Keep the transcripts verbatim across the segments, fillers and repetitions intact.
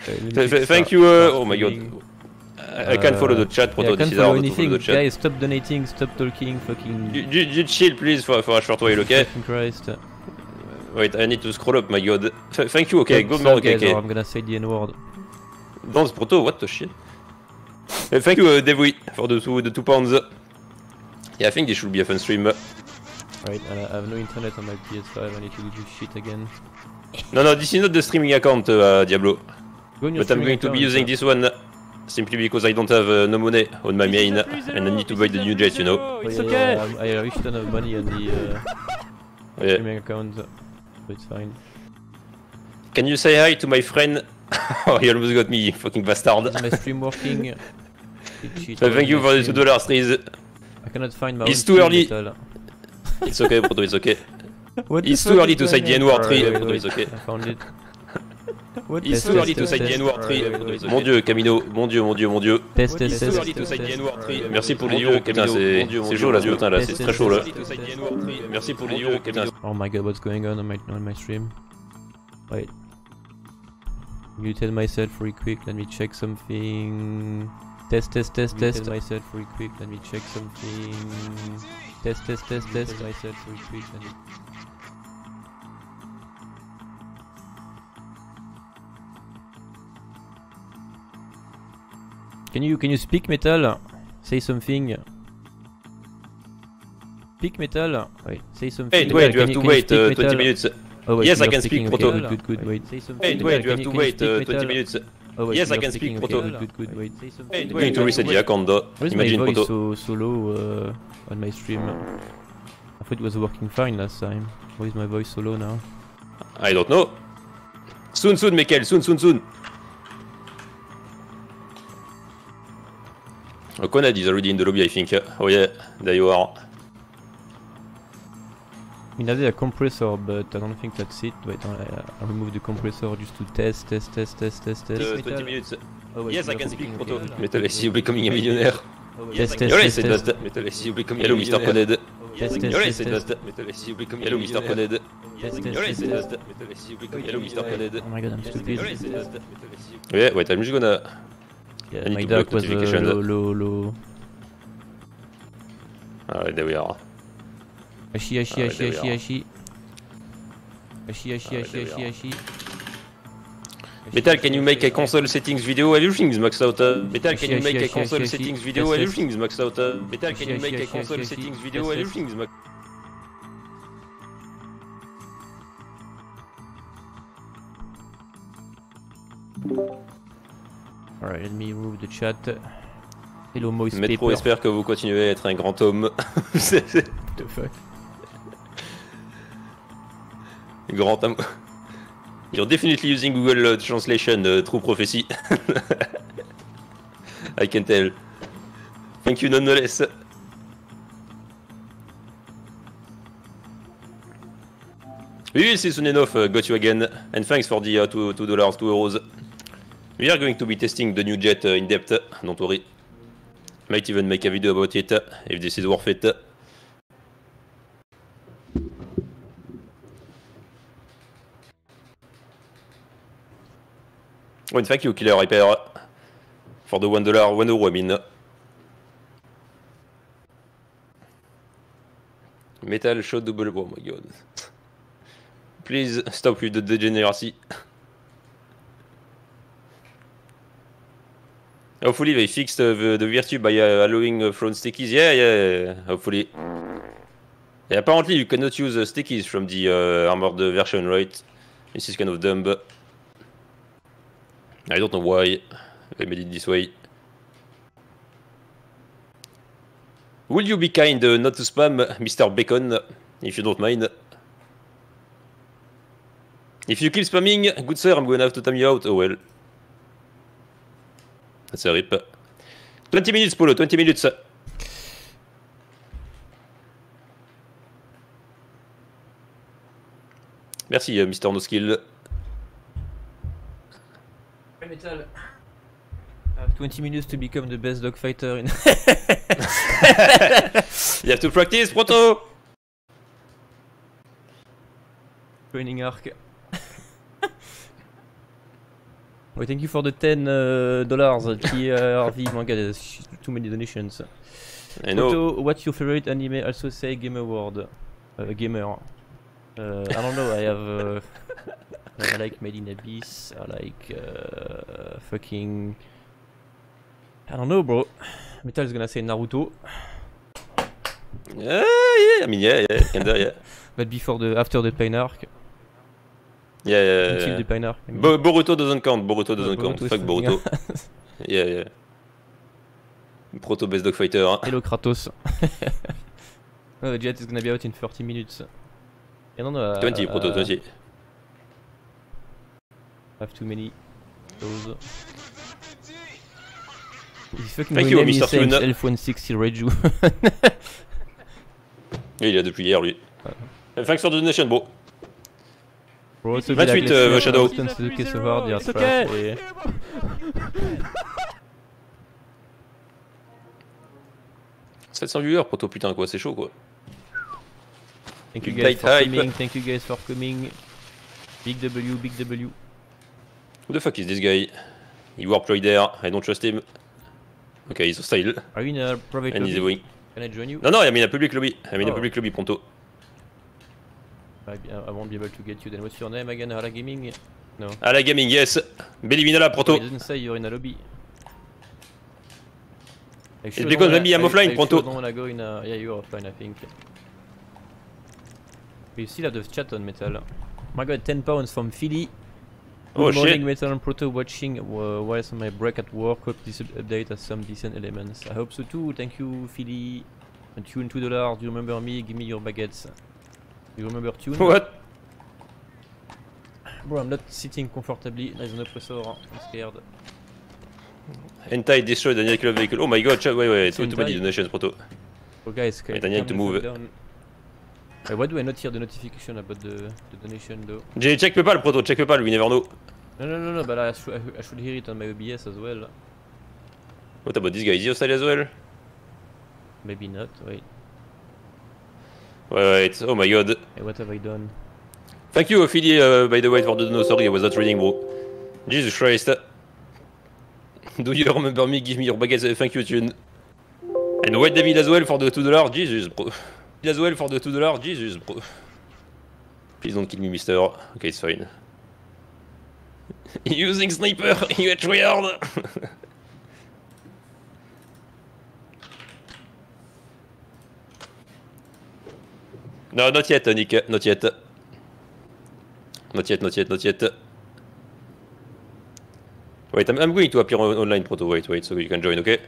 Thank you. Uh, oh my god. I can't follow the chat, Proto. Yeah, I can't this follow is anything. the chat. Guys, stop donating, stop talking, fucking... You, you, you chill, please, for, for a short while, okay? Fucking Christ. Wait, I need to scroll up, my god. F thank you, okay, Stop, good stop, morning, guys, okay. or I'm gonna say the N-word. Dance Proto, what the shit? Uh, thank you, uh, Devui, for the two, the two pounds. Yeah, I think this should be a fun stream. Right, I have no internet on my P S five, I need to do this shit again. No, no, this is not the streaming account, uh, Diablo. Go But I'm going to be using this one simply because I don't have uh, no money on my main and I need to buy the new jet, you know. Oh, it's okay! Yeah, I have a ton of money on the uh, yeah. streaming account, so it's fine. Can you say hi to my friend? Oh, he almost got me, you fucking bastard. Is my stream working? Shit, so thank you for the two dollars, please. I cannot find my It's own too early. metal. It's okay, Proto, it's okay. What It's too early to say the N-word three, wait, Proto, wait, it's okay. I found it. What? It's too early to say the N-word three, Proto, it's okay. Mon dieu, Camino, mon dieu, mon dieu, mon dieu. Test, test, test. Merci pour les euros, putain, c'est chaud là, ce putain là, c'est très chaud là. Merci pour les euros, putain. Oh my god, what's going on on my, on my stream? Wait. Muted myself really quick, let me check something. Test, test, test, test. Muted myself really quick, let me check something. Test, test, test, test. Myself really quick, let me... Can you can you speak metal? Say something. Speak metal. Wait, say something. Wait, wait, you have to wait uh, twenty minutes. Oh, wait, yes, I can speak Proto. Okay, good, good, wait. Say something. Wait, wait, you have to wait uh, twenty minutes. Oh, wait, yes, I can speak Proto. Okay, good, good, wait. Say something. I'm going to reset the account though. Why is Imagine my voice Proto. so, so low uh, on my stream? I thought it was working fine last time. Why is my voice so low now? I don't know. Soon, soon, Michael, soon, soon, soon. Oh, Conad is already in the lobby, I think. Oh yeah, there you are. I mean, I did a compressor, but I don't think that's it. Wait, I, I removed the compressor just to test, test, test, test, test, test. Uh, twenty minutes. Oh, wait, yes, I can speaking, speak okay. Proto. Metal is you becoming a millionaire. Oh, wait, test, test, You're test, right, test. that. Metal is you becoming Hello, Mister Conad. Test, test, You're right, test, that. Metal is you becoming Hello, Mister Conad. Test, You're right, test, that. test. Metal is you becoming Hello, Mister Conad. Oh my god, I'm stupid. Yeah, wait, I'm just gonna... Yeah, I need my to duck block was uh, notification. low, low, low. Alright, there we are. Ashi, ashi, Alright, ashi, there we ashi, are. ashi. Ashi, ashi, Alright, ashi, there we ashi, are. ashi. Metal, can you make a console settings video? Everything's maxed out. Uh. Metal, can you Ashi, make a ashi, console ashi, settings ashi. video? Yes, yes. Everything's maxed out. Uh. Metal, can you Ashi, make a ashi, console ashi, settings ashi. video? Yes, yes. Everything's maxed. Alright, let me remove the chat. Hello, Moist Metro Paper. espère que vous continuez à être un grand homme. C'est- c'est- What the fuck? grand homme. You're definitely using Google uh, Translation, uh, True Prophecy. I can tell. Thank you nonetheless. Oui, oui, c'est soon enough, uh, got you again. And thanks for the uh, two, two dollars, two euros. We are going to be testing the new jet uh, in depth, don't worry. Might even make a video about it, if this is worth it. Oh, and thank you, Killer Repair, for the one dollar, one euro, I mean. Metal show double, oh my god. Please stop with the degeneracy. Hopefully they fixed uh, the, the virtue by uh, allowing uh, thrown stickies. Yeah, yeah, hopefully. Yeah, apparently you cannot use uh, stickies from the uh, armored version, right? This is kind of dumb. I don't know why they made it this way. Will you be kind uh, not to spam Mister Bacon, if you don't mind? If you keep spamming, good sir, I'm gonna have to time you out. Oh well. That's a rip. twenty minutes, Polo, twenty minutes. Merci, uh, Mister No Skill. Metal. I have twenty minutes to become the best dogfighter in. You have to practice, Proto! Training arc. Wait, thank you for the ten uh, dollars. T R V manga. There's too many donations. I know. Photo, what's your favorite anime? Also say Game Award. Uh, gamer. Uh, I don't know. I have. Uh, I like Made in Abyss. I like uh, fucking. I don't know, bro. Metal is gonna say Naruto. Yeah, yeah. I mean, yeah, yeah, kinda, yeah. But before the, after the pain arc. Yeah, yeah, Until yeah. the pain arc. I mean. Bo Boruto doesn't count. Boruto doesn't Boruto count. is Fuck fucking Boruto. Yeah, yeah. Proto best dog fighter. Hein. Hello Kratos. Oh, the jet is gonna be out in thirty minutes. Yeah, no, no, uh, twenty, Proto, uh, twenty. I have too many those. His fucking Thank you, name Mister is saying Tune. F one sixty Reju. Oui, il a depuis hier, lui. Uh, thanks for the donation, bro. Bro, it's vingt-huit, euh, Shadow. Suzuki so hard, yeah, okay. sept cents viewers, Proto, putain, quoi, c'est chaud, quoi. Thank you Big guys for hype. coming, thank you guys for coming. Big W, big W. Who the fuck is this guy? He warped right there, I don't trust him. Okay, he's hostile. Are you in a private And he's lobby? away. Can I join you? Non, non, I'm in a public lobby. I'm in a Oh. public lobby, pronto. I, I won't be able to get you then. What's your name again? Hala Gaming? No. Ah, la gaming, yes. Believe in Allah, Oh, pronto. it doesn't say you're in a lobby. I It's sure because don't maybe wanna- I'm offline, I, I pronto. sure don't wanna go in a... Yeah, you're offline, I think. We still have the chat on Metal. My god, ten pounds from Philly. Oh, Good morning, shit. Metal and Proto watching uh, whilst on my break at work. Hope this update has some decent elements. I hope so too. Thank you, Philly. And Tune two dollars. Do you remember me? Give me your baguettes. Do you remember Tune? What? Bro, I'm not sitting comfortably. There's an oppressor. I'm scared. Hentai destroy the nuclear vehicle. Oh my god, chat, wait, wait, too, too many Hentai. donations, Proto. Oh, guys, can Wait, I need calm to the move. fuck down. Uh, why do I not hear the notification about the, the donation though? J'ai check PayPal, Proto, check PayPal, we never know. No, no, no, no, but I, sh I, I should hear it on my O B S as well. What about this guy? Is he hostile as well? Maybe not. Wait. Wait, wait, oh my god. Hey, what have I done? Thank you, Ophelia, uh, by the way, for the no, sorry, I was not reading, bro. Jesus Christ. Do you remember me? Give me your baguettes. Uh, thank you, Tune. And White David as well for the two dollars. Jesus, bro. As well for the two dollars. Jesus, bro. Please don't kill me, mister. Okay, it's fine. Using sniper, you a tryhard. No, not yet, Nick. Not yet. Not yet, not yet, not yet. Wait, I'm, I'm going to appear on, online, Proto. Wait, wait, so you can join, okay?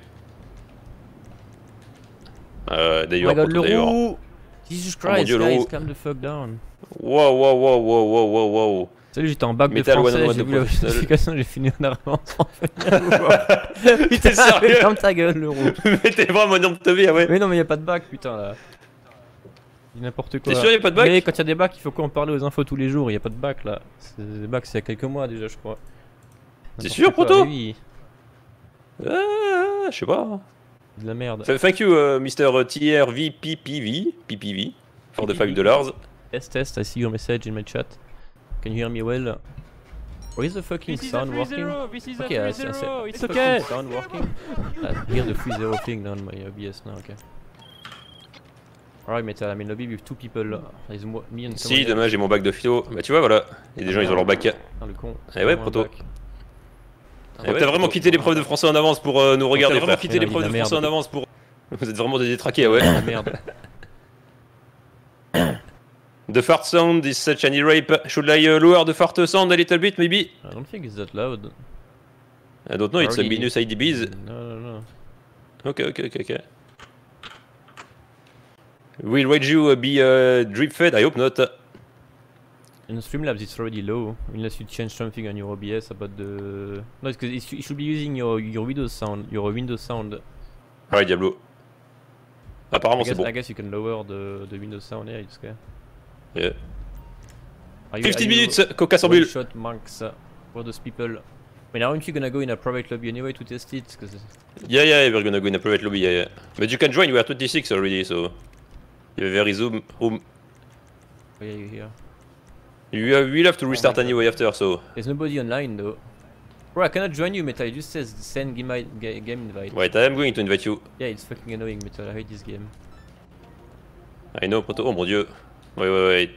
Uh, there you Oh are, my god, Proto, there you are. Leroux! Jesus Oh mon Christ, Dieu, guys, Leroux. calm the fuck down. Wow, wow, wow, wow, wow, wow, wow. Salut, j'étais en bac de Metal français, one on one j'ai de vu la professionnel. notification, j'ai fini en avance en fait. T'es sérieux? Ferme ta gueule, Leroux. Mais t'es vraiment dans ta vie, ah ouais. Mais non, mais y'a pas de bac, putain là. Dis n'importe quoi. T'es sûr, y a pas de bac? Mais quand y a des bacs, il faut quoi en parler aux infos tous les jours, y a pas de bac là. Les bacs, c'est il y a quelques mois déjà, je crois. T'es N'importe sûr, quoi, Proto? mais oui, Ah, je sais pas. c'est de la merde. Th- Thank you, uh, mister T R V P P V, P P V, for the five dollars. Test, test, I see your message in my chat. Can you hear me well? Or is the fucking This is sound a working? three zero, this is Okay, a I three see, I see. zero, Is it's the okay. fucking sound working? I hear the three zero thing on my O B S now, okay. Alright, Metal, I'm in lobby with two people. There's mo- me and Si, someone demain j'ai mon bac de philo. Bah tu vois, voilà. Il y a des gens, ils ont leur bac. else. Putain, le con. Eh ouais, Vraiment Proto. un bac. Eh ouais, t'as vraiment quitté l'épreuve de français en avance pour euh, nous regarder, T'as frère. vraiment quitté l'épreuve de français en avance pour... Vous êtes vraiment des détraqués, ah ouais. Ah, merde. The fart sound is such an rape. Should I uh, lower the fart sound a little bit, maybe? I don't think it's that loud. I don't know, it's a Already- minus I D Bs. No, no, no. Ok, ok, ok, ok. Will Reiju uh, be uh, drip fed? I hope not. In Streamlabs, it's already low, unless you change something on your O B S about the. No, it's because you should be using your your Windows sound, your Windows sound. Ouais, Diablo. I Apparemment c'est guess, bon. I guess you can lower the the Windows sound. Yeah, it's okay. Yeah. Are you- fifteen are you minutes, Coca sans bulle. one-shot monks uh, for those people? I mean, aren't you gonna go in a private lobby anyway to test it? Cause Yeah, yeah, we're gonna go in a private lobby, yeah, yeah. But you can join, we are twenty-six already, so... You have a very zoom room. oh, yeah, you're here. You have, we'll have to restart my God. anyway after, so... There's nobody online though. Bro, I cannot join you, Metal. It just says send game, ga game invite. Wait, I am going to invite you. Yeah, it's fucking annoying, Metal. I hate this game. I know, Proto. Oh mon dieu. Wait, wait, wait.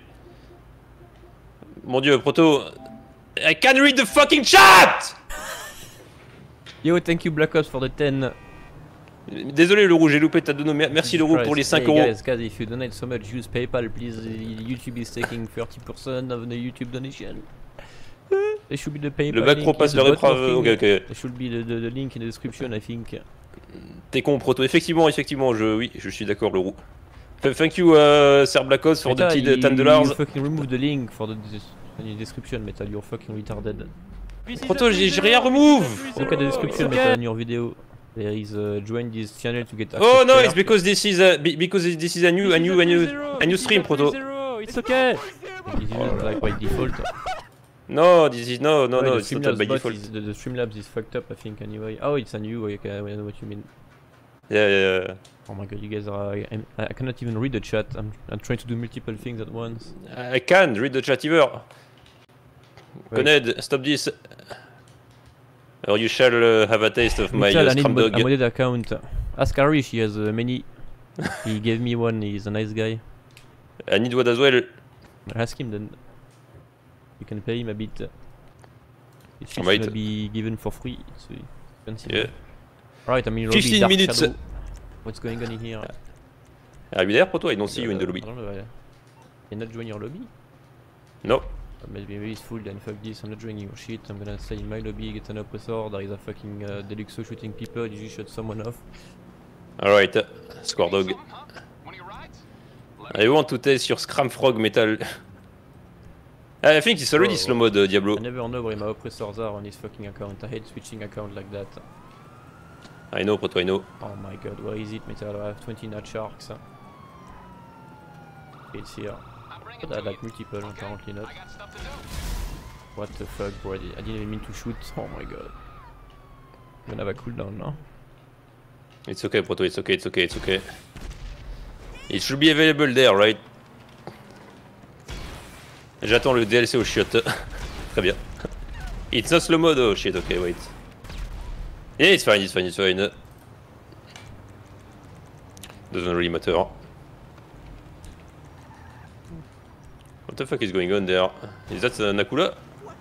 Mon dieu, Proto. I can't read the fucking chat! Yo, thank you, Black Ops, for the ten. Désolé, le rouge, j'ai loupé ta dono. Merci, le rouge, pour les cinq euros. Guys, guys, if you donate so much, use PayPal, please. YouTube is taking thirty percent of the YouTube donation. There should be the PayPal. Le macro passe le réprave. Ok, ok. There should be the, the, the link in the description, I think. T'es con, Proto. Effectivement, effectivement, je, oui, je suis d'accord, le roux. Thank you, uh, Sir Blackos, for the ten dollars. You fucking remove the link for the description, Metal. You're fucking retarded. Proto, j'ai rien remove. Look at the description, Metal, in your video. There is uh, join this channel to get access. Oh no, it's because this is a because this is a new a new a new a new stream, Proto. It's okay. This is like by default. No, this is no no Wait, no. It's not by default. Is, the, the Streamlabs is fucked up, I think. Anyway. Oh, it's a new. Okay, I know what you mean. Yeah, yeah, yeah. Oh my god, you guys are. I, I cannot even read the chat. I'm I'm trying to do multiple things at once. I can read the chat either. Coned, stop this. Or you shall uh, have a taste of my uh, scrum dog. I modded account. Ask Harry, he has uh, many. He gave me one, he's a nice guy. I need one as well. Ask him then. You can pay him a bit. It's Right. gonna be given for free, it's expensive. Yeah. Right, I mean, fifteen Dark minutes. Shadow. What's going on in here? Are you there, Proto? I don't see you in the lobby. I don't know. Uh, you're not joining your lobby? No. Maybe maybe it's full, then fuck this, I'm not joining your shit, I'm gonna stay in my lobby, get an oppressor, there is a fucking uh, Deluxo shooting people, you just shot someone off. Alright, uh, Square Dog. I want to test your Scram Frog Metal. I think it's already Oh, slow mode, uh, Diablo. I never know where my oppressors are on his fucking account, I hate switching account like that. I know, Proto, I know. Oh my god, where is it, Metal? I have twenty nut sharks. It's here. But I like multiple, apparently not. What the fuck, bro? I didn't even mean to shoot. Oh my god. I'm gonna have a cooldown now. It's okay, Proto, it's okay, it's okay, it's okay. It should be available there, right? J'attends le D L C au shot. Très bien. It's not slow mode, oh shit, okay, wait. Yeah, it's fine, it's fine, it's fine. Doesn't really matter. What the fuck is going on there? Is that uh, Nakula?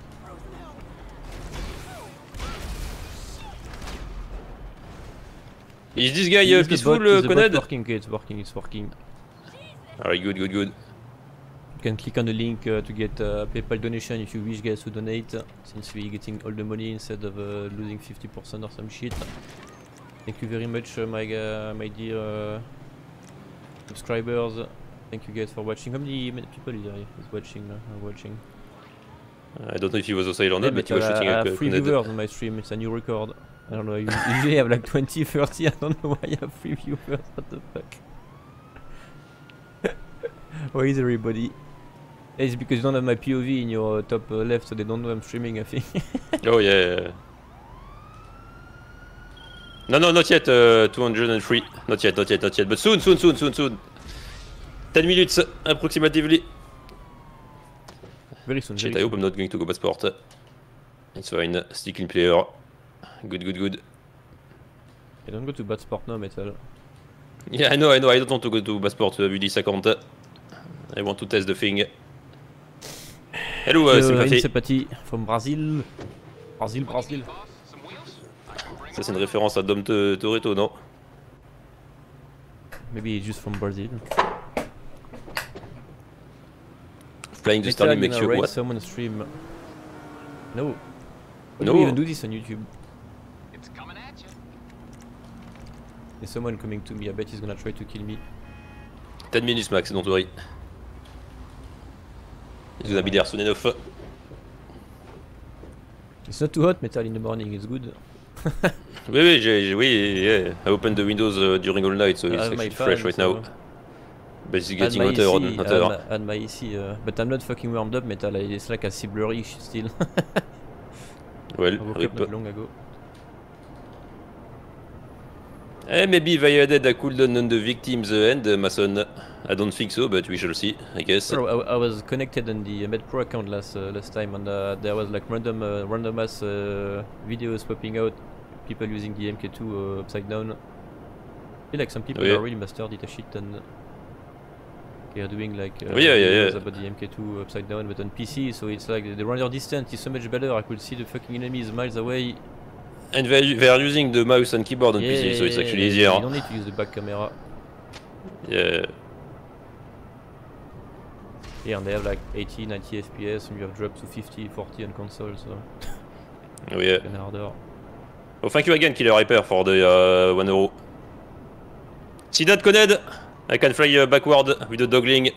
Is this guy uh, peaceful, uh, Coned? It's working, okay, it's working, it's working. Alright, good, good, good. You can click on the link uh, to get uh, PayPal donation if you wish, guys, to donate, uh, since we're getting all the money instead of uh, losing fifty percent or some shit. Thank you very much, uh, my uh, my dear uh, subscribers. Thank you guys for watching. How many people is, uh, is watching now? Uh, watching? Uh, I don't know if he was outside or not, Yeah, but he was uh, shooting I at have uh, three Coned. viewers on my stream. It's a new record. I don't know. I usually have like twenty, thirty. I don't know why I have three viewers. What the fuck? Why is everybody? It's because you don't have my P O V in your uh, top uh, left, so they don't know I'm streaming, I think. Oh yeah, yeah. No, no, not yet, uh, two hundred three. Not yet, not yet, not yet. But soon, soon, soon, soon, soon. ten minutes, approximatively. Very soon. Shit, very I hope soon. I'm not going to go passport. It's fine, still clean player. Good, good, good. I don't go to bad sport now, Metal. Yeah, I know, I know, I don't want to go to passport, uh, vu this account. I want to test the thing. Hello, uh, Sympathy. Sympathy from Brazil. Brazil, Brazil. Ça, c'est une référence à Dom Toretto, non? Maybe just from Brazil. Flying the Metal Starling makes gonna you raid what? someone stream. No. Why No. do we even do this on YouTube? There's someone coming to me. I bet he's gonna try to kill me. ten minutes max, don't worry. He's gonna be there soon enough. It's not too hot, Metal, in the morning. It's good. Oui, oui, j'ai, oui, yeah. I opened the windows uh, during all night, so it's I have my actually fresh fan, right so- now. But it's Add getting my hotter, A C, and hotter. add my- add my A C, uh, but I'm not fucking warmed up, Metal. It's like I see blurry still. Well, I woke rip. up not long ago. Eh, maybe they added a cooldown on the victims end, Mason. I don't think so, but we shall see, I guess. Bro, I, I was connected on the MedPro account last uh, last time, and uh, there was like random uh, random ass uh, videos popping out, people using the M K two uh, upside down. I feel like some people oh, yeah. are really mastered it a shit and they are doing like uh, oh, yeah, yeah, videos yeah. about the M K two upside down, but on P C, so it's like the render distance is so much better. I could see the fucking enemies miles away. And they they are using the mouse and keyboard on yeah, P C, so it's actually yeah, easier. You don't need to use the back camera. Yeah. Yeah, and they have like eighty, ninety F P S, and you have dropped to fifty, forty on console, so Oh yeah. it's harder. Oh, thank you again, Killer Hyper, for the uh, one euro. See that, Coned? I can fly uh, backward with the dogling.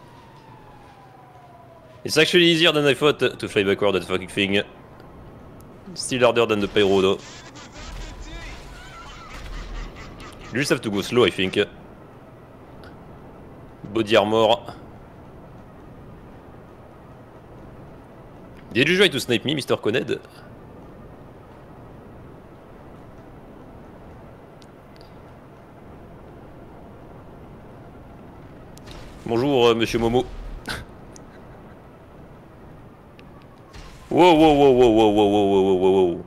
It's actually easier than I thought to fly backward that fucking thing. Still harder than the pyro though. You just have to go slow, I think. Body armor. Did you try to snipe me, Mister Coned? Bonjour, euh, Monsieur Momo. Whoa, whoa, whoa, whoa, whoa, whoa, whoa, whoa, whoa, whoa.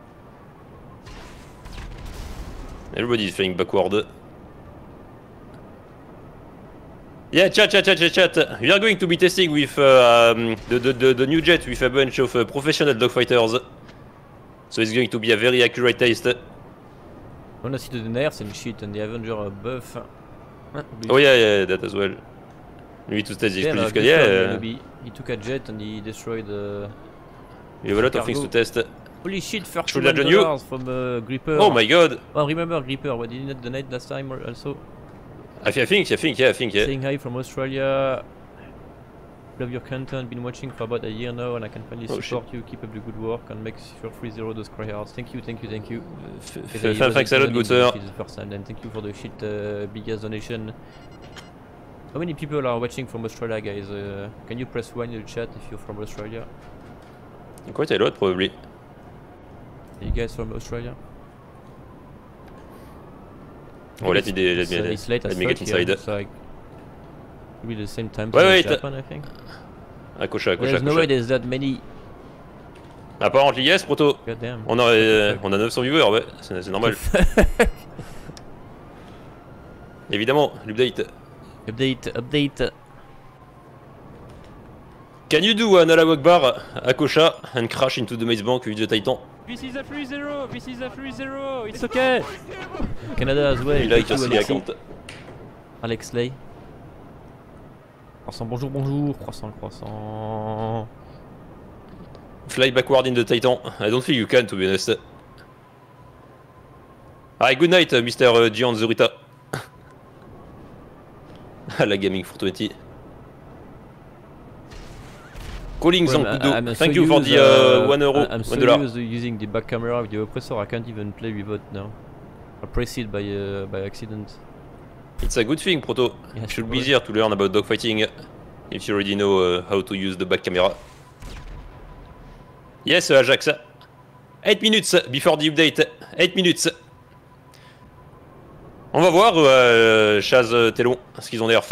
Everybody is flying backward. Yeah, chat, chat, chat, chat, chat. We are going to be testing with uh, um, the, the, the, the new jet with a bunch of uh, professional dogfighters. So it's going to be a very accurate test. I wanna see the nerfs and shit and the Avenger uh, buff. Oh yeah, yeah, that as well. We need to test the yeah, explosive. no, Yeah, he, he took a jet and he destroyed uh, we have a lot of things to test. holy shit, Should I thirty-one join you? dollars from uh, Gripper. Oh my god. Oh, remember Gripper, what did he not donate last time also? I, th I think, I think, yeah, I think, yeah. Saying hi from Australia. Love your content, been watching for about a year now and I can finally oh, support shit. you, keep up the good work and make sure three zero those cryhards. Thank you, thank you, thank you. F Okay, f thanks a lot, good sir. The first time, then thank you for the shit uh, big ass donation. How many people are watching from Australia, guys? Uh, can you press one in the chat if you're from Australia? Quite a lot, probably. Are you guys from Australia? Oh, let me, let me, it's, uh, it's late let as me fuck get inside. here. It's like maybe the same time Wait, zone wait, as Japan, I think. Accrocha, accrocha, There's no accrocha. way there's that many. Apparently, yes, Proto. God damn. On a, euh, on a neuf cents viewers, ouais, c'est normal. Évidemment, l'update. Update, update. Can you do an Allahu Akbar, Akosha, and crash into the maze bank with the Titan? This is a three zero, this is a three zero, it's okay! Canada as well. Il like Thank you, aussi Alexis. account. Alex Lay. Croissant, bonjour, bonjour, croissant, croissant. Fly backward in the Titan. I don't think you can, to be honest. Hi, good night, Mister Uh, Gian Zurita. La gaming four twenty. Calling Bro, Zankudo. I'm, I'm Thank so you for used, the uh, uh, one euro, I'm so one dollar. used to using the back camera with the oppressor, I can't even play with it now. I press it by uh, by accident. It's a good thing, Proto. Yeah, It should sure. be easier to learn about dogfighting if you already know uh, how to use the back camera. Yes, uh, Ajax. eight minutes before the update. eight minutes. On va voir, euh, Chaz euh, Telon, ce qu'ils ont nerf.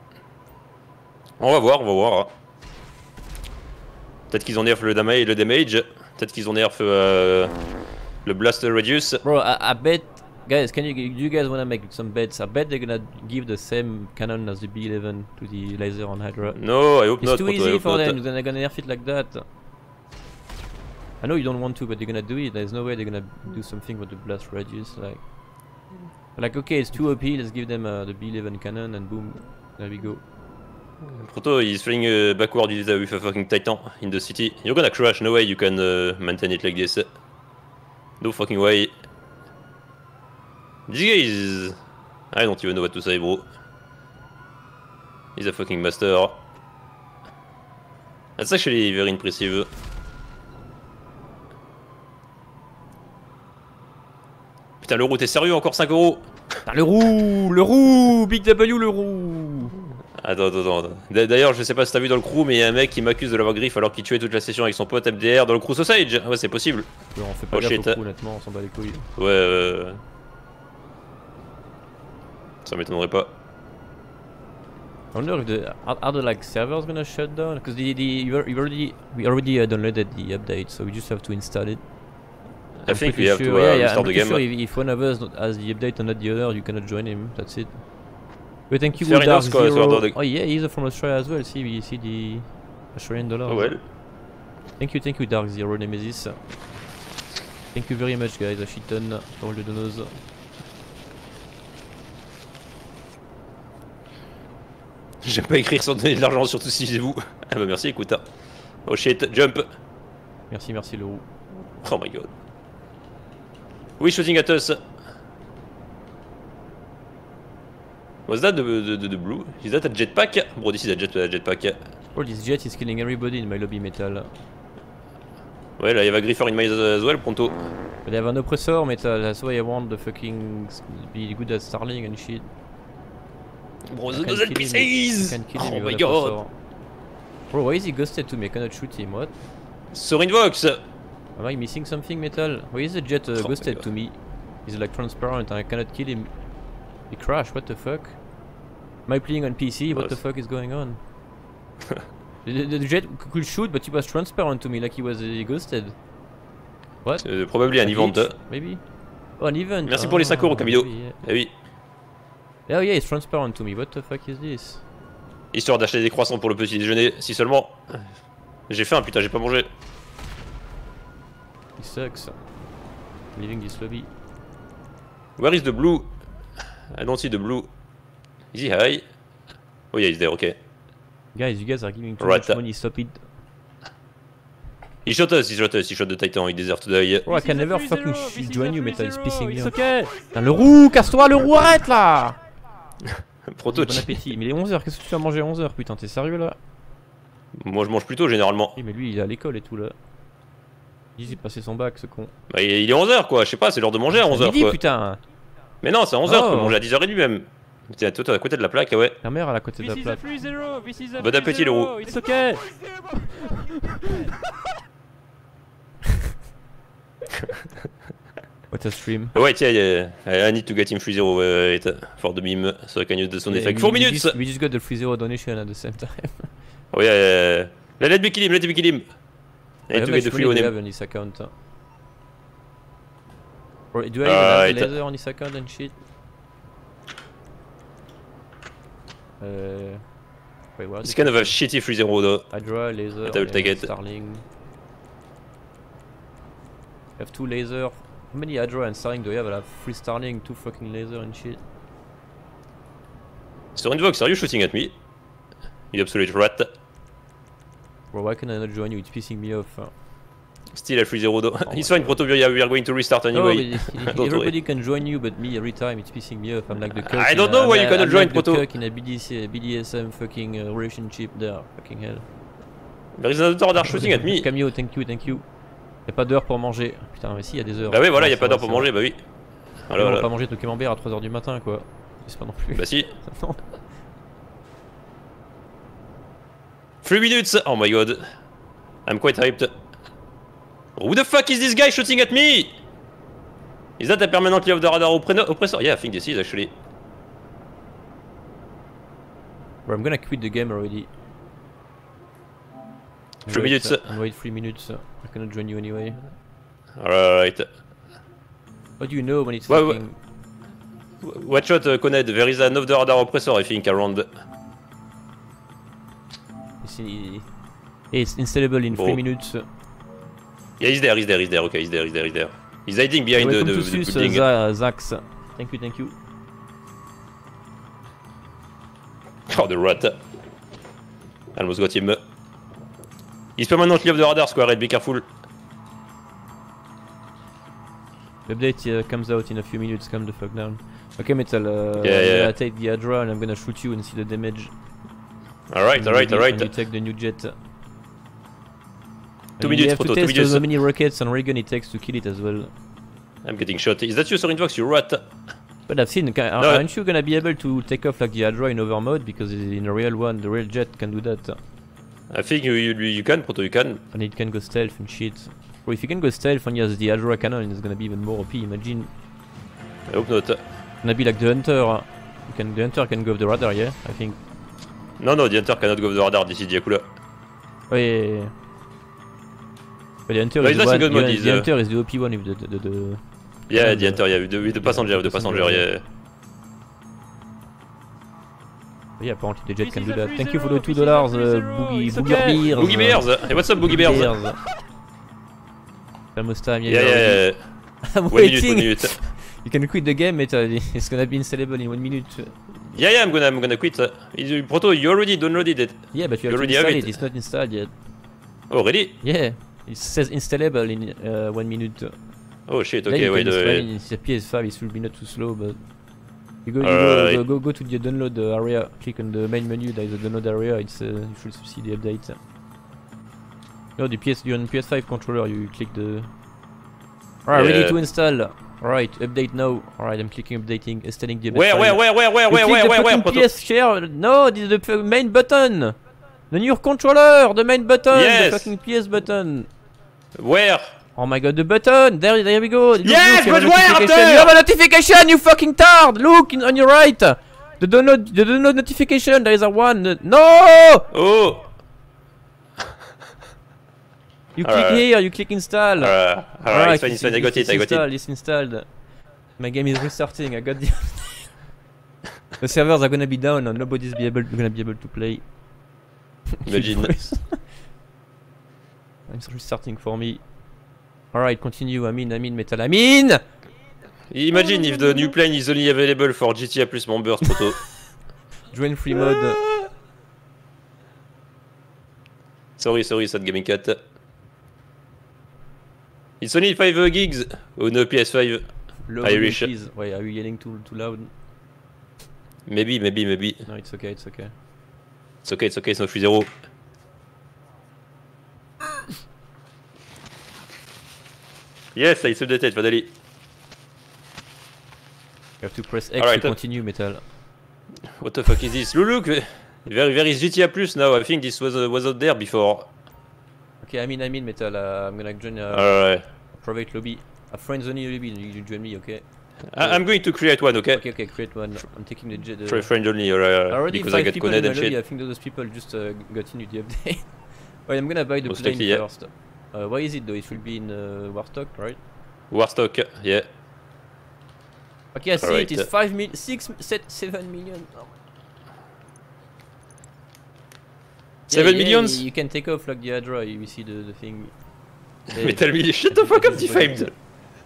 On va voir, on va voir. Peut-être qu'ils ont nerf le damage, le damage. Peut-être qu'ils ont nerf euh, le blast radius. Bro, I, I bet, guys, can you do you guys wanna make some bets? I bet they're gonna give the same cannon as the B eleven to the laser on Hydra. No, I hope It's not. too Proto, I easy hope for not. them. They're gonna nerf it like that. I know you don't want to, but they're gonna do it. There's no way they're gonna do something with the blast radius. Like, like okay, it's too O P. Let's give them uh, the B eleven cannon and boom, there we go. Proto is flying uh, backward with, uh, with a fucking Titan in the city. You're gonna crash, no way you can uh, maintain it like this. No fucking way. This guy is... I don't even know what to say, bro. He's a fucking master. That's actually very impressive. Putain, l'euro, t'es sérieux, encore cinq euros? Ah, le roux, le roux, Big W, le roux. Attends, attends, attends. D'ailleurs, je sais pas si t'as vu dans le crew, mais il y a un mec qui m'accuse de l'avoir griffe alors qu'il tuait toute la session avec son pote M D R dans le crew Sausage. Ouais, c'est possible. On fait pas Oh, gaffe shit. au coup, honnêtement, on s'en bat les couilles. Ouais, euh... Ça m'étonnerait pas. I wonder if the are, are the like servers gonna shut down? Because the the you already we already uh, downloaded the update, so we just have to install it. I I'm think pretty we have sure, to uh, yeah, yeah, restart I'm the pretty game. sure if, if one of us has the update and not the other, you cannot join him. That's it. But thank you, Fair Dark enough, quoi, Zero. Sword of the- Oh yeah, he's from Australia as well. See, we see the Australian dollar. Oh well. Thank you, thank you, Dark Zero Nemesis. Thank you very much, guys. A shit ton for all the donors. J'aime pas écrire sans donner de l'argent, surtout si c'est vous. Ah bah merci, écoute. Hein. Oh shit, jump. Merci, merci, le roux. Oh my god. Oui, shooting at us. Was that the, the, the, the blue? Is that a jetpack? Bro, this is a jet, a jetpack. Oh, this jet is killing everybody in my lobby metal. Ouais, là, il y avait Griffer in my as well, pronto. But they have an oppressor metal, that's why I want the fucking be good at Starling and shit. Bro, I the can those kill N P him. Cs! I can kill him Oh with my an god! oppressor. Bro, why is he ghosted to me? I cannot shoot him, what? Sorin Vox! Am I missing something, metal? Why is the jet uh, Oh my ghosted god. to me? He's like transparent and I cannot kill him. He crashed, what the fuck? Am I playing on P C? What Oh, the fuck is going on? the, the, the jet could shoot, but he was transparent to me, like he was uh, ghosted. What? Euh, probably an A event. glitch? Maybe? Oh, an event! Merci pour les cinq euros, Camilo. maybe, yeah. Ah oui. Oh yeah, it's transparent to me. What the fuck is this? Histoire d'acheter des croissants pour le petit déjeuner, si seulement. J'ai faim, putain, j'ai pas mangé. He sucks. Leaving this lobby. Where is the blue? I don't see the blue. Is he high? Oh yeah, he's there, okay. Guys, you guys are giving too Right. much money. Stop it. He shot us, he shot us, he shot the Titan, he deserves to die. Oh, I can never fucking sh- join you, Metal. It's pissing me It's off. okay. Putain, le roux, casse-toi, le roux, arrête là! Proto, Bon appétit. Mais il est onze heures, qu'est-ce que tu vas manger à onze heures? Putain, t'es sérieux là? moi je mange plus tôt généralement. Oui, mais lui, il est à l'école et tout là. Il s'est passé son bac, ce con. Bah, il il est onze heures quoi, je sais pas, c'est l'heure de manger à onze heures Midi, quoi. putain! Mais non, c'est à onze heures, Oh. faut manger à dix heures trente même. T'es à, toi, t'es à côté de la plaque, ouais. Ta mère, elle est à côté de This la is a plaque. three zero. This is a Bon three appétit, le zero. roux. It's okay. What a stream. Ouais, tiens, yeah, I need to get him three zero wait, for the meme, so I can use the sound Yeah, effect. we- four we minutes! just- We just got the three zero donation at the same time. Oh yeah, yeah, yeah. Let me kill him, let me kill him. I need How to much get the free money do you name. have on this account? huh? Or do I even Uh, have it- the laser on this account and shit? Uh, wait, what? It's kind of a shitty three zero though. Hydra, laser, But I will take yeah, it. Starling. I have two laser. How many Hydra and Starling do you have? I have three Starling, two fucking laser and shit. Sorin Vox, are you shooting at me? You absolute rat. Bro, why can I not join you? It's pissing me off. huh? Still at three zero though. Oh It's my fine, Proto, we are we are going to restart No, anyway. but Don't everybody worry. can join you, but me every time it's pissing me off. I'm like the cuck. I in don't a- know I'm why you like- cannot I'm join, like the Proto. cuck in a B D C, B D S M fucking uh, relationship there. Fucking hell. There is another radar shooting at me. Camio, thank you, thank you. Y'a pas d'heure pour manger. Putain, mais si, y'a des heures. Bah oui, voilà, Ouais, y a c'est pas d'heure vrai, pour c'est manger, bah oui. vrai. Voilà, On va voilà. pas manger de camembert à trois heures du matin, quoi. C'est pas non plus. Bah si. Non. Three minutes! Oh my god. I'm quite hyped. Who the fuck is this guy shooting at me? Is that a permanently off the radar oppre- oppressor? Yeah, I think this is actually. Bro, I'm gonna quit the game already. And Three wait, minutes. uh, and wait three minutes. uh, I cannot join you anyway. Alright. What do you know when it's Ouais, fucking... Watch out, uh, Coned. There is an off the radar oppressor, I think, around. It's, uh, it's installable in three Oh. minutes. uh. Yeah, he's there, he's there, he's there. Okay, he's there, he's there, he's there. He's hiding behind the, Welcome the, to the Sus, building. uh, Za- Zax. Thank you, thank you. Oh, the rat. Almost got him. He's permanently off the radar, Square Red, be careful. The update uh, comes out in a few minutes, calm the fuck down. Okay, Metal, uh, Yeah, I'm yeah. gonna take the Hydra and I'm gonna shoot you and see the damage. Alright, And alright, you- alright. And you take the new jet. Two And minutes, you have Proto, to two test minutes. how many rockets and ray gun it takes to kill it as well. I'm getting shot. Is that you, Sorin Vox, you rat? But I've seen, ca- No. aren't you gonna be able to take off like the Hydra in over mode? Because in a real one, the real jet can do that. I think you, you, you can, Proto, you can. And it can go stealth and shit. Or if you can go stealth and he has the Hydra cannon, it's gonna be even more O P, imagine. I hope not. Gonna be like the Hunter. You can, the hunter can go off the radar, yeah, I think. No, no, the hunter cannot go off the radar. This is Diakula. Oh yeah, yeah, yeah. But the hunter, No, is, he's the, not in one, good mode, the, he's, the uh, hunter is the O P one with the... the, the, the Yeah, and, the hunter, uh, yeah, with the, with the passenger, with the passenger, yeah. Yeah, apparently the jet can do that. Thank you for the two dollars, uh, Boogie, Boogie Bears. Boogie Bears! Hey, what's up, Boogie Bears? Almost time, yeah. Yeah, yeah, yeah. I'm One minute, waiting. one minute. You can quit the game, it, uh, it's gonna be installable in one minute. Yeah, yeah, I'm gonna, I'm gonna quit. Uh, Proto, you already downloaded it. Yeah, but you, You have to already have install it. it. It's not installed yet. Oh, really? Yeah, it says installable in uh, one minute. Oh shit, Then okay, you wait, can install wait. it. It's a P S five, it should be not too slow, but you go, you Alright. go, go, go, go to the download area, click on the main menu, there is a download area, it's, uh, you should see the update. No, the P S, you're on P S five controller, you click the... Alright, Yeah. ready to install. Alright, update now. Alright, I'm clicking updating, installing the update Where, file. where, where, where, where, You where, click where, the where, where, fucking Proto? P S share. No, this is the f- main button. The new controller, the main button, Yes. the fucking P S button. Where? Oh my god, the button! There, there we go. Look, Yes, look, you have but a where, notification. there? You have a notification, you fucking tard! Look in, on your right. The download, the download notification. There is a one. Uh, no! Oh! You click Alright. here. You click install. Alright, alright, it's fine, it's fine, I got it, I got installed, it. It's installed. My game is restarting. I got the. The servers are gonna be down and nobody's be able gonna be able to play. Imagine. It's restarting for me. Alright, continue. Amin, Amin, Metal Amin! Imagine if the new plane is only available for G T A Plus members, Proto. Join free mode. Sorry, sorry, sad gaming cat. It's only five gigs on the P S five. Low Irish. volume, please. Wait, are you yelling too too loud? Maybe, maybe, maybe. No, it's okay, it's okay. It's okay, it's okay, it's not three zero. Yes, I updated, finally. You have to press X Alright, to uh, continue, Metal. What the fuck is this? Look, look! Where, where is G T A Plus now? I think this was uh, was out there before. Okay, Amin, Amin, Metal. Uh, I'm gonna join a Alright. private lobby. A friends only lobby. You, you join me, okay? I- I'm going to create one, okay? Okay, okay, create one. I'm taking the jet. For friend only, alright, Already because I five got people in connected my and lobby. I shit. think those people just uh, got in with the update. Wait, I'm gonna buy the Most plane likely, yeah. first. Uh, why is it though? It will be in uh, Warstock, right? Warstock, yeah. Okay, I see Alright, it uh, is five mil, six, set, seven million. Oh. Seven yeah, millions? Yeah, you can take off like the Hydra. You see the the thing. Mais tell me, shut the fuck up, I just Defamed! bought it.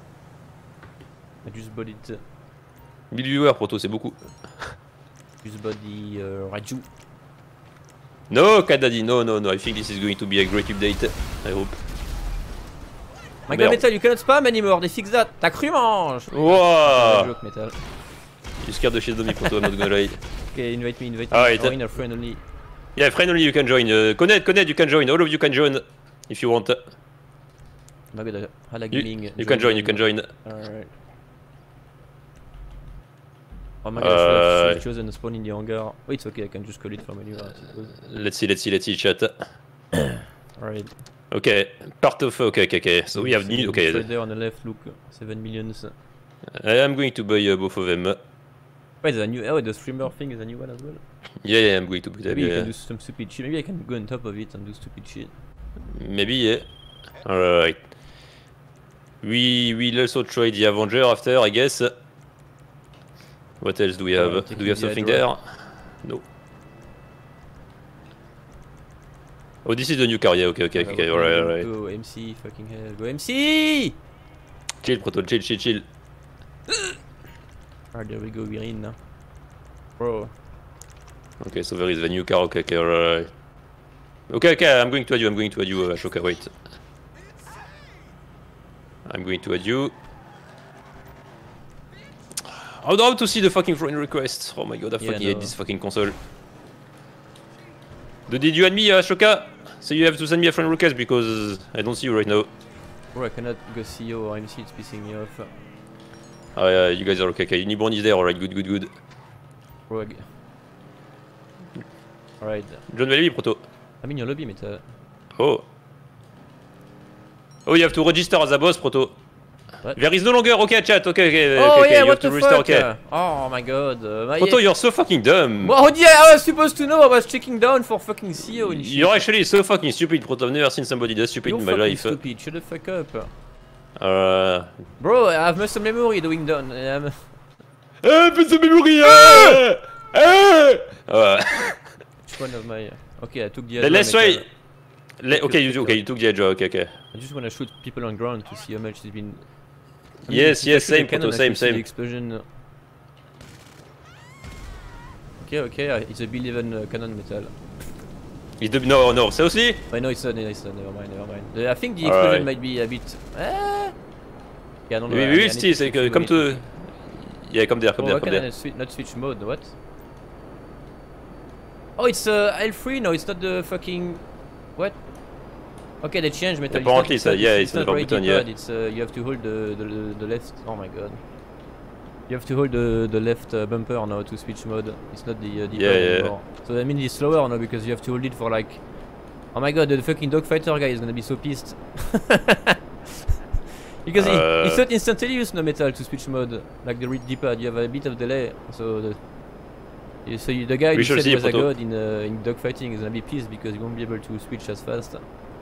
I just bought it. uh, mille viewers, Proto, c'est beaucoup. Just bought the uh, Raju. No, Kadadi, no, no, no, I think this is going to be a great update. I hope. My Merde. god, Metal, you cannot spam anymore. They fix that. T'as cru, mange? Wow! Joke, Metal. You scared the shit out of me, Proto, I'm not gonna lie. Okay, invite me, invite me. Alright. Join a friend only. Yeah, friend only you can join. Uh, Connect, Connect, you can join. All of you can join if you want. My god, Hala You, Gaming. you can join, you can join. Alright. Oh my god, I Uh, should have chosen a spawn in the hangar. Oh, it's okay, I can just call it from anywhere. I suppose. Let's see, let's see, let's see, chat. Alright. Okay, part of. Okay, okay, okay. So we have new. Okay, Right there on the left, look. seven millions. I am going to buy uh, both of them. Wait, the new. Oh, the streamer thing is a new one as well. Yeah, yeah, I'm going to buy them. Maybe you Yeah. can do some stupid shit. Maybe I can go on top of it and do stupid shit. Maybe, yeah. Alright. We will also try the Avenger after, I guess. What else do we have? Uh, do we have taking the something Hydra. there? No. Oh, this is the new car, yeah, okay, okay, Uh, okay, alright, alright. Go M C, fucking hell. Go M C! Chill, Proto, chill, chill, chill. Alright, there we go, we're in now. Bro. Okay, so there is the new car, okay, okay, alright. Okay, okay, I'm going to add you, I'm going to add you, uh, Ashoka, wait. I'm going to add you. How do I have to see the fucking friend request? Oh my god, I Yeah, fucking no. hate this fucking console. Did you add me, uh, Ashoka? So you have to send me a friend request because I don't see you right now. Bro, I cannot go C E O or M C, it's pissing me off. Oh yeah, you guys are okay, okay. Uniborn is there, alright, good, good, good. Bro, I... Alright. John Valley, Proto. I'm in your lobby, Metal. Oh. Oh, you have to register as a boss, Proto. What? There is no longer. Okay, chat. Okay, okay. Oh okay, yeah, you what have to the restart. fuck? Okay. Oh my god. Uh, my Proto, you're so fucking dumb. Oh yeah, I was supposed to know. I was checking down for fucking C O and shit. You're actually so fucking stupid, Proto. I've never seen somebody that stupid You're in my fucking life. stupid. Shut the fuck up. Uh. Bro, I have muscle memory doing done. Um... Ah, put the memory. Ah! Ah! Uh. Which one of my? Okay, I took the. Let's Adra, try. Le okay, you okay, you took the edge. Okay, okay. I just wanna shoot people on ground to see how much it's been. I mean, Yes, yes, same, cannon, Proto, same, same. The explosion. Okay, okay, uh, it's a B eleven uh, cannon metal. It's the no, no, seriously? I know it's not, it's not, never mind, never mind. The, I think the explosion right. might be a bit. Uh, yeah, I don't know. We I, will I see. to Uh, come to. Yeah, come there, come oh, there, how come can I there. not switch, not switch mode? What? Oh, it's uh, L three. No, it's not the fucking. What? Okay, they changed metal. Apparently, it's not, it's, uh, yeah, it's, it's not another right button, D-pad, yeah. It's uh, you have to hold the, the the the left. Oh my god. You have to hold the the left uh, bumper now to switch mode. It's not the uh, D-pad Yeah, yeah. anymore. So that means it's slower now because you have to hold it for like. Oh my god, the fucking dogfighter guy is gonna be so pissed. Because uh... he, it's not instantaneous no metal to switch mode like the D-pad. You have a bit of delay, so the. Yeah, so you, the guy who said he was a god in, uh, in dogfighting is gonna be pissed because he won't be able to switch as fast.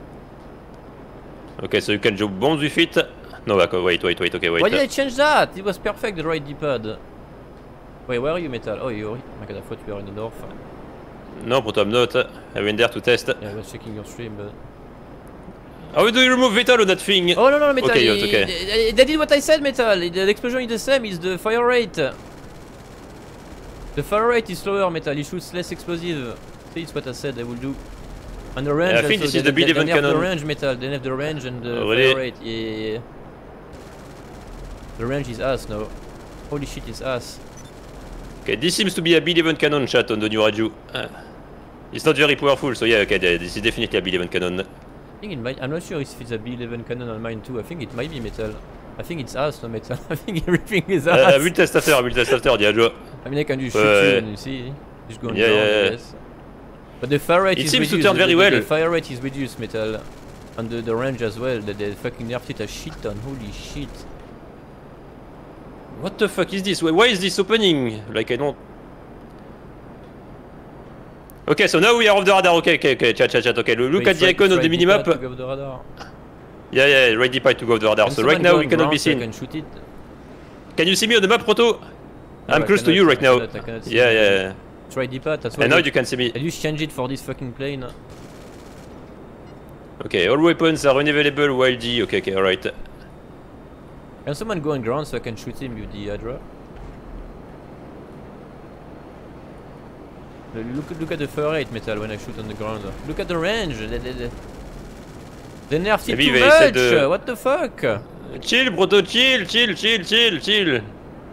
Okay, so you can jump bombs with it? No, wait, wait, wait, okay, wait. Why did I change that? It was perfect, the right D-pad. Wait, where are you, Metal? Oh, you're... Oh my god, I thought you were in the north. No, but I'm not. I went there to test. Yeah, I was checking your stream, but... How do you remove Metal on that thing? Oh, no, no, Metal, okay, he, okay. They, they did what I said, Metal. The, the explosion is the same, it's the fire rate. The fire rate is slower, Metal. He shoots less explosive. See, it's what I said I will do. And the range, yeah, I think also, this is the B eleven they, they cannon. the range, Metal. They have the range and the oh, really? fire rate. Yeah, yeah, yeah. The range is ass now. Holy shit, it's ass. Okay, this seems to be a B eleven cannon chat on the new Raju. Uh, it's not very powerful, so yeah, okay, this is definitely a B eleven cannon. I think it might. I'm not sure if it's a B eleven cannon on mine too. I think it might be Metal. I think it's ass, no Metal. I think everything is ass. Uh, I will test after, I will test after, Diageo. I mean, I can just shoot uh, you and you see. Just go on yeah, down, yeah, yeah. I guess. But the fire rate it is seems reduced. to turn the, very the, well. The fire rate is reduced, Metal. And the, the range as well. That they fucking nerfed it a shit ton. Holy shit. What the fuck is this? Why is this opening? Like I don't... Okay, so now we are off the radar. Okay, okay, okay, chat, chat, chat. Okay, look Wait, at the icon on the minimap. To go off the radar. Yeah, yeah, right D-pad to go off the radar. Can So right now we cannot be so I seen. can shoot it? Can you see me on the map, Proto? No, I'm I close to cannot, you right I now. cannot, I cannot see Yeah, you. yeah, yeah. Try D-pad, that's why. And now you can see me. I just change it for this fucking plane. Okay, all weapons are unavailable while D. Okay, okay, alright. Can someone go on ground so I can shoot him with the Hydra? Look, look at the fire rate, Metal, when I shoot on the ground. Look at the range. They, they, they, they nerfed it Maybe too they much. said the- What the fuck? Chill, Proto, chill, chill, chill, chill, chill.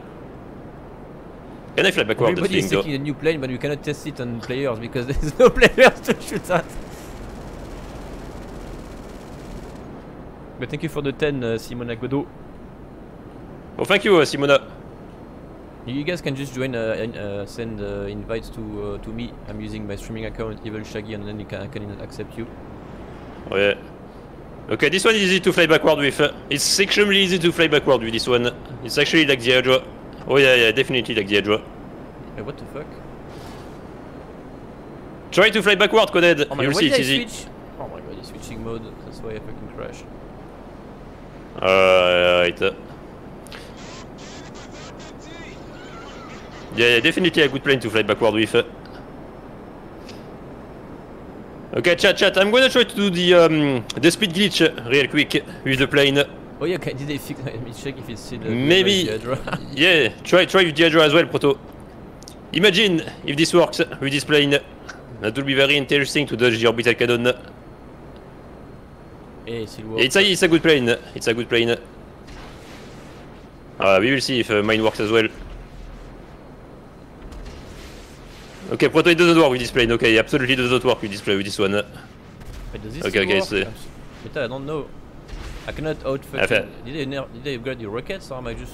Can I fly backward that Everybody is thing though? taking a new plane, but we cannot test it on players because there's no players to shoot at. But thank you for the ten, uh, Simona Godot. Oh, thank you, uh, Simona. You guys can just join, uh, and uh, send uh, invites to uh, to me. I'm using my streaming account, Evil Shaggy, and then you can, I can accept you. Oh yeah. Okay, this one is easy to fly backward with. Uh, it's extremely easy to fly backward with this one. It's actually like the Hydra. Oh yeah, yeah, definitely like the Hydra. Hey, what the fuck? Try to fly backward, Coded. Oh my You'll god, see why it's did I easy. switch? Oh my god, it's switching mode. That's why I fucking crash. Alright. Yeah, yeah, definitely a good plane to fly backward with. Okay, chat, chat. I'm gonna try to do the um, the speed glitch real quick with the plane. Oh yeah, okay, did they fix? Let me check if it's still. Uh, Maybe. Yeah, try try with the Hydra as well, Proto. Imagine if this works with this plane. That would be very interesting to dodge the orbital cannon. Hey, it still works. It's a it's a good plane. It's a good plane. Uh, we will see if uh, mine works as well. Okay, Proto, it doesn't work with this plane. Okay, it absolutely does not work with this plane with this one. Wait, does this Okay, still okay, work? so- But I don't know. I cannot out fucking... Okay. Did they, ner did they upgrade the rockets or am I just...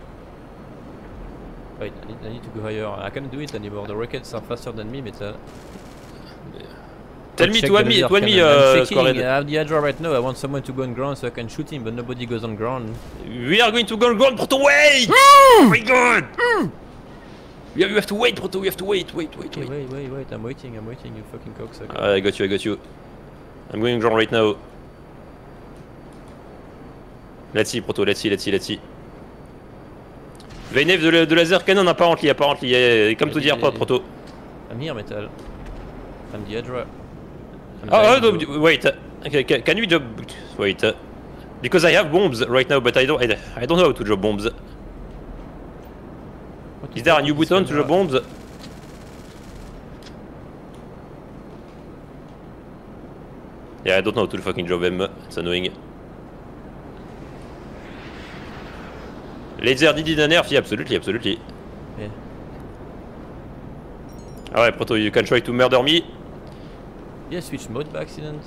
Wait, I need, I need to go higher. I cannot do it anymore. The rockets are faster than me, but... Uh... Tell me, check to add me, another to add me, cannon. I'm uh, checking, Squarehead. I have the Hydra right now, I want someone to go on ground so I can shoot him, but nobody goes on ground. We are going to go on ground, Proto, wait! Oh my god! You have, you have to wait, Proto, you have to wait, wait, wait, Okay, wait. wait, wait, wait, I'm waiting, I'm waiting, you fucking cocksucker. I got you, I got you. I'm going ground right now. Let's see, Proto, let's see, let's see, let's see. Vaynave de, de laser cannon, apparently, apparently. Yeah, come to the airport, Proto. I'm here, Metal. I'm the Hydra. I'm Oh, dying, oh no, wait. Okay, can, can you drop? Wait, uh, because I have bombs right now, but I don't. I, I don't know how to drop bombs. Is there a new button to drop bombs? Yeah, I don't know how to fucking drop them. It's annoying. Laser did it an nerf? Yeah, absolutely, absolutely. Yeah. Alright, Proto, you can try to murder me. Yeah, switch mode by accident.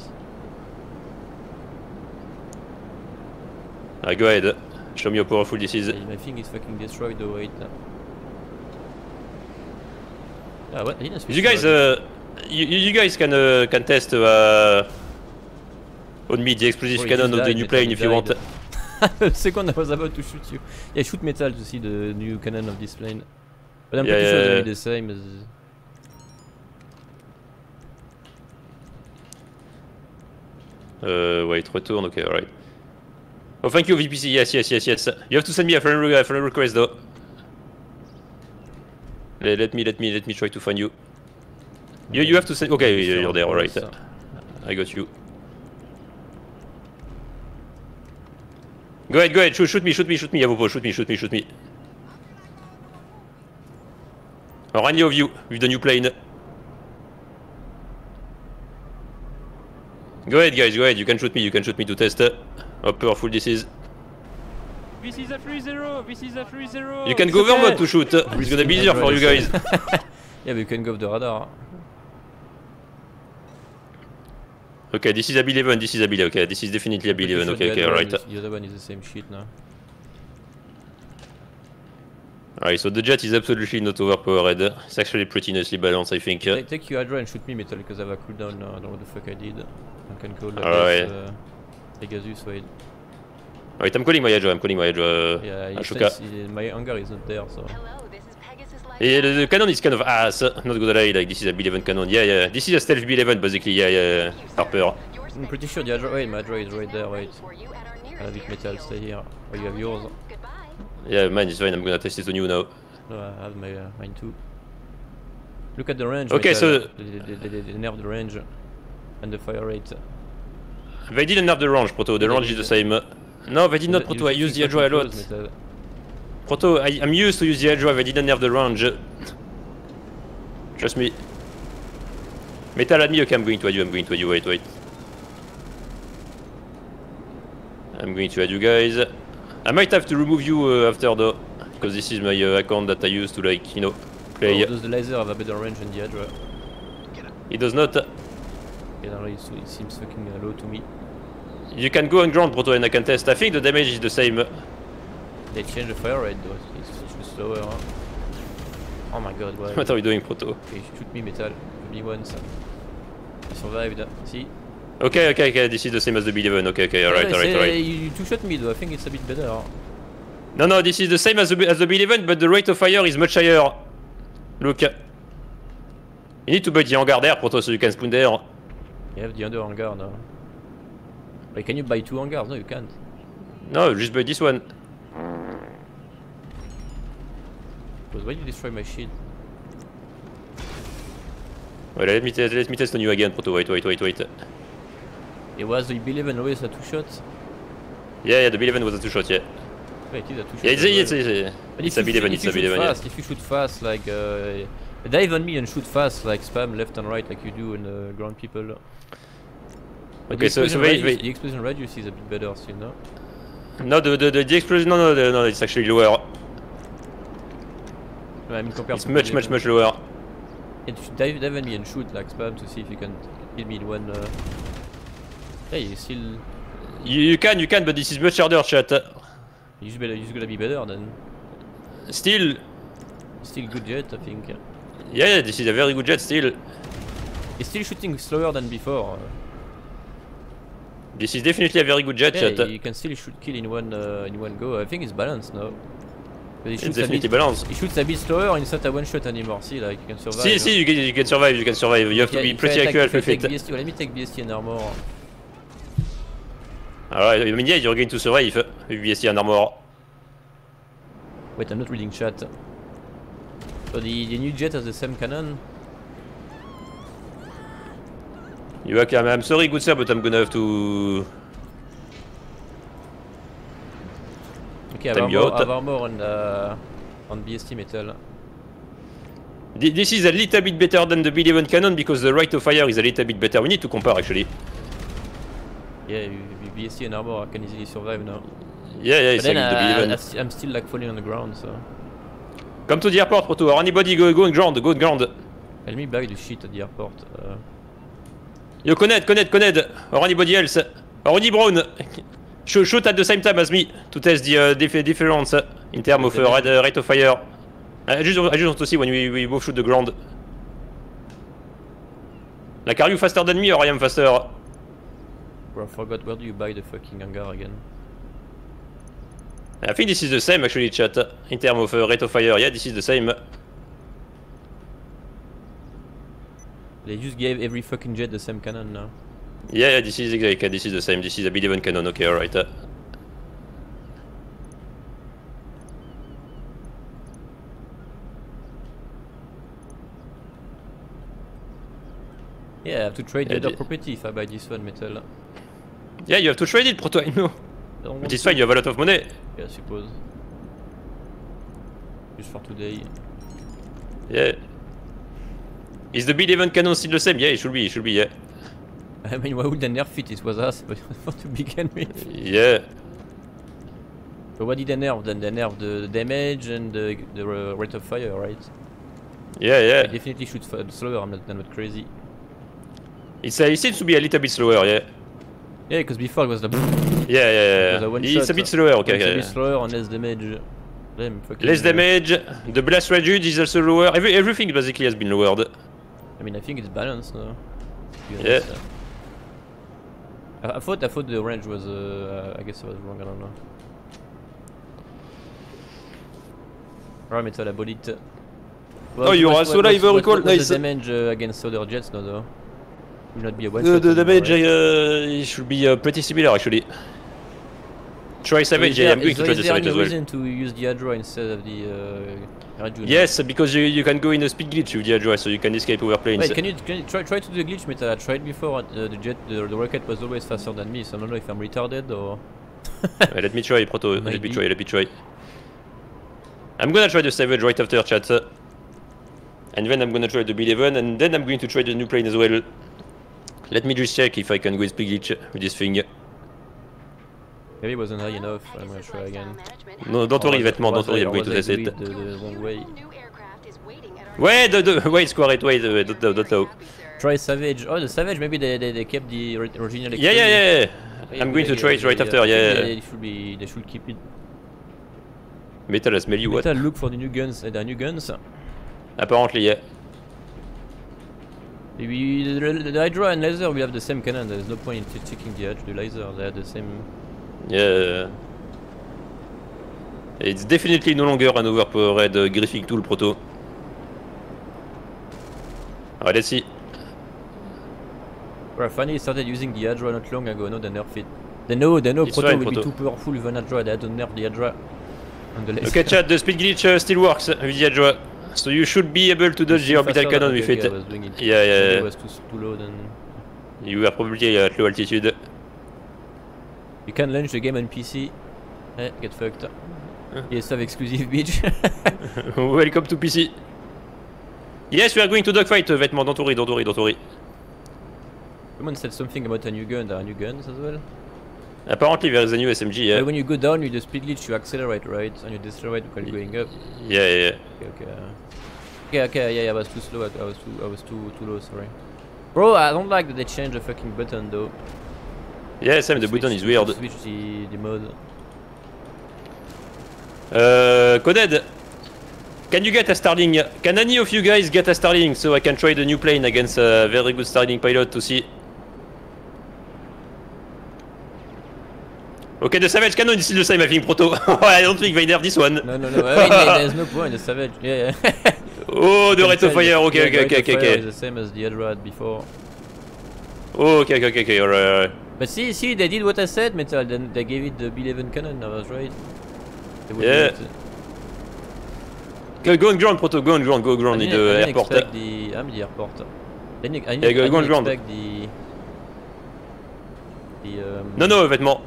Alright, go ahead. Show me how powerful this is. Yeah, my thing is fucking destroyed though, wait. Ah, what? I didn't switch You guys, mode. uh, you, you guys can uh, can test uh, on me the explosive Oh, he cannon just of the died, new Metal, plane he if you want. died. The second I was about to shoot you. Yeah, shoot Metal to see the new cannon of this plane. But I'm Yeah, pretty yeah, sure it's yeah. gonna be the same as... Uh, wait, return, okay, alright. Oh, thank you, V P C, yes, yes, yes, yes. You have to send me a friend, re a friend request though. Let, let me, let me, let me try to find you. You, you have to send, okay, you're there, alright. I got you. Go ahead, go ahead, shoot, shoot me, shoot me, shoot me, Avopo, shoot me, shoot me, shoot me. Or any of you, with the new plane. Go ahead, guys, go ahead, you can shoot me, you can shoot me to test uh, how powerful this is. This is a three zero, this is a three zero. You can go over mode to shoot, uh, it's gonna be easier for you guys. Yeah, but you can go off the radar. Okay, this is a B eleven, this is a B eleven, okay, this is definitely a B eleven, okay, okay, alright. The other one is the same shit now. Alright, so the jet is absolutely not overpowered, it's actually pretty nicely balanced, I think. Take, take your Hydra and shoot me, Metal, because I have a cooldown now, I don't know what the fuck I did. I can call that Alright. uh, Pegasus, wait. Alright, I'm calling my Hydra, I'm calling my Hydra. Yeah, it Ashoka. says, uh, my hangar is not there, so... Hello, this is Pegasus Life. Yeah, the, the cannon is kind of ass, not gonna lie, like this is a B eleven cannon, yeah, yeah, this is a stealth B eleven basically, yeah, yeah, Harper. I'm pretty sure the Hydra, wait, my Hydra is right there, wait. I have it, Metal, stay here. Or you have yours. Goodbye. Yeah, mine is fine, I'm gonna test it on you now. No, I have my, uh, mine too. Look at the range, Okay, Metal. so- They, they, they, they, they nerf the range. And the fire rate. They didn't have the range, Proto, the Yeah, range they is the did. same. No, they did not, You- Proto, you I use the fucking Hydra a lot. close, Metal. Proto, I, I'm used to use the Hydra, they didn't have the range. Trust me. Metal at me, okay, I'm going to add you, I'm going to add you, wait, wait. I'm going to add you guys. I might have to remove you uh, after though, because this is my uh, account that I use to like, you know, play. Oh, does the laser have a better range than the Hydra? It does not. Yeah, no, it, it seems fucking uh, low to me. You can go on ground, Proto, and I can test. I think the damage is the same. They changed the fire rate though, it's, it's slower. Huh? Oh my god, why? What are you doing, Proto? Okay, shoot me, Metal. Shoot me once. I survived. See? Okay, okay, okay, this is the same as the B eleven. Okay, okay, alright, Yeah, alright, say, alright. You, you two shot me though, I think it's a bit better. Huh? No, no, this is the same as the, as the B eleven, but the rate of fire is much higher. Look. You need to buy the hangar there, Proto, so you can spawn there. You have the under hangar now. Like, can you buy two hangars? No, you can't. No, just buy this one. Because why you destroy my shit? Wait, let me, let me test on you again, Proto. Wait, wait, wait, wait. It was the B eleven always a two shots? Yeah, yeah, the B eleven was a two shot, yeah. Wait, it is a two shot. Yeah, it's, it's, it's, But it's if a you B eleven, shoot- it's if a you B shoot eleven, yeah. fast, If you shoot fast, like uh, dive on me and shoot fast, like spam left and right, like you do in the ground people. But Okay, the so- so explosion wait, radius, wait. the explosion radius is a bit better still, no? No, the, the, the, the explosion, no, no, the, no, it's actually lower. No, I mean compared It's to much, B much, eleven. much lower. And you should dive, dive on me and shoot like spam to see if you can kill me in one. Uh... Yeah, you still. You, you can, you can, but this is much harder, chat. You're better. You're gonna be better then. Still, Still good jet, I think. yeah, yeah, this is a very good jet still. He's still shooting slower than before. This is definitely a very good jet. Yeah, chat. you can still shoot kill in one uh, in one go. I think it's balanced now. But he It's shoots a definitely bit, balanced. he shoots a bit slower and it's not a one shot anymore. See, like you can survive. See, see, you can, you can survive, you can survive. You have Yeah, to be if pretty I attack- accurate if I with take it. B S T, well, let me take B S T and armor. Alright, I mean, yeah, you're going to survive with B S T and armor. Wait, I'm not reading chat. So the, the new jet has the same cannon. You okay, I'm, I'm sorry, good sir, but I'm gonna have to. Okay, I have Time armor, you out. I have armor on uh, on B S T metal. Th- This is a little bit better than the B eleven cannon because the rate of fire is a little bit better. We need to compare actually. Yeah, you- you- B S T and armor I can easily survive now. Yeah, yeah, But it's then like the B I, eleven. I, I, I'm still like falling on the ground, so. Come to the airport, Proto, or anybody go, go on ground, go on ground. Let me buy the shit at the airport. Uh, Yo, connect, connect, connect, or anybody else. Or Ronnie Brown, shoot, shoot at the same time as me to test the uh, dif difference in terms of uh, rate, uh, rate of fire. I just, I just want to see when we, we both shoot the ground. Like, are you faster than me or I am faster? bro, I forgot where do you buy the fucking hangar again? I think this is the same actually, chat, in terms of uh, rate of fire. Yeah, this is the same. They just gave every fucking jet the same cannon now. Yeah, yeah, this is exactly, this is the same. This is a B eleven cannon. Okay, alright. Uh, Yeah, I have to trade Yeah, the other the- property if I buy this one metal. yeah, you have to trade it, Proto, I know. I don't want But it's to. fine, you have a lot of money. Yeah, I suppose. Just for today. Yeah. Is the B eleven cannon still the same? Yeah, it should be, it should be, yeah. I mean, why would they nerf it? It was us, but to begin with. Yeah. So what did they nerf then? They nerfed the damage and the, the uh, rate of fire, right? Yeah, I yeah. definitely shoot f slower, I'm not, I'm not crazy. It's, uh, it seems to be a little bit slower, yeah. Yeah, because before it was the Yeah, yeah, was a yeah. one It's shot, a bit slower, okay. it's a okay. bit slower and less damage. Damn, fucking, Less uh, damage, the blast radius is also lower. Every, everything basically has been lowered. I mean, I think it's balanced now. to be Yeah. honest. I, I thought I thought the range was. Uh, I guess I was wrong. I don't know. Right, metal about it. Oh, you are also live, recall, What's nice. the damage uh, against other jets now, though? Will not be a one The, shot the anymore, damage right? uh, it should be uh, pretty similar actually. Try So Savage, is yeah, there- I'm going is to there- try the is there Savage any as well. reason to use the Hydra instead of the uh, Raju? Yes, because you, you can go in a speed glitch with the address, so you can escape over planes. Wait, can you, can you try, try to do the glitch metal? I tried before, uh, the jet, the, the rocket was always faster than me, so I don't know if I'm retarded or... Uh, let me try, Proto, let me Maybe. try, let me try. I'm gonna try the Savage right after chat. uh, And then I'm gonna try the B eleven, and then I'm going to try the new plane as well. Let me just check if I can go with speed glitch with this thing. Maybe it wasn't high enough, I'm gonna try again. No, don't worry, Or was- Vetman, or was don't worry, I- I'm or going to was I test it. doing it the, the wrong way. Wait, the, the, wait, square it, wait, wait, don't, don't low. Try Savage. Oh, the Savage, maybe they, they, they kept the ori- original Yeah, yeah, yeah, yeah. Yeah, I'm going to yeah, try it yeah, right yeah. after, yeah. They should be, they should keep it. Metal has smell you, what? Metal, look for the new guns, uh, the new guns. Apparently, yeah. Maybe the, the, the Hydra and laser will have the same cannon, there's no point in checking the, the laser, they have the same... Yeah. It's definitely no longer an overpowered uh, griffing tool, Proto. Alright, let's see. Well, I finally started using the Hydra not long ago, now they nerf it. They know, they know It's Proto fine, will Proto. be too powerful with an Hydra, they had to nerf the Hydra. And the laser. Okay, chat, the speed glitch uh, still works with the Hydra. So you should be able to dodge the orbital Faster cannon than- with okay, it. okay, I was doing it. Yeah, yeah, Maybe yeah. it was too, too low then. You were probably at low altitude. You can launch the game on P C. Eh, get fucked. P S five exclusive, bitch. Welcome to P C. Yes, we are going to dogfight, uh, Vetman, don't worry, don't worry, don't worry. Someone said something about a new gun, there are new guns as well. Apparently there is a new S M G, yeah. But when you go down with the speed glitch, you accelerate, right? And you decelerate while going up. Yeah, yeah, yeah. Okay, okay. Okay, okay, yeah, yeah, I was too slow, I was too, I was too, too low, sorry. Bro, I don't like that they changed the fucking button though. Yeah, Sam, the Switch- button is weird. Switch the, the mode. Uh, Coded. Can you get a Starling? Can any of you guys get a Starling so I can try the new plane against a very good Starling pilot to see? Okay, the Savage Cannon is still the same, I think, Proto. I don't think they nerf this one. No, no, no, I mean, there's no point, the Savage, yeah, yeah. Oh, the rate of fire, okay, okay, okay, okay, okay. Is the same as the Hydra had before. Oh, okay, okay, okay, okay, alright, alright. But see, see, they did what I said, Metal, then they gave it the B eleven cannon, I was right. Yeah. Go, go on ground, Proto, go on ground, go on ground, need the airport. I the, I'm the airport. I didn't, I didn't, yeah, go, I go on didn't ground. expect the... the um, no, no, vêtements.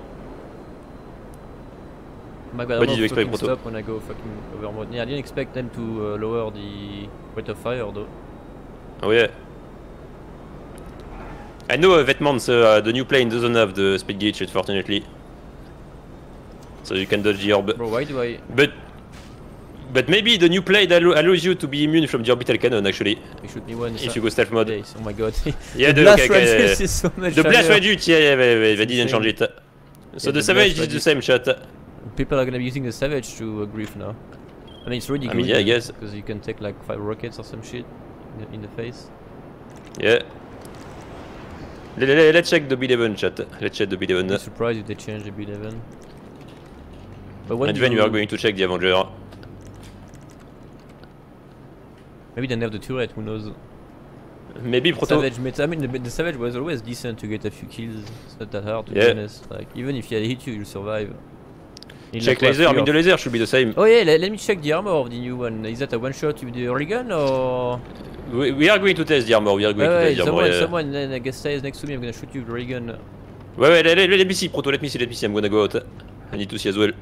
My bad, What I'm did you expect, fucking Proto? stop when I go fucking over mode. Yeah, I didn't expect them to uh, lower the rate of fire though. Oh yeah. I know uh, Vetmans, uh, the new plane doesn't have the speed gauge, unfortunately. So you can dodge the orb. Bro, why do I... But but maybe the new plane allo allows you to be immune from the orbital cannon, actually. You shoot me once. If you go stealth mode. Yes, oh my god. Yeah, the the, blast okay, okay, radius is so much The blast higher. radius, yeah, yeah, they, they, they didn't change it. So Yeah, the, the Savage blast is the radius. same shot. People are gonna be using the Savage to uh, grief now. I mean, it's really I good. mean, yeah, I guess. Because you can take like five rockets or some shit in the, in the face. Yeah. Let, let, let's check the B eleven chat. Let's check the B eleven. I'm surprised if they change the B eleven. But when And then you... we are going to check the Avenger. Maybe they nerf the turret, who knows? Maybe Proto. Savage meta. I mean, the, the Savage was always decent to get a few kills. It's not that hard to Yeah. be honest. Like, even if he hit you, you'll survive. In Check like, what, laser, I three mean or the laser should be the same. Oh yeah, let, let me check the armor of the new one. Is that a one shot with the Oregon or? We, we are going to test the armor, we are going Oh, to wait, test the armor. someone, Yeah. someone then I guess stays next to me. I'm gonna shoot you with the Oregon. Wait, wait, let, let, let me see, Proto, let me see, let me see, I'm gonna go out. I need to see as well.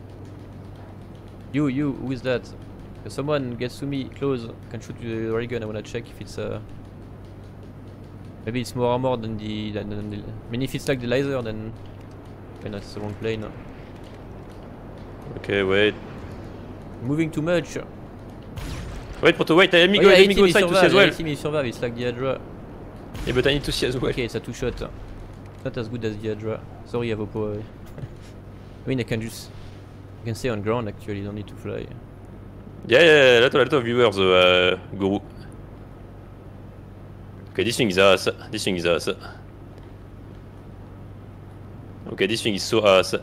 You, you, who is that? If someone gets to me close, can shoot with the Oregon. I wanna check if it's uh maybe it's more armor than the, than, than the. I mean, if it's like the laser, then okay, that's the wrong plane. Okay, wait. Moving too much. Wait, Proto, wait, let me Oh, go, yeah, let me go eighteen inside to see as well. eighteen survive, it's like the Hydra. Yeah, but I need to see as well. Okay, it's a two shot. Not as good as the Hydra. Sorry, Avopo. I mean, I can just. You can stay on ground actually, you don't need to fly. Yeah, yeah, a lot, a lot of viewers, uh, Guru. Okay, this thing is ass. This thing is ass. Okay, this thing is so ass.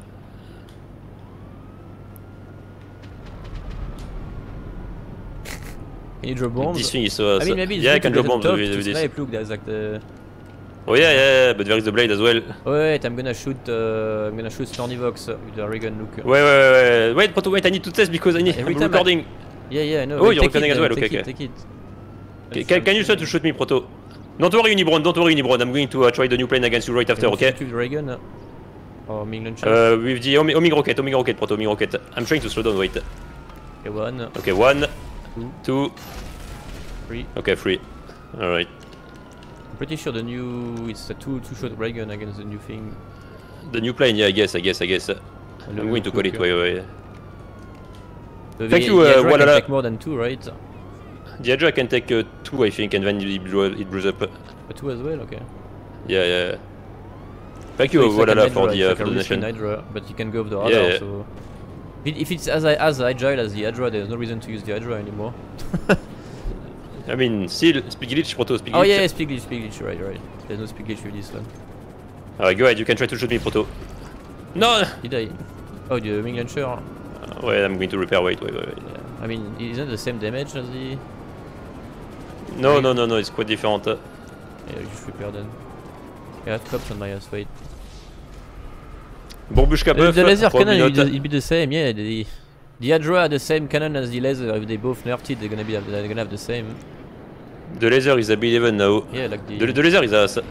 Can you drop bombs? This thing is so ass. I mean, maybe it's yeah, I good can to drop get bombs top with, to with this. snipe. Look, there's like the. Oh yeah, yeah, yeah, but there is the blade as well. Oh wait, I'm gonna shoot. Uh, I'm gonna shoot Stornivox with the Oregon. Look. Wait, wait, wait, wait, wait, Proto, wait, I need to test because I need. Every I'm time I- recording. Yeah, yeah, no. Oh, wait, you're take recording it, as well, then, okay, take okay. It, take it. Okay, can, can you try to shoot me, Proto? Don't worry, Unibron, don't worry, Unibron. I'm going to uh, try the new plane against you right after, Can you okay? shoot with Oregon? uh, Or Ming Launcher? Uh, with the Omi Oming Rocket, Oming Rocket, Proto, Oming Rocket. I'm trying to slow down, wait. Okay, one, Okay, one, Two. two, three. okay, three. Alright. I'm pretty sure the new. It's a two two shot Oregon against the new thing. The new plane, yeah, I guess, I guess, I guess. I'm going to call it, wait, wait. The, Thank the, you, the uh, Hydra can Walala. take more than two, right? The Hydra can take uh, two, I think, and then it, blew, it blows up. A two as well, okay. Yeah, yeah. Thank you, So it's like an Walala, for Hydra, the, uh, it's for like the a risky donation. Hydra, but you can go with the radar, Yeah, yeah. so... If, it, if it's as, as agile as the Hydra, there's no reason to use the Hydra anymore. I mean, still, speed glitch, Proto, speed glitch. Oh yeah, yeah, speed glitch, speed glitch, right, right. There's no speed glitch with this one. Alright, go ahead, you can try to shoot me, Proto. No! Did I? Oh, the Ming Launcher? Uh, wait, I'm going to repair, wait, wait, wait, wait. Yeah. I mean, isn't it the same damage as the... No, no, no, no, it's quite different. Yeah, just repair then. Yeah, I have cops on my ass, wait. Burbushka Uh, buff, the laser probably cannon, not. it'll be the same, yeah. The, the Hydra had the same cannon as the laser. If they both nerfed it, they're gonna be they're gonna have the same. The laser is a B eleven now. Yeah, like the. The, the laser is ass.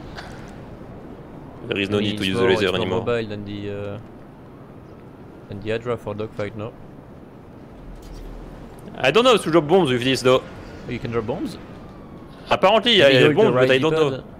There is no I mean, need to it's use more, the laser it's more anymore. mobile than the uh, than the Hydra for dogfight, no? I don't know how to drop bombs with this though. Oh, you can drop bombs. Apparently Maybe I have hold the bombs, but right I don't D-pad. know.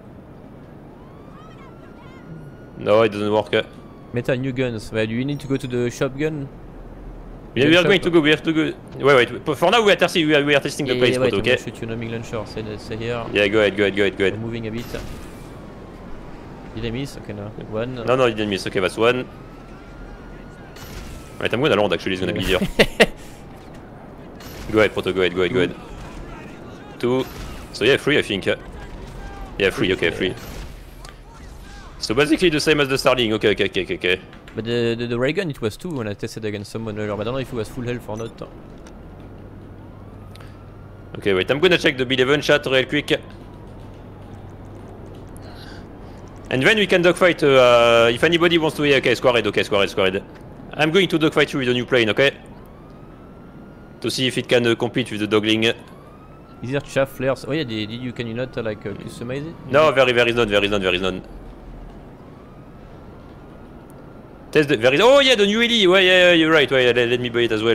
No, it doesn't work. Metal new guns. Well, you need to go to the shotgun. Yeah, we are going to go, we have to go. Wait, wait, for now we are testing, we are, we are testing Yeah, the yeah, place, yeah, wait, but I'm gonna okay? shoot you no Ming Launcher. Stay, there- stay here. Yeah, go ahead, go ahead, go ahead, go I'm ahead. moving a bit. Did I miss? Okay, no. One. No, no, you didn't miss, okay, that's one. Right, I'm gonna land actually, it's gonna be easier. Go ahead, Proto, go ahead, go ahead, go ahead. Two. So yeah, three I think. Yeah, three, okay, three. So basically the same as the Starling, okay, okay, okay, okay. But the, the, the ray gun it was two when I tested against someone earlier, but I don't know if it was full health or not. Okay, wait, I'm gonna check the B eleven chat real quick. And then we can dogfight uh, if anybody wants to. Yeah, okay, squared, okay, squared, squared. I'm going to dogfight you with a new plane, okay? To see if it can uh, compete with the dogling. Is there chaff flares? Oh yeah, did you can you not uh, like uh, customize it? No, very, very none, very none, very none. Test the, there is. Oh yeah, the new Heli. Yeah, yeah, yeah, you're right. Wait, let, let me buy it as well.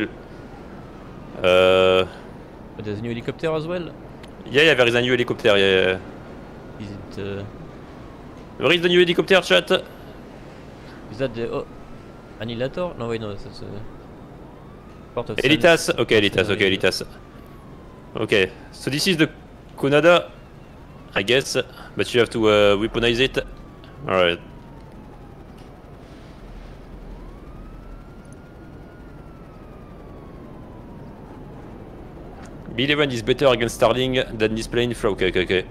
Uh. But there's a new helicopter as well. Yeah, yeah, there is a new helicopter. Yeah. yeah. Is it? Uh... Where is the new helicopter, chat? Is that the oh, Annihilator? No, wait, no, that's uh, part of. Elitas. Okay, Elitas. Okay, Elitas. Okay, so this is the Konada, I guess, but you have to uh, weaponize it. All right. B eleven is better against Starling than this plane. Okay, okay, okay.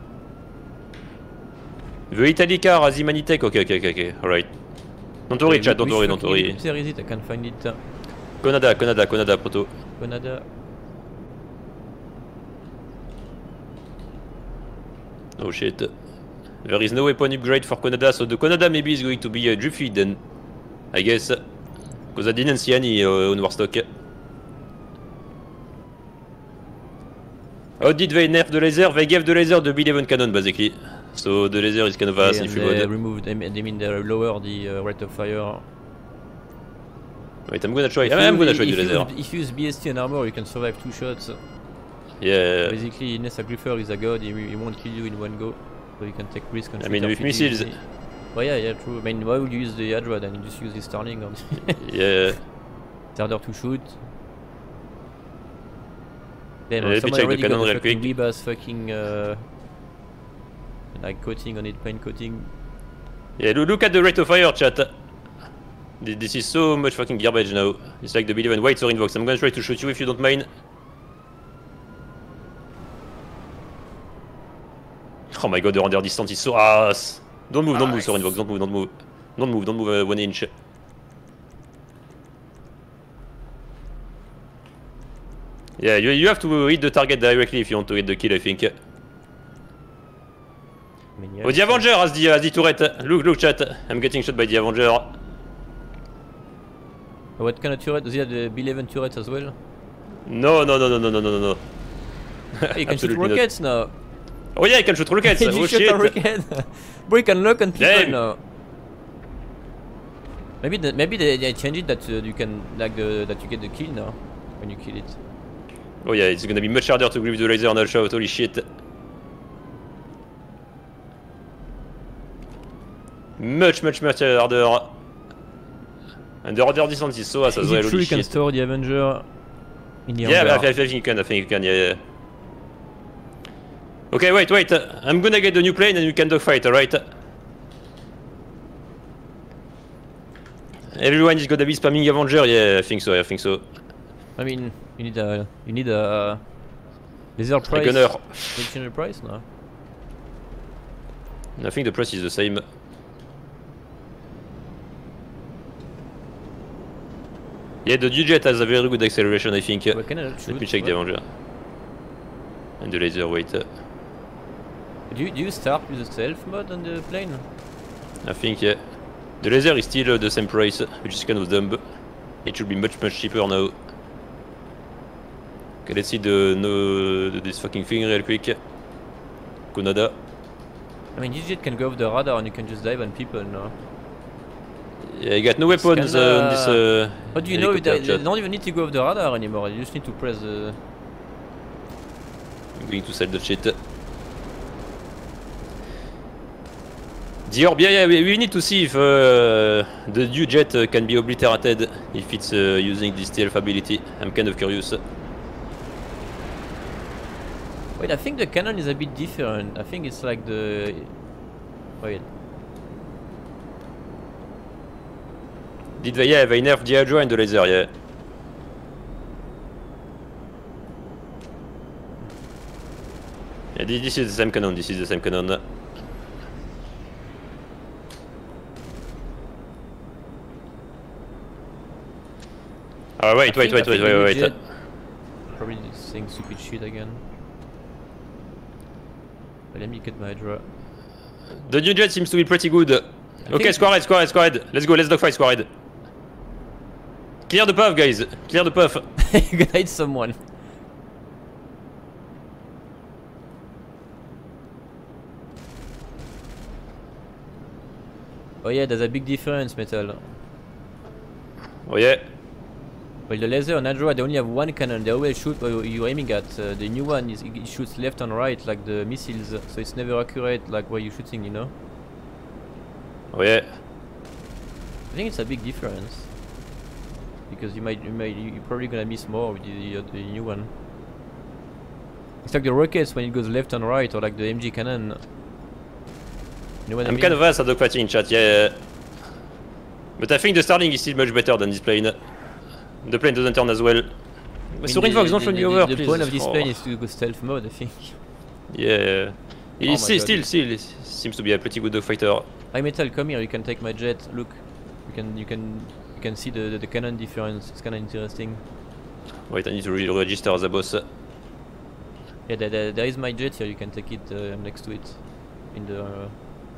The Italica has Imanitech. Okay, okay, okay, okay. Alright. Don't worry, chat, don't worry, don't worry. Where is it? I can find it. Konada, Konada, Konada, Proto. Konada. Oh shit. There is no weapon upgrade for Konada, so the Konada maybe is going to be uh, Driftfeed then. I guess. Because I didn't see any uh, on Warstock. How did they nerf the laser? They gave the laser the B eleven cannon basically. So the laser is kind of ass if you would. Removed them, they mean they lower the uh, rate of fire. Wait, I'm gonna try. If I'm gonna try the laser. If you use B S T and armor, you can survive two shots. Yeah. Basically, Nessa Griffer is a god. He, he won't kill you in one go, so you can take risk. I mean, with missiles. Oh yeah, yeah, true. I mean, why would you use the Hydra then? You just use the Starling. Or yeah. It's harder to shoot. Damn, uh, someone already the got the fucking fucking Weebas fucking uh, like coating on it, paint coating. Yeah, look at the rate of fire, chat. This is so much fucking garbage now. It's like the B eleven. Wait, sorry, Invox. I'm gonna try to shoot you if you don't mind. Oh my god, the render distance is so ass. Don't move, don't move, sorry, Invox. Don't move, don't move. Don't move, don't move uh, one inch. Yeah, you, you have to hit the target directly if you want to hit the kill, I think. I mean, yeah, oh, the Avenger has the, uh, the turret. Look, look, chat. I'm getting shot by the Avenger. What kind of turret? Does he have the B eleven turret as well? No, no, no, no, no, no, no, no. Hey, you can shoot rockets not. now. Oh yeah, you can shoot rockets. You oh shoot shit. a rocket. Bro, you can lock on people Damn. now. Maybe the, maybe they, they change it that uh, you can like the that you get the kill now when you kill it. Oh yeah, it's gonna be much harder to grip the laser on a shot, holy shit. Much, much, much harder. And the render distance is so ass as well, holy shit. You can store the Avenger in the Yeah, I, I think you can, I think you can, yeah, yeah. Okay, wait, wait, uh, I'm gonna get the new plane and you can dogfight, alright? Everyone is gonna be spamming Avenger, yeah, I think so, I think so. I mean, you need a, you need a laser price. A gunner. Did you change the price? No. I think the price is the same. Yeah, the Dujet has a very good acceleration, I think. Well, can I Let me check what? the Avenger. And the laser, wait. Do you, do you start with the stealth mode on the plane? I think, yeah. The laser is still uh, the same price, which is kind of dumb. It should be much, much cheaper now. Okay, let's see the no this fucking thing real quick. Konada. I mean, Dujet can go off the radar and you can just dive on people now. Yeah, you got no weapons uh, on this. Uh, How do you know? They, they don't even need to go off the radar anymore. You just need to press the. I'm going to sell the shit. The orb, yeah, yeah, we, we need to see if uh, the Dujet uh, can be obliterated if it's uh, using this stealth ability. I'm kind of curious. Wait, I think the cannon is a bit different. I think it's like the. Wait. Did they? Yeah, they nerfed the Hydra and the laser, yeah. Yeah, this is the same cannon, this is the same cannon. Oh, wait, wait, wait, wait, wait, wait. Probably saying stupid shit again. But let me get my draw. The new jet seems to be pretty good. I okay, square head, square head, square head. Let's go, let's dogfight square head. Clear the path, guys. Clear the path. You're gonna hit someone. Oh yeah, there's a big difference, Metal. Oh yeah. Well, the laser and Adra, they only have one cannon. They always shoot what you're aiming at. Uh, the new one is it shoots left and right like the missiles, so it's never accurate like where you're shooting, you know. Oh yeah. I think it's a big difference because you might, you might, you're probably gonna miss more with the, the new one. It's like the rockets when it goes left and right, or like the M G cannon. You know what I'm I mean? kind of fast at dogfighting in chat, yeah, yeah. But I think the Starling is still much better than this plane. The plane doesn't turn as well. I mean, Sorin Vox, don't show me over, the please. The point of this oh. plane is to go stealth mode, I think. Yeah. He oh still, still, still seems to be a pretty good dogfighter. Hi Metal, come here. You can take my jet. Look, you can, you can, you can see the the, the cannon difference. It's kind of interesting. Wait, I need to re register as a boss. Yeah, there, there, there is my jet here. You can take it. Uh, I'm next to it. In the. Uh,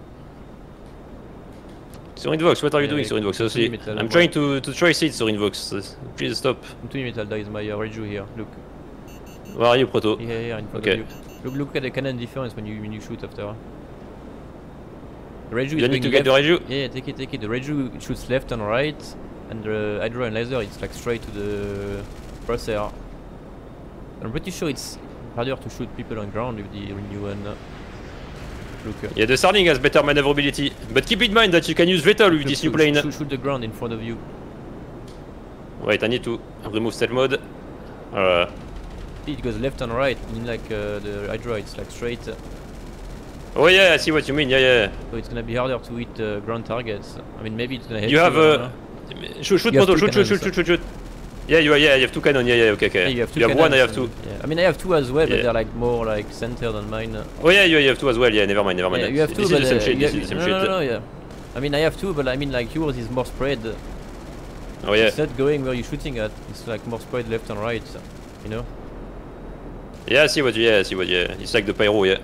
Sorin Vox, what are you yeah, doing, Sorin Vox? Seriously, Metal, I'm trying to to trace it, Sorin Vox. Please stop. Into Metal, there is my uh, Reju here. Look. Where are you, Proto? Yeah, yeah, in front okay. of you. Look, look at the cannon difference when you when you shoot after. The Reju you is need to left. get the Reju? Yeah, take it, take it. The Reju shoots left and right, and the Hydra and Laser it's like straight to the crosshair. I'm pretty sure it's harder to shoot people on ground with the new one. Look. Yeah, the Starling has better maneuverability, but keep in mind that you can use Vettel with look, this new shoot, plane. Shoot, shoot the ground in front of you. Wait, I need to remove stealth mode. Uh, It goes left and right, in like uh, the Hydra, it's like straight. Oh yeah, I see what you mean, yeah, yeah. So it's gonna be harder to hit uh, ground targets. I mean, maybe it's gonna hit you. have a... Shoot, shoot, Proto, shoot, shoot, shoot, shoot, shoot, shoot. Yeah, you, yeah, you have two cannon, yeah, yeah, okay, okay. Yeah, you have, two you have one, I have two. Yeah. I mean, I have two as well, yeah. but they're like more like centered than mine. Oh yeah, you, you have two as well, yeah, never mind, never mind. Yeah, you have two, this but is the same uh, shit, this have, is the same no, shit. no, no, yeah. I mean, I have two, but I mean, like yours is more spread. Oh yeah. It's not going where you're shooting at. It's like more spread left and right, you know. Yeah, I see what you, yeah, I see what, yeah. It's like the pyro, yeah.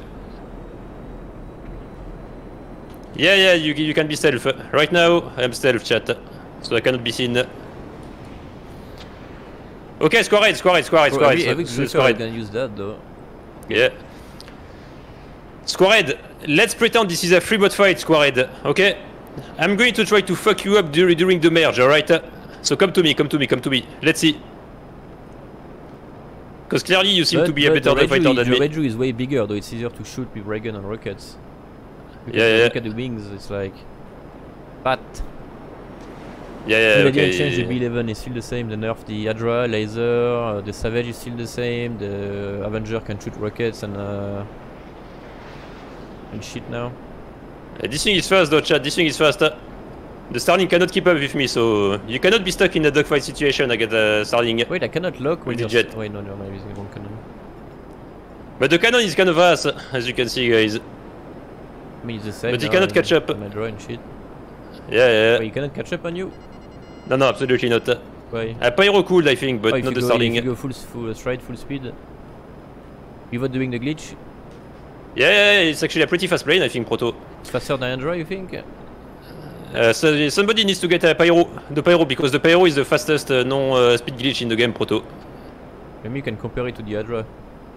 Yeah, yeah, you, you can be stealth. Right now, I am stealth, chat. So I cannot be seen. Okay, square head, square head, square head, square head. Every square head can use that, though. Yeah. Square head, let's pretend this is a free bot fight, square head, okay? I'm going to try to fuck you up dur during the merge, alright? So come to me, come to me, come to me. Let's see. Because clearly you seem but, to be a better fighter than me. The Reju is way bigger, though it's easier to shoot with ray gun and rockets. Because yeah, yeah. Look at the wings, it's like... Fat. Yeah, yeah, They okay. didn't change the B eleven, is still the same. The nerf, the Hydra, laser, uh, the Savage is still the same. The Avenger can shoot rockets and uh, and shit now. Uh, this thing is fast though, chat. This thing is fast. Uh. The Starling cannot keep up with me, so you cannot be stuck in a dogfight situation against uh, Starling. Wait, I cannot lock with with the jet. Wait, no, no, I'm using the wrong cannon. But the cannon is kind of fast, as you can see, guys. I mean, it's the same. But he cannot catch up. Hydra and shit. Yeah, yeah. Wait, he cannot catch up on you? No, no, absolutely not. Why? Uh, Pyro cooled, I think, but oh, not the go, Starling. If you go full, full straight, full speed. Without doing the glitch? Yeah, yeah, yeah, it's actually a pretty fast plane, I think, Proto. It's faster than Hydra, you think? Uh, so somebody needs to get a Pyro, the Pyro, because the Pyro is the fastest uh, non-speed uh, glitch in the game, Proto. Maybe you can compare it to the Hydra.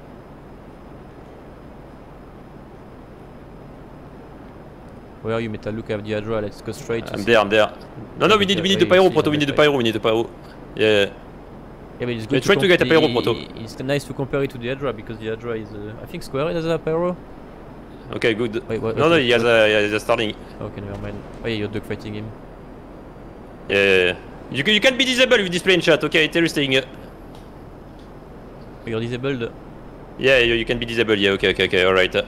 Where are you, Metal? Look at the Hydra, let's go straight. I'm there, I'm there. No, no, we need, we need the Pyro, Proto, we need the Pyro, we need the Pyro. Yeah. Yeah, but it's good yeah, to try to get a Pyro, Proto. It's nice to compare it to the Hydra because the Hydra is. Uh, I think Square has a Pyro. Okay, good. Wait, what, no, what, no, he has what? a, he has a Starling. Okay, never mind. Oh yeah, you're dogfighting him. Yeah, yeah, yeah. You can, you can be disabled with this plane, chat. Okay, interesting. Oh, you're disabled. Yeah, you, you can be disabled. Yeah, okay, okay, okay. All right.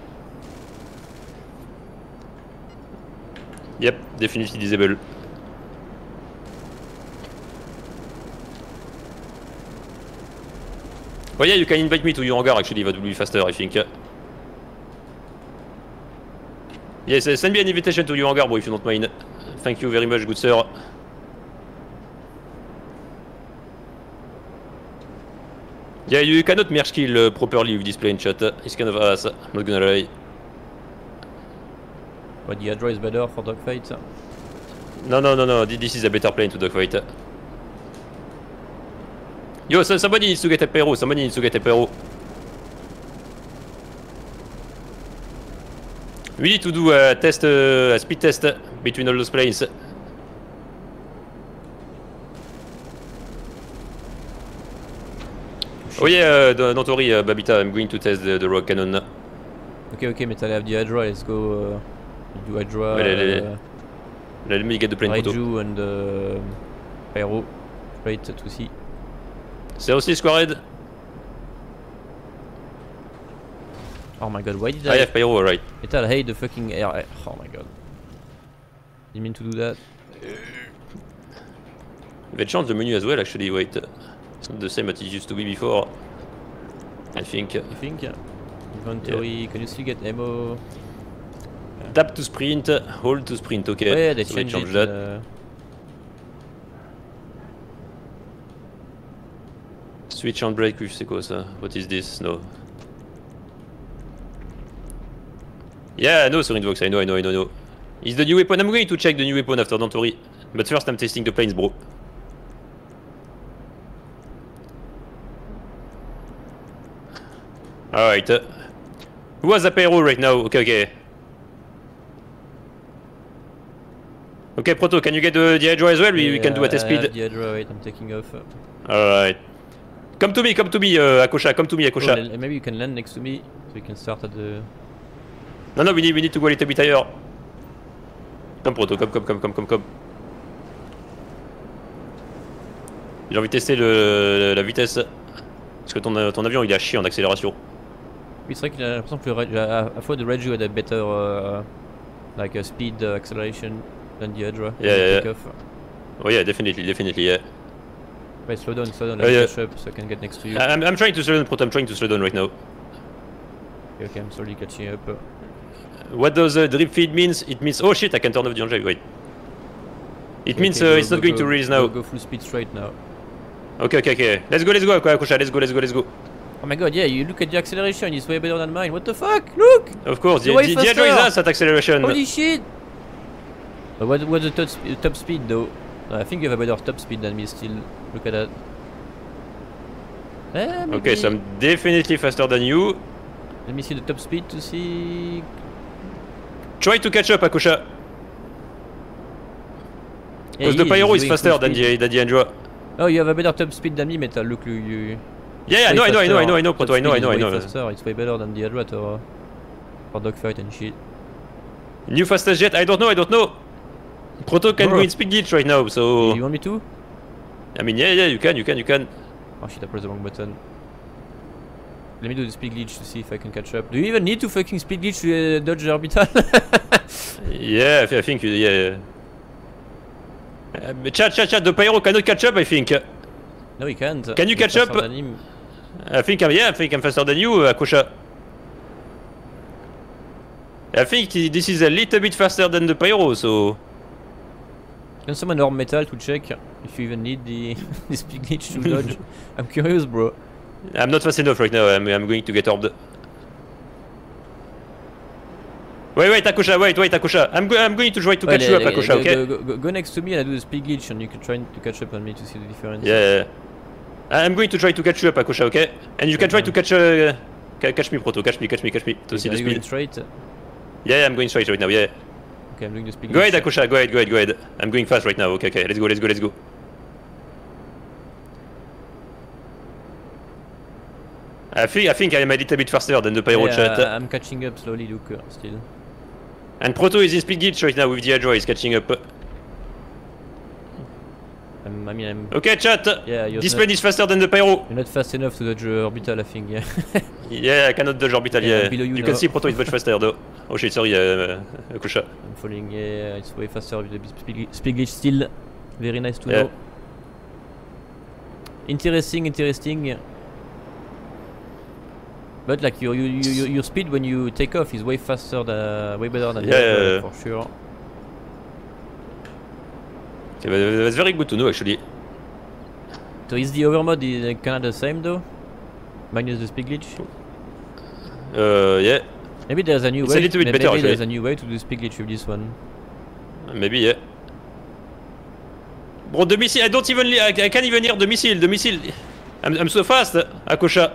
Yep, definitely disabled. Oh yeah, you can invite me to your hangar actually, that will be faster I think. Yes, uh, send me an invitation to your hangar, bro, if you don't mind. Thank you very much, good sir. Yeah, you cannot merge kill uh, properly with this plane, chat. It's kind of ass, not gonna lie. But the Hydra is better for dogfight. No, no, no, no, this is a better plane to dogfight. Yo, so somebody needs to get a pyro, somebody needs to get a pyro. We need to do a test, uh, a speed test between all those planes. Oh yeah, uh, don't worry, uh, Babita, I'm going to test the, the rogue cannon. Okay, okay, mais t'allais have the Hydra, let's go. Uh, do Hydra. Ouais, let, uh, let me get the plane photo. Raiju and uh, Pyro. Right, to see. zero six squared. Oh my god, why did I I... have pyro, right. Metal hate the fucking air. Oh my god. You mean to do that? They've changed the menu as well, actually, wait. It's not the same as it used to be before. I think. You think? Inventory, yeah. Can you still get ammo? Tap to sprint, hold to sprint, okay. Oh yeah, they so changed change it, that. Uh... Switch on break, c'est quoi ça? What is this? No. Yeah, no, sorry, Invox, I know, I know, I know, I know. Is the new weapon? I'm going to check the new weapon after, don't worry. But first I'm testing the planes, bro. Alright. Uh, who has a pyro right now? Okay, okay. Okay, Proto, can you get the, the Hydra as well? We, yeah, we can do a test speed. I have the Hydra, wait, I'm taking off. Alright. Come to me, come to me, uh, Akosha, come to me, Akosha. Oh, maybe you can land next to me, so we can start at the... No, no, we need, we need to go a little bit higher. Come, Proto, come, come, come, come, come, come. J'ai envie de tester le, la vitesse. Parce que ton, ton avion, il est à chier en accélération. Oui, c'est vrai que j'ai l'impression que le, à, à fois the Raiju had a better, uh, like a speed uh, acceleration than the Hydra. Yeah, yeah, yeah. Oh yeah, definitely, definitely, yeah. Wait, slow down, slow down, uh, let me yeah. catch up so I can get next to you. I'm, I'm trying to slow down, Proto, I'm trying to slow down right now. Okay, okay, I'm slowly catching up. What does uh, drip feed means? It means, oh shit, I can turn off the engine, wait. It okay, means okay, uh, go, it's go, not going go, to release now. Go, go full speed straight now. Okay, okay, okay. Let's go, let's go, Akosha, let's go, let's go, let's go. Oh my god, yeah, you look at the acceleration, it's way better than mine. What the fuck? Look! Of course, the, the, the, the Hydra is us at acceleration. Holy shit! But what, what's the top, sp top speed though? I think you have a better top speed than me still. Look at that. Eh, okay, so I'm definitely faster than you. Let me see the top speed to see... Try to catch up, Akosha. Because yeah, the Pyro is faster than the, than the Hydra. Oh, you have a better top speed than me, Metal. Look, you... you yeah, yeah, I know, I know, I know, I know, I know, Proto, I know, I know, I know. Faster. It's way better than the Hydra to, uh, for dogfight and shit. New fastest jet? I don't know, I don't know. Proto can Bro. go in speed glitch right now, so... You want me to? I mean, yeah, yeah, you can, you can, you can. Oh shit, I pressed the wrong button. Let me do the speed glitch to see if I can catch up. Do you even need to fucking speed glitch to uh, dodge orbital? Yeah, I think, yeah. Uh, chat, chat, chat, the Pyro cannot catch up, I think. No, he can't. Can you catch up? I think, I'm, yeah, I think I'm faster than you, Akosha. I think this is a little bit faster than the Pyro, so... Can someone orb Metal to check if you even need the, the speed glitch to dodge? I'm curious, bro. I'm not fast enough right now, I'm, I'm going to get orbed. Wait, wait, Akosha, wait, wait, Akosha. I'm, go I'm going to try to catch you up, Akosha, go, okay? Go, go, go, go next to me and I do the speed glitch and you can try to catch up on me to see the difference. Yeah, I'm going to try to catch you up, Akosha, okay? And you can try to catch uh, catch me, Proto, catch me, catch me, catch me, to see the speed. Are you going straight? Yeah, yeah, I'm going straight right now, yeah. Okay, I'm doing the speed glitch. Go ahead, Akosha, go ahead, go ahead, go ahead. I'm going fast right now, okay, okay, let's go, let's go, let's go. I think, I think I am a little bit faster than the Pyro yeah, chat. I'm catching up slowly, look, uh, still. And Proto is in speed glitch right now with the Hydra, he's catching up. I'm, I mean, I'm... Okay, chat! Yeah, you're this not, plane is faster than the Pyro! You're not fast enough to dodge uh, orbital, I think, yeah. Yeah, I cannot dodge orbital, yeah. yeah. You, you now. can see Proto is much faster though. Oh shit, sorry, uh, Akosha. I'm falling, yeah, it's way faster with the speed, speed glitch still. Very nice to yeah. know. Interesting, interesting. But like your your your, your speed when you take off is way faster than way better than yeah, the other, yeah, for sure. Okay, that's very good to know actually. So is the overmod is kind of the same though? Minus the speed glitch? Uh, yeah. Maybe there's a new It's way. a little bit maybe better, maybe there's actually. a new way to do speed glitch with this one. Maybe, yeah. Bro, the missile, I don't even, I, I can't even hear the missile, the missile. I'm, I'm so fast, Akosha.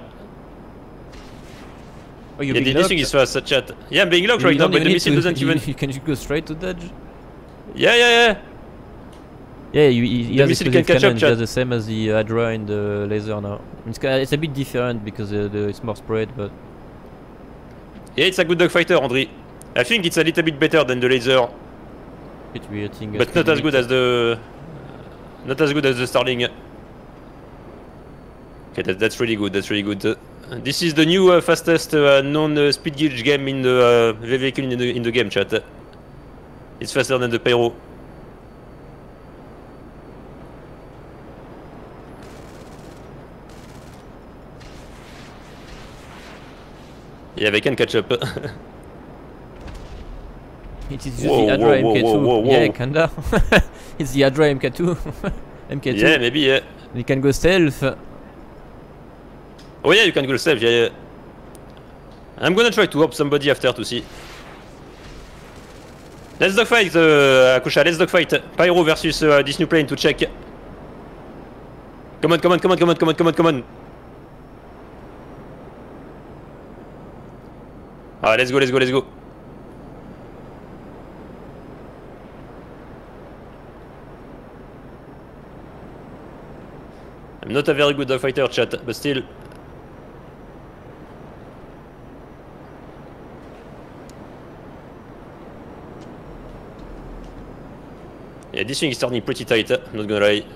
Oh, you're Yeah, being this thing locked? is fast, chat. Yeah, I'm being locked You right now, don't but even the need missile to- doesn't you, even. You can just go straight to dodge. Yeah, yeah, yeah. Yeah, you, he, he The has missile explosive can catch cannon, up, just chat. the same as the Hydra and the laser now. It's, ki- it's a bit different because uh, the, it's more spread, but Yeah, it's a good dogfighter, Andri. I think it's a little bit better than the laser, it's weird thing. but not as good as the, not as good as the Starling. Okay, that, that's really good. That's really good. Uh, this is the new uh, fastest uh, non-speed gauge game in the uh, vehicle in the in the game, chat. It's faster than the Pyro. Yeah, they can catch up. It is just Whoa, the Hydra whoa, M K two. whoa, whoa, whoa. Yeah, kinda. It's the Hydra M K two. M K two. Yeah, maybe, yeah. You can go stealth. Oh yeah, you can go stealth, yeah, yeah. I'm gonna try to help somebody after to see. Let's dogfight, uh, Akosha, let's dogfight. Pyro versus uh, this new plane to check. Come on, come on, come on, come on, come on, come on, come on. Ah, let's go, let's go, let's go. I'm not a very good dogfighter, chat, but still. Yeah, this thing is turning pretty tight, I'm not gonna lie.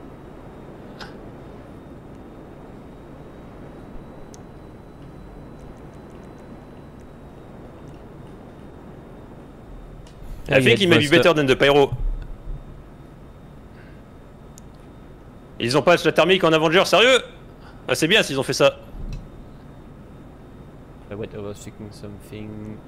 I think he may be better than the Pyro. Ils ont pas la thermique en Avenger, sérieux? Ah, c'est bien s'ils ont fait ça. Uh, wait, I was checking something.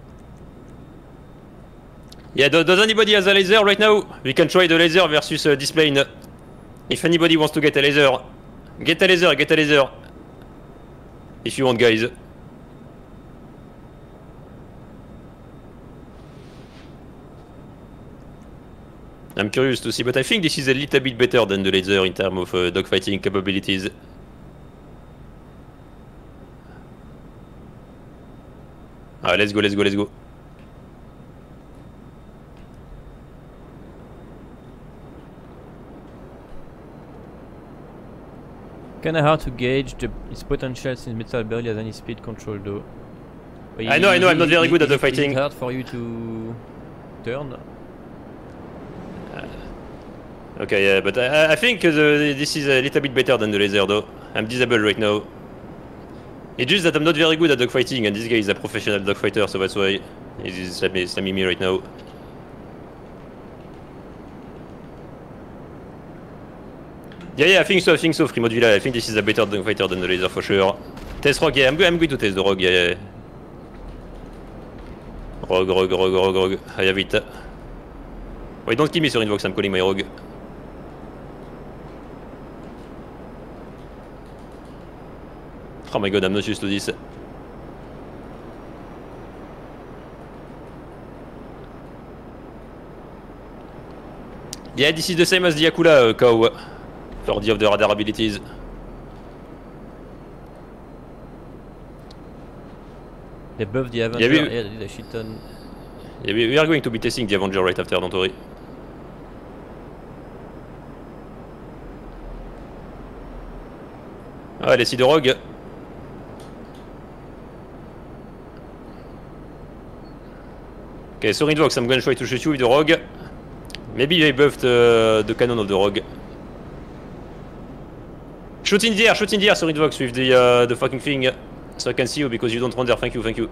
Yeah, do, does anybody has a laser right now? We can try the laser versus uh, this plane. If anybody wants to get a laser, get a laser, get a laser. If you want, guys. I'm curious to see, but I think this is a little bit better than the laser in terms of uh, dogfighting capabilities. Ah, let's go, let's go, let's go. Kinda hard to gauge the, its potential since Metal barely has any speed control though. But I know, I know, I'm not very good at the Is fighting. it hard for you to turn? Okay, yeah, but I, I think uh, the, this is a little bit better than the laser though. I'm disabled right now. It's just that I'm not very good at dogfighting and this guy is a professional dogfighter, so that's why he's slamming, slamming me right now. Yeah, yeah, I think so, I think so, Fremont Villa. I think this is a better dogfighter than the laser for sure. Test Rogue, yeah, I'm, I'm going to test the Rogue, yeah, yeah. Rogue, Rogue, Rogue, Rogue, Rogue, I have it. Wait, don't kill me sur Invox, I'm calling my Rogue. Oh my god, I'm not used to this. Yeah, this is the same as the Akula, uh, cow. For the of the radar abilities. They buff the Avenger, we- yeah, they did a shit ton. Yeah, we, we are going to be testing the Avenger right after, don't worry. Ah, let's see the Rogue. Okay, so Invox, I'm gonna try to shoot you with the Rogue. Maybe they buffed uh, the cannon of the Rogue. Shoot in the air, shoot in the air, sorry Invox, with the, uh, the fucking thing. So I can see you because you don't run there, thank you, thank you.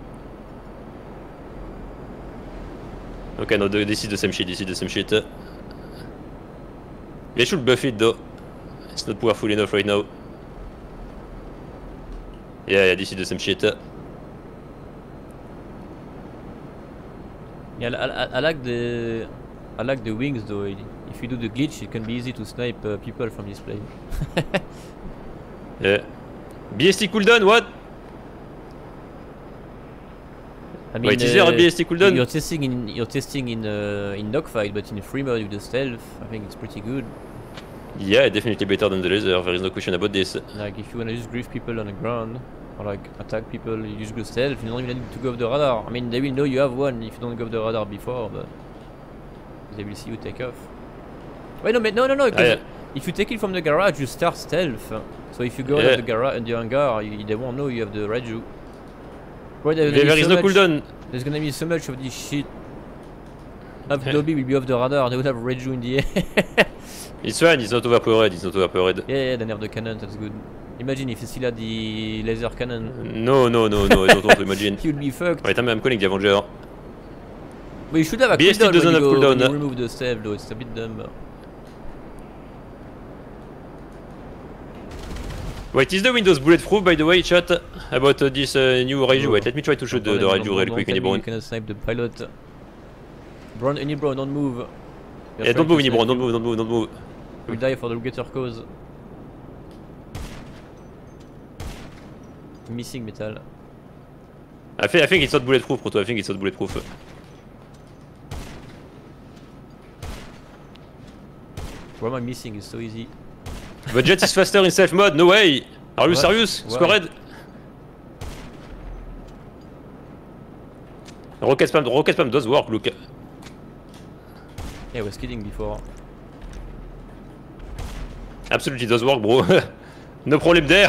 Okay, no, the, this is the same shit, this is the same shit. They should buff it though. It's not powerful enough right now. Yeah, yeah, this is the same shit. Yeah, I, I, I like the I like the wings though. If you do the glitch, it can be easy to snipe uh, people from this plane. Yeah. B S T cooldown, what? I mean, Wait, is there a B S T cooldown? You're testing in you're testing in uh, in dogfight, but in free mode with the stealth, I think it's pretty good. Yeah, definitely better than the laser. There is no question about this. Like if you wanna just grief people on the ground or like attack people, you just go stealth. You don't even need to go off the radar. I mean, they will know you have one if you don't go off the radar before, but they will see you take off. Wait, no, no, no, no. Ah, yeah. If you take it from the garage, you start stealth. So if you go yeah. out of the garage and the hangar, you, they won't know you have the Raju. Bro, there, there is so no much, cooldown. There's gonna be so much of this shit. Half Dobby will be off the radar. They will have Raju in the air. It's fine. It's not overpowered. It's not overpowered. Yeah, yeah, they nerf the cannon. That's good. Imagine if you still had the laser cannon. No, no, no, no. I don't want to imagine. You'd be fucked. Wait, I'm, I'm calling the Avenger. But you should have a B S T cooldown doesn't when, have you, go, cooldown, when you huh? remove the stealth though. It's a bit dumb. Wait, is the Windows bulletproof, by the way, chat? About uh, this uh, new Raiju? Oh. Wait, let me try to shoot the, the Raiju real quick, Unibron. You cannot snipe the pilot. Brown, Unibron, don't move. You're Yeah, don't trying move, to Unibron, snipe don't you. move, don't move, don't move. You die for the greater cause. Missing metal. I think, I think it's not bulletproof, Proto. I think it's not bulletproof. Why am I missing? It's so easy. The jet is faster in stealth mode, no way! Are you What? serious? Why? Squarehead? Rocket spam, rocket spam does work, look. Yeah, I was kidding before. Absolutely does work, bro. No problem there.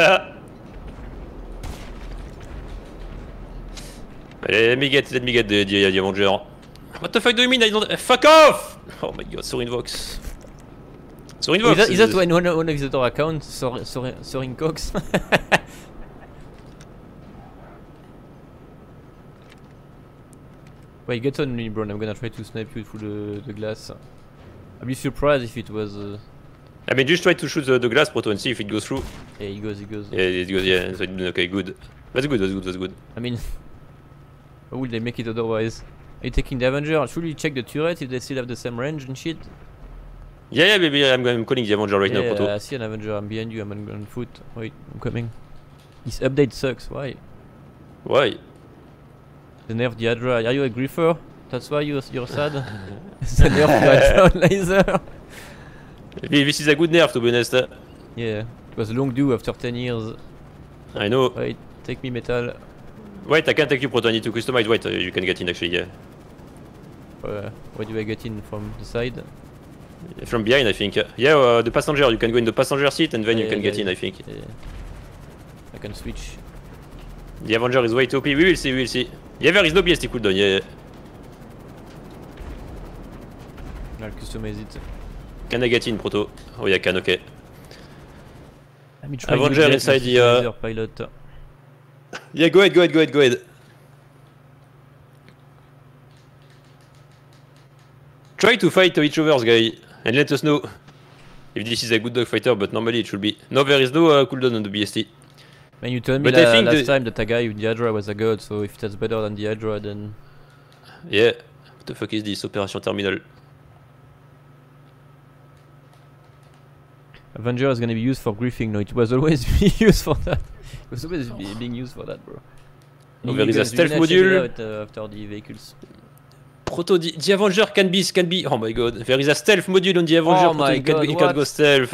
Allez, let me get, let me get the, the, the Avenger. What the fuck do you mean? I don't. Fuck off! Oh my god, Sorin Vox. Sorin Vox. Is that, is that when one, one of the accounts, Sor, Sor, Sorin Cox? Wait, get on me, bro. I'm gonna try to snipe you through the, the glass. I'd be surprised if it was. Uh... I mean, just try to shoot the, the glass, Proto, and see if it goes through. Yeah, it goes, it goes. Yeah, it goes, yeah. So it, okay, good. That's good, that's good, that's good. I mean, how would they make it otherwise? Are you taking the Avenger? Should we check the turret if they still have the same range and shit? Yeah, yeah, baby, I'm, I'm calling the Avenger right Yeah, now, Proto. I see an Avenger. I'm behind you. I'm on, on foot. Wait, I'm coming. This update sucks. Why? Why? The nerf the Hydra. Are you a griefer? That's why you're, you're sad? The nerf the Hydra laser. This is a good nerf, to be honest. Yeah, it was long due after ten years. I know. Wait, take me metal. Wait, I can't take you, Proto. I need to customize. Wait, uh, you can get in actually, yeah. Uh, where do I get in from the side? From behind, I think. Yeah, uh, the passenger. You can go in the passenger seat and then Yeah, you can yeah, get in, yeah. I think. Yeah. I can switch. The Avenger is way too O P. We will see, we will see. Yeah, there is no B S T cooldown, yeah. I'll customize it. Can I get in, Proto? Oh, yeah, can, okay. Let me try Avenger new jet inside versus the, uh, laser pilot. Yeah, go ahead, go ahead, go ahead, go ahead. Try to fight each other, guy, and let us know if this is a good dog fighter, but normally it should be. No, there is no uh, cooldown on the B S T. Man, you told me But I la think last the- time that the guy with the Hydra was a god, so if that's better than the Hydra, then... Yeah. What the fuck is this? Operation Terminal. Avenger is gonna be used for griefing. No, it was always be used for that. It was always be being used for that, bro. Oh, You there is a guys- you stealth gonna check it module. out, uh, after the vehicles. Proto, the, the Avenger can be, can be. Oh my god. There is a stealth module on the Avenger. Oh Proto, my you, can, God, you can what? go stealth.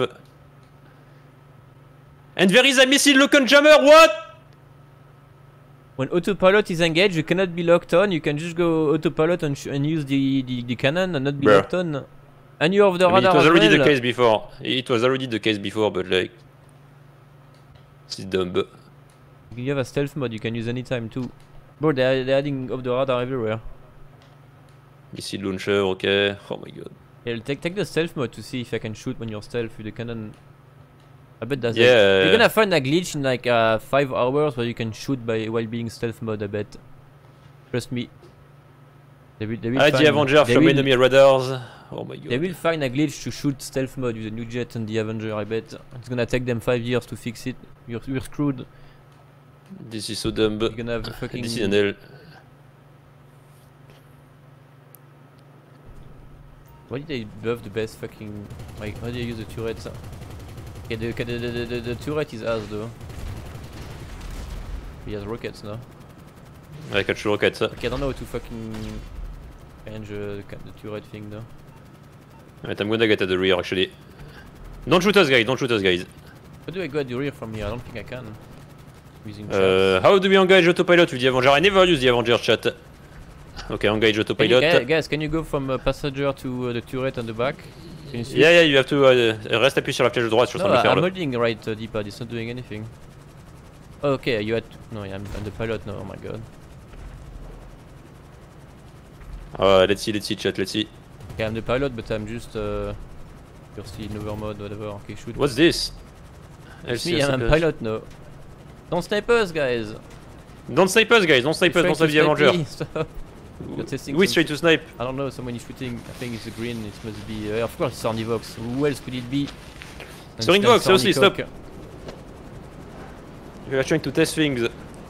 And there is a missile lock-on jammer. What? When autopilot is engaged, you cannot be locked on. You can just go autopilot and, sh and use the, the the cannon and not be Bruh. locked on. And you're off the I mean, it radar was as already well. the case before. It was already the case before, but like, it's dumb. You have a stealth mode. You can use anytime too. Bro, they're they're adding off the radar everywhere. Missile launcher, okay. Oh my god. Yeah, take take the stealth mode to see if I can shoot when you're stealth with the cannon. I bet that's Yeah. like, you're gonna find a glitch in like uh, five hours where you can shoot by while being stealth mode. I bet. Trust me. They will, they will Ah, find, the Avenger they from will, enemy radars. Oh my god. They will find a glitch to shoot stealth mode with a new jet and the Avenger. I bet it's gonna take them five years to fix it. You're you're screwed. This is so dumb. You're gonna have a fucking... This is an L. Why did they buff the best fucking... Like, how do you use the turrets? Okay, the, the, the, the, the turret is ass though. He has rockets now. I can shoot rockets. Okay, I don't know how to fucking change uh, the, the turret thing though. Wait, I'm gonna get at the rear actually. Don't shoot us guys, don't shoot us guys. How do I go at the rear from here? I don't think I can. Using Uh, how do we engage autopilot with the Avenger? I never use the Avenger chat. Okay, engage autopilot. Can you, guys, can you go from uh, passenger to uh, the turret on the back? Can you see? Yeah, yeah, you have to uh, reste appuyé sur la flèche droite, je suis en No, train de le I'm faire là. holding right uh, D-pad, it's not doing anything. Oh, okay, you had to... No, I'm, I'm the pilot now, oh my god. Uh, let's see, let's see, chat, let's see. Okay, I'm the pilot, but I'm just... Uh, you're still in over mode, whatever. Okay, shoot. What's this? It's me, I'm a pilot now. Don't snipe us, guys! Don't snipe us, guys, don't snipe us, don't snipe the Avenger. Stop. You're testing We some straight to snipe. I don't know, someone is shooting. I think it's a green, it must be... Uh, of course it's Ornivox. Who else could it be? Ornivox, seriously, stop. Ornicock. We are trying to test things.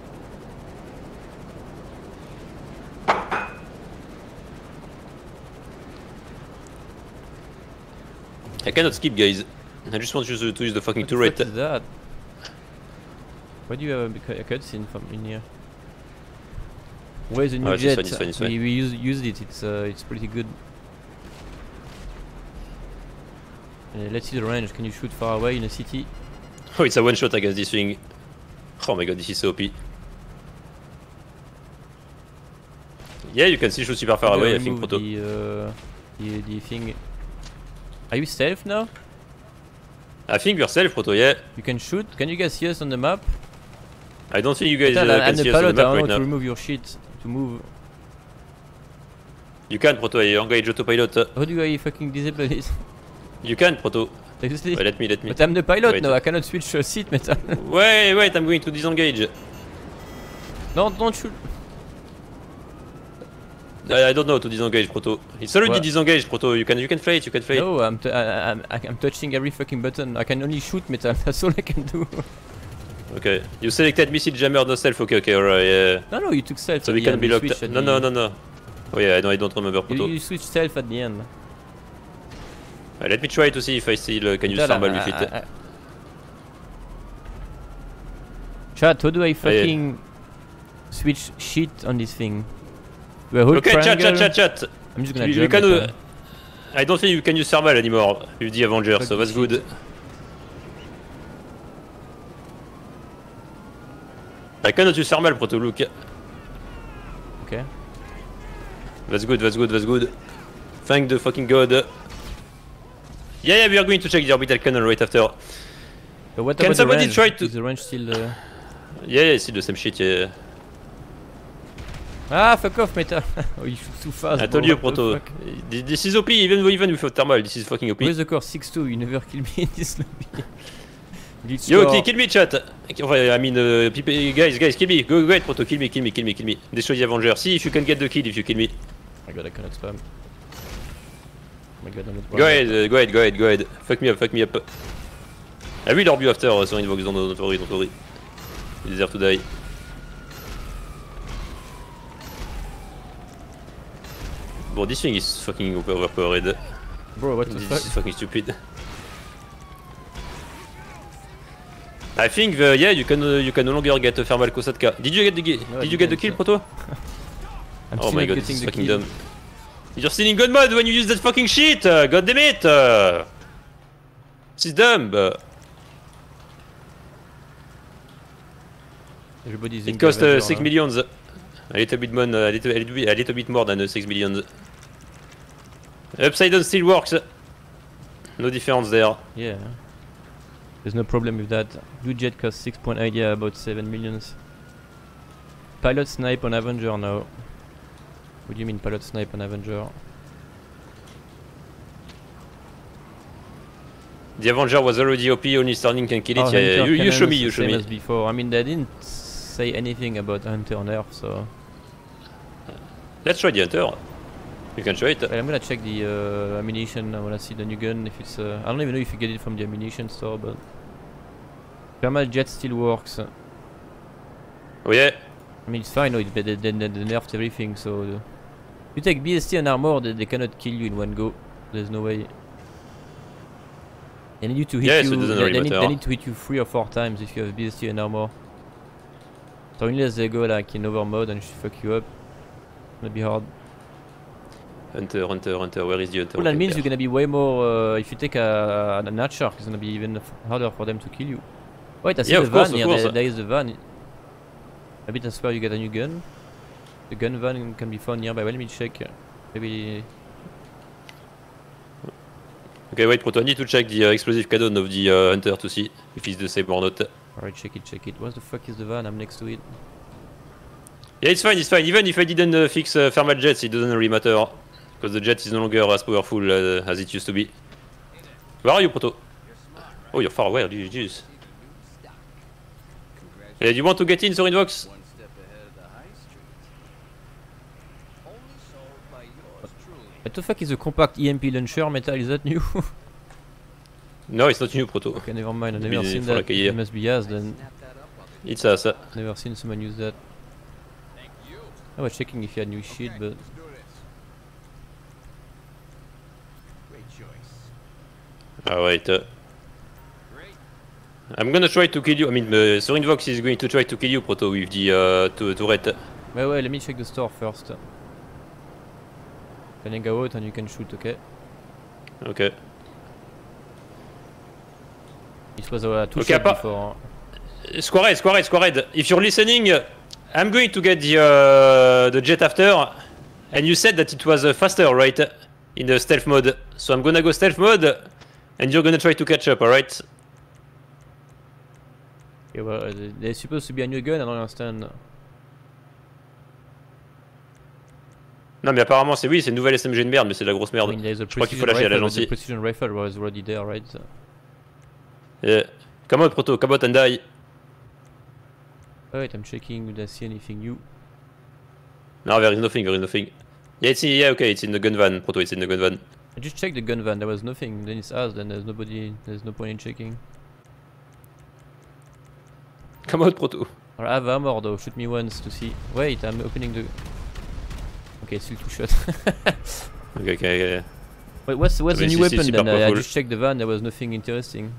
I cannot skip, guys. I just want you to, to use the fucking What the turret. fuck is that? Why do you have a, a cutscene from in here? Where's the new Oh, it's jet? fine, it's fine, it's fine. We, we use, used it. It's uh, it's pretty good. Uh, let's see the range. Can you shoot far away in a city? Oh, it's a one shot against this thing. Oh my god, this is so O P. Yeah, you can still shoot super far How do away, I think, remove Proto. The, uh, the, the thing. Are you stealth now? I think we're safe, Proto, yeah. You can shoot. Can you guys see us on the map? I don't think you guys uh, I'm can the see us on pilot. the I map don't right know to now. remove your shit. To move. You can, Proto, you engage autopilot. How do I fucking disable it? You can, Proto. Seriously? Wait, let me, let me. But I'm the pilot Wait. now. I cannot switch uh, seat, metal. Wait, wait, I'm going to disengage. No, don't shoot. I, I don't know how to disengage, Proto. It's already What? disengaged, Proto. You can, you can fly it, you can fly it. No, I'm, t I, I'm, I'm touching every fucking button. I can only shoot metal. That's all I can do. Okay. You selected missile jammer, no stealth. Okay, okay, alright. Yeah. No, no, you took stealth. So at we the can end. be You locked. switched at No, the no, end. no, no. Oh yeah, no, I don't remember, Proto. You, you switched stealth at the end. Uh, let me try to see if I still uh, can use Metal, thermal I- with it. I- I- Chat, how do I fucking switch shit on this thing? Do I hold Okay, chat, triangle? chat, chat, chat. I'm just gonna You, you jump can. metal. Uh, I don't think you can use thermal anymore with the Avenger, Fuck so this that's good. shit. I cannot use thermal, Proto, look. Okay. That's good, that's good, that's good. Thank the fucking god. Yeah, yeah, we are going to check the orbital cannon right after. But what Can about somebody the range? try to- Is the range still... Uh... Yeah, yeah, it's still the same shit, yeah. Ah, fuck off, metal. Oh, you shoot too fast. I bro. told you, What the Proto. fuck? This this is O P, even, even without thermal, this is fucking O P. Where's the core? six two, you never kill me in this lobby. Glitch Yo, score. kill, kill me, chat. Okay, I mean, uh, people, guys, guys, kill me. Go, go ahead, Proto, kill me, kill me, kill me, kill me. Destroy the Avenger. See if you can get the kill if you kill me. Oh my god, I cannot spam. Oh my god, I'm not Go ahead, uh, go ahead, go ahead, go ahead. Fuck me up, fuck me up. I will orb you after, uh, sorry, Vox, don't, don't worry, don't worry. You deserve to die. Bro, this thing is fucking over overpowered. Bro, what the This fuck? is fucking stupid. I think the, yeah, you can uh, you can no longer get a thermal Kosatka. Did you get the gi- No, I did you get the didn't. kill, Proto? I'm Oh still my not god, getting this is the fucking kill. dumb. You're still in god mode when you use that fucking shit! Uh, god damn it! Uh. This is dumb. Uh, Everybody's it in cost uh, Avenger, six huh? millions. A little bit more, a little, a little, bit, a little bit more than uh, six millions. Upside down still works. No difference there. Yeah. There's no problem with that. Blue jet costs six point eight, yeah, about seven millions. Pilot snipe on Avenger now. What do you mean pilot snipe on Avenger? The Avenger was already O P, only Starlink can kill it. Oh, Yeah, yeah, Hunter you, you show me, cannons, you show same me. as before. I mean, they didn't say anything about Hunter on Earth, so... Let's try the Hunter. You can try it. Well, I'm gonna check the uh, ammunition. I wanna see the new gun. If it's, uh, I don't even know if you get it from the ammunition store, but thermal jet still works. Oh yeah. I mean, it's fine, no, it, they, they, they nerfed everything, so... Uh, you take B S T and armor, they, they cannot kill you in one go. There's no way. They need you to hit yeah, you, so they, they, need, they need to hit you three or four times if you have B S T and armor. So unless they go like in over mode and fuck you up, it's gonna be hard. Hunter, hunter, hunter, where is the hunter? Well, that means you're gonna be way more, uh, if you take a, an archer, it's gonna be even harder for them to kill you. Wait, I see yeah, the of course, van of here, course. there, there is the van. Maybe that's where you get a new gun. The gun van can be found nearby, well, let me check. Maybe... Okay, wait, Proto, I need to check the uh, explosive cannon of the uh, hunter to see if it's the same or not. Alright, check it, check it. What the fuck is the van? I'm next to it. Yeah, it's fine, it's fine. Even if I didn't uh, fix uh, thermal jets, it doesn't really matter. Because the jet is no longer as powerful uh, as it used to be. Where are you, Proto? Oh, you're far away, jeez. Yeah, do you want to get in, Sorin Vox? What the fuck is a compact E M P launcher metal? Is that new? No, it's not new, Proto. Okay, never mind. I've Maybe never seen for that. like a year. It must be us then. It's us. Uh. Never seen someone use that. I was checking if you had new shit, but... Oh, wait. Uh. I'm gonna try to kill you. I mean, uh, Sorin Vox is going to try to kill you, Proto, with the uh, turret. Wait, wait, let me check the store first. Can I go out and you can shoot, okay? Okay. This was a two okay, shot before. Squared, Squared, Squared. If you're listening, I'm going to get the uh, the jet after, and you said that it was uh, faster, right? In the stealth mode. So I'm gonna go stealth mode, and you're gonna try to catch up, alright? Yeah, well, uh, there's supposed to be a new gun, I don't understand. Non mais apparemment c'est oui, c'est une nouvelle S M G de merde, mais c'est de la grosse merde. I mean, Je crois qu'il faut lâcher à la gentille. The precision rifle was already there, right? Yeah. Come out, Proto, come out and die. Wait, I'm checking, did I see anything new? No, there is nothing, there is nothing. Yeah, it's in, yeah, okay, it's in the gun van, Proto, it's in the gun van. I just checked the gun van, there was nothing, then it's us, then there's nobody, there's no point in checking. Come out, Proto. I have armor though, shoot me once to see. Wait, I'm opening the... Okay, still two shot. Okay, okay, okay. Wait, what's, what's the I mean, new it's, weapon it's then? I, I cool. just checked the van, there was nothing interesting.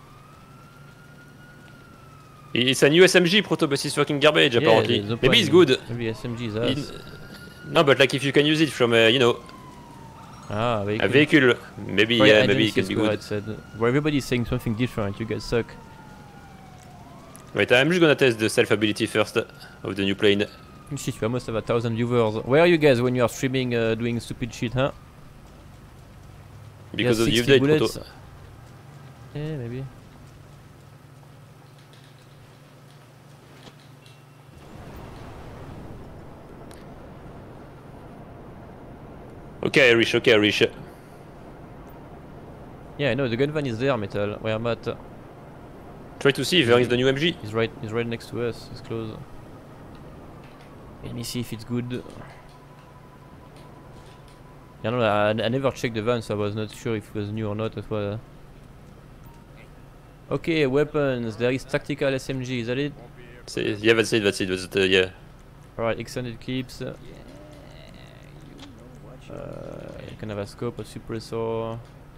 It's a new S M G, Proto, but it's fucking garbage, Yeah, apparently. no Maybe it's good. Maybe S M G is ass. In, no, but like if you can use it from, uh, you know, Ah, vehicle. a vehicle, maybe, Oh, yeah, I maybe didn't it can see be what good. it said. Where everybody's saying something different, you guys suck. Wait, I'm just gonna test the self ability first of the new plane. Shit, you almost have a thousand viewers. Where are you guys when you are streaming uh, doing stupid shit, huh? Because of the sixty update, bullets. Proto. Yeah, maybe. Okay, Irish, okay, Irish. Yeah, I know, the gun van is there, Metal. Where I'm at. Try to see if there is the new M G. He's right, he's right next to us, he's close. Let me see if it's good. Yeah, no, I, I never checked the van, so I was not sure if it was new or not. That's why. Okay, weapons. There is tactical S M G. Is that it? Say, yeah, that's it, that's it, that's it, uh, yeah. Alright, extended clips. Uh, you can have a scope, a suppressor.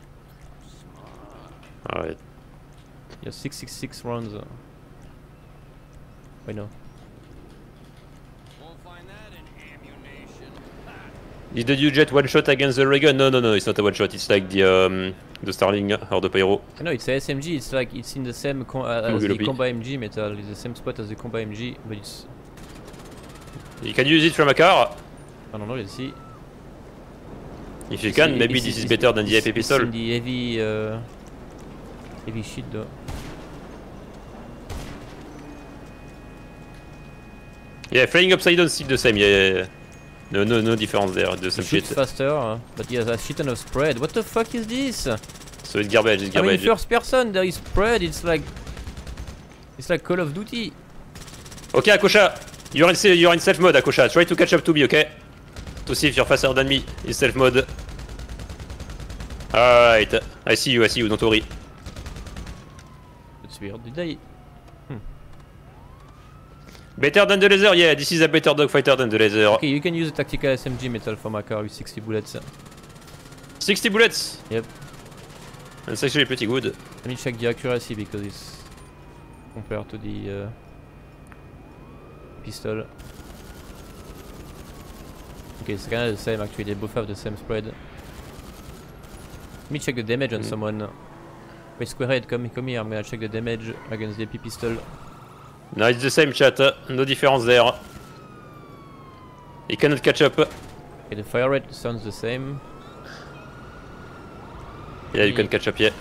Alright. Yeah, six six six rounds. Uh. Wait, no. Is the new jet one shot against the ray gun? No, no, no, it's not a one shot. It's like the um, the Starling or the Pyro. No, it's a S M G. It's like it's in the same com uh, as the Combat M G Metal. It's the same spot as the Combat M G, but it's. You can use it from a car. I don't know. Let's see. If you can, maybe this is better than the A P pistol. It's in the heavy, uh, heavy shit though. Yeah, flying upside down still the same. Yeah, yeah, yeah. No, no, no difference there. The same shit. Shoots faster, uh, but he has a shit ton of spread. What the fuck is this? So it's garbage. It's I mean, garbage. first person there is spread. It's like, it's like Call of Duty. Okay, Akosha, you're in you're in stealth mode, Akosha. Try to catch up to me, okay? To see if you're faster than me in stealth mode. Alright, I see you, I see you. Don't worry. That's weird. Did I? Better than the laser, yeah, this is a better dogfighter than the laser. Okay, you can use a tactical S M G metal for my car with sixty bullets. sixty bullets? Yep. That's actually pretty good. Let me check the accuracy because it's compared to the uh, pistol. Okay, it's kinda the same actually, they both have the same spread. Let me check the damage on mm. someone. Wait, Squarehead, come, come here, I'm gonna check the damage against the A P pistol. No, it's the same chat, no difference there. He cannot catch up. Okay, the fire rate sounds the same. Yeah, you can catch up, yeah.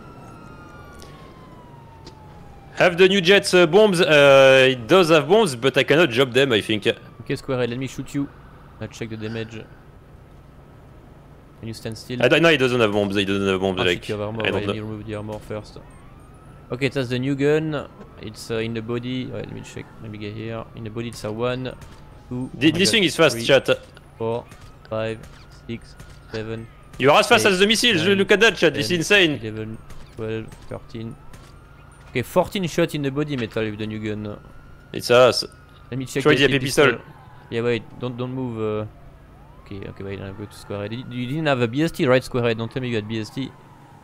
Have the new jets uh, bombs? Uh, it does have bombs, but I cannot drop them, I think. Okay, Squarehead, let me shoot you. I'll check the damage. Can you stand still? I don't, no, he doesn't have bombs, he doesn't have bombs, oh, like. Shit, you have armor. I don't Let me remove the armor first. Okay, that's the new gun. It's uh, in the body. Wait, let me check. Let me get here. In the body, it's a one, two. The, oh this God, thing is fast, three, chat. Four, five, six, seven. You are as fast eight, as the missiles. nine, Look at that, chat. ten, It's insane. eleven, twelve, thirteen. Okay, fourteen shots in the body metal with the new gun. It's us. Let me check Try the A P A P pistol. pistol. Yeah, wait. Don't don't move. Uh... Okay, okay, wait. I'll go to Squarehead. You, you didn't have a B S T, right, Squarehead? Don't tell me you had B S T.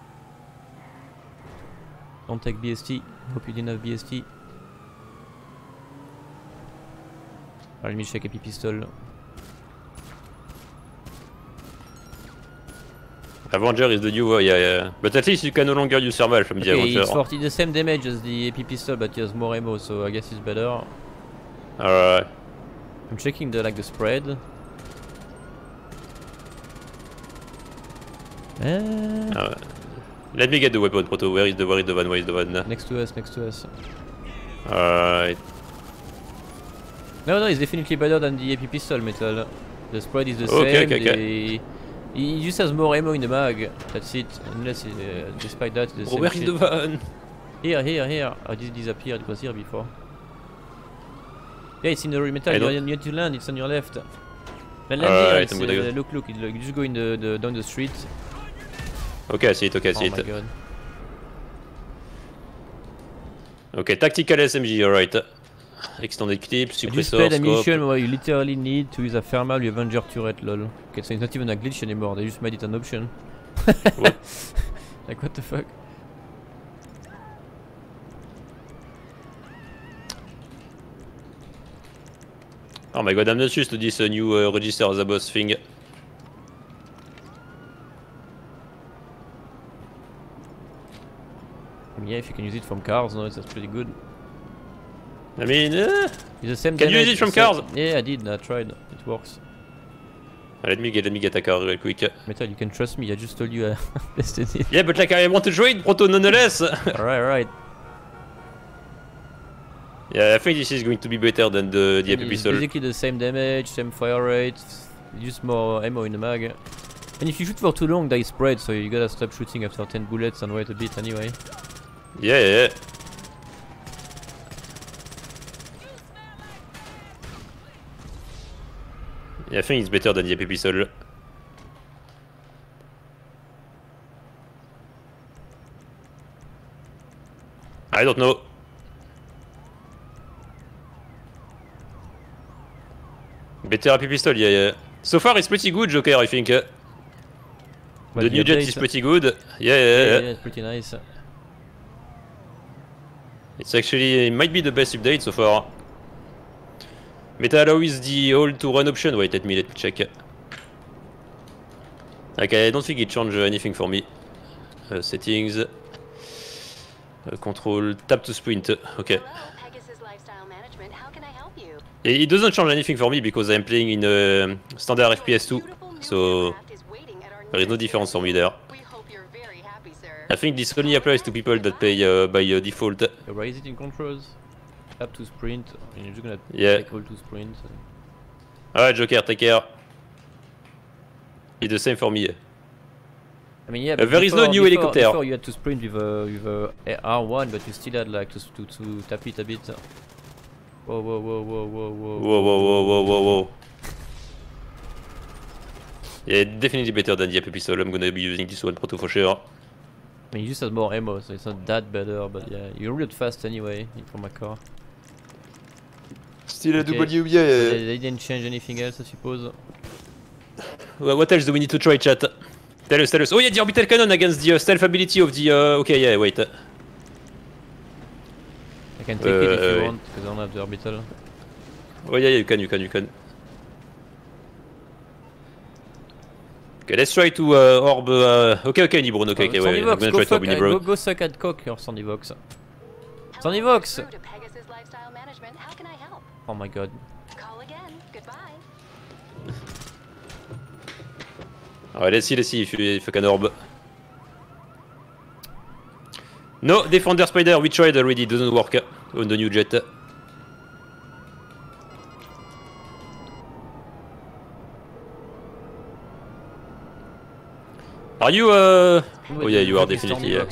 Don't take B S T. Hope you didn't have B S T. Right, let me check A P pistol. Avenger is the new one, yeah, yeah. But at least you can no longer use thermal from the Okay, Avenger. it's forty the same damage as the A P pistol, but he has more ammo, so I guess it's better. Alright. I'm checking the like the spread. Uh, uh, let me get the weapon, Proto. Where is the where is the one? Where is the one? Next to us, next to us. Alright. No, no, it's definitely better than the A P pistol metal. The spread is the okay, same. Okay, okay. The, he just has more ammo in the mag. That's it. Unless, uh, despite that, it's the oh, same where shit. is the one? Here, here, here. Oh, this disappeared. It was here before. Yeah, it's in the metal. You need to land. It's on your left. Land Alright, here. Uh, look, look. You just go in the, the down the street. Okay, I see it. Okay, I see oh it. My God. Okay, tactical S M G. Alright. Extended clip, suppressor, just played a scope. mission where you literally need to use a thermal with Avenger turret, lol. Okay, so it's not even a glitch anymore, they just made it an option. What? Like, what the fuck? Oh my god, I'm not used to this uh, new uh, register as a boss thing. Yeah, if you can use it from cars, no, that's pretty good. I mean, uh, it's the same can damage, you use it from same, cars? Yeah, I did, I tried, it works. Uh, let me get, let me get a car real quick. Metal, you can trust me, I just told you I tested it. Yeah, but like I want to try it, Proto, nonetheless. Alright, alright. Yeah, I think this is going to be better than the, the A P pistol. Basically the same damage, same fire rate, just more ammo in the mag. And if you shoot for too long, they spread, so you gotta stop shooting after ten bullets and wait a bit anyway. Yeah, yeah, yeah. Yeah, I think it's better than the A P pistol. I don't know. Better A P pistol, yeah, yeah. So far it's pretty good, Joker, I think. The But new jet is pretty good. Yeah, yeah, yeah, yeah. yeah, it's pretty nice. It's actually, it might be the best update so far. Meta allows the hold to run option. Wait, let me let me check. Like, I don't think it changed anything for me. Uh, settings. Uh, control. Tap to sprint. Okay. It doesn't change anything for me because I'm playing in uh, standard F P S two. So there is no difference for me there. I think this only applies to people that pay uh, by uh, default. Raise it in controls. Tap to sprint. And you're just gonna yeah. take all to sprint. Alright, Joker, take care. It's the same for me. I mean, yeah. Uh, there before, is no new before, helicopter. Before you had to sprint with a with a R one, but you still had like to to, to tap it a bit. Whoa, whoa, whoa, whoa, whoa, whoa. Whoa, whoa, whoa, whoa, whoa, whoa. Yeah, definitely better than the A P pistol. I'm gonna be using this one, Proto, for sure. I mean, you just have more ammo, so it's not that better, but yeah, you reload fast anyway from a car. Still a Okay. W, yeah. They, they didn't change anything else, I suppose. Well, what else do we need to try, chat? Tell us, tell us. Oh yeah, the orbital cannon against the uh, stealth ability of the... Uh, okay, yeah, wait. I can take Uh, it if you uh, want, because I don't have the orbital. Oh yeah, yeah, you can, you can, you can. Okay, let's try to uh, orb... Uh... Okay, okay, Nibron, okay, okay, wait, I'm Sandivox, gonna go, try to orb fuck, uh, Nibron. go, go suck at cock, your Sandivox. Sandivox! Oh my god. Alright, let's see, let's see if, if I can orb. No, Defender Spider, we tried already, doesn't work on the new jet. Are you uh... Oh yeah, you are definitely... Yeah,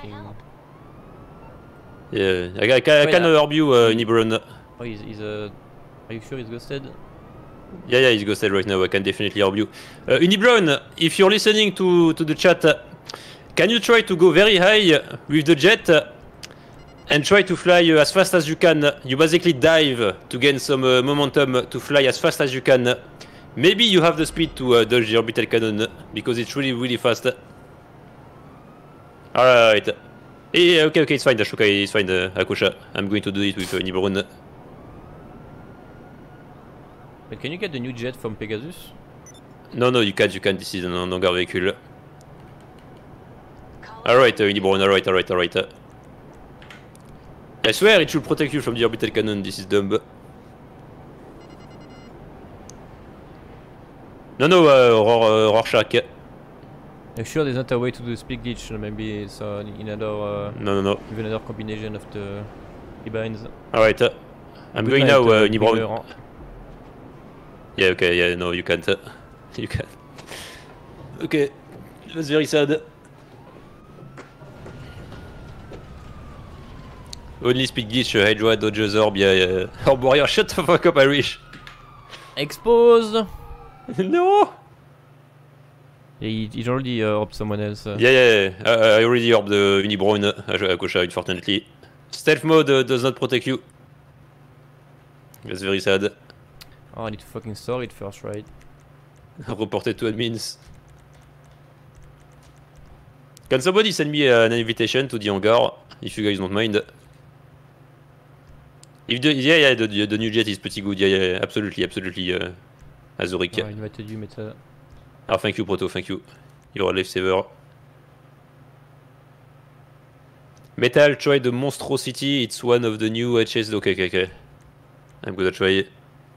yeah. I, I, I can, I can orb you, uh, Nibron. Oh, he's, he's uh... Are you sure he's ghosted? Yeah, yeah, he's ghosted right now, I can definitely orb you. Uh, Unibron, if you're listening to, to the chat, uh, can you try to go very high with the jet uh, and try to fly uh, as fast as you can? You basically dive to gain some uh, momentum to fly as fast as you can. Maybe you have the speed to uh, dodge the orbital cannon, because it's really, really fast. Alright. Yeah, okay, okay, it's fine, Dash, okay, it's fine, uh, Akosha. I'm going to do it with uh, Nibron. But can you get the new jet from Pegasus? No, no, you can't, you can't, this is no longer vehicle. Alright, uh, Unibron, alright, alright, alright. I swear it should protect you from the orbital cannon, this is dumb. No, no, uh, Ror, uh, Rorschach. I'm sure there's not a way to do the speed glitch, maybe it's uh, in another... Uh, no, no, no. Even another combination of the keybands. Alright, uh, I'm Good going night, now, uh, uh, Unibron. Miller. Yeah, okay, yeah, no, you can't. Uh, you can't. Okay, that's very sad. Only speed glitch, uh, Hydra dodges orb, yeah, yeah. Orb warrior, shut the fuck up, Irish. Exposed! No! Yeah, he, he already uh, orbed someone else. Uh. Yeah, yeah, yeah. I, I already orbed the Unibron, uh, Akosha, unfortunately. Stealth mode uh, does not protect you. That's very sad. Oh, I need to fucking store it first, right? Reported to admins. Can somebody send me uh, an invitation to the hangar, if you guys don't mind? If the, yeah, yeah, the, the new jet is pretty good, yeah, yeah, absolutely, absolutely, uh, Azurik. Oh, I invited you, Meta. Ah, thank you, Proto, thank you. You're a lifesaver. Metal, try the Monstrosity, it's one of the new H S. Okay, okay, okay. I'm gonna try it.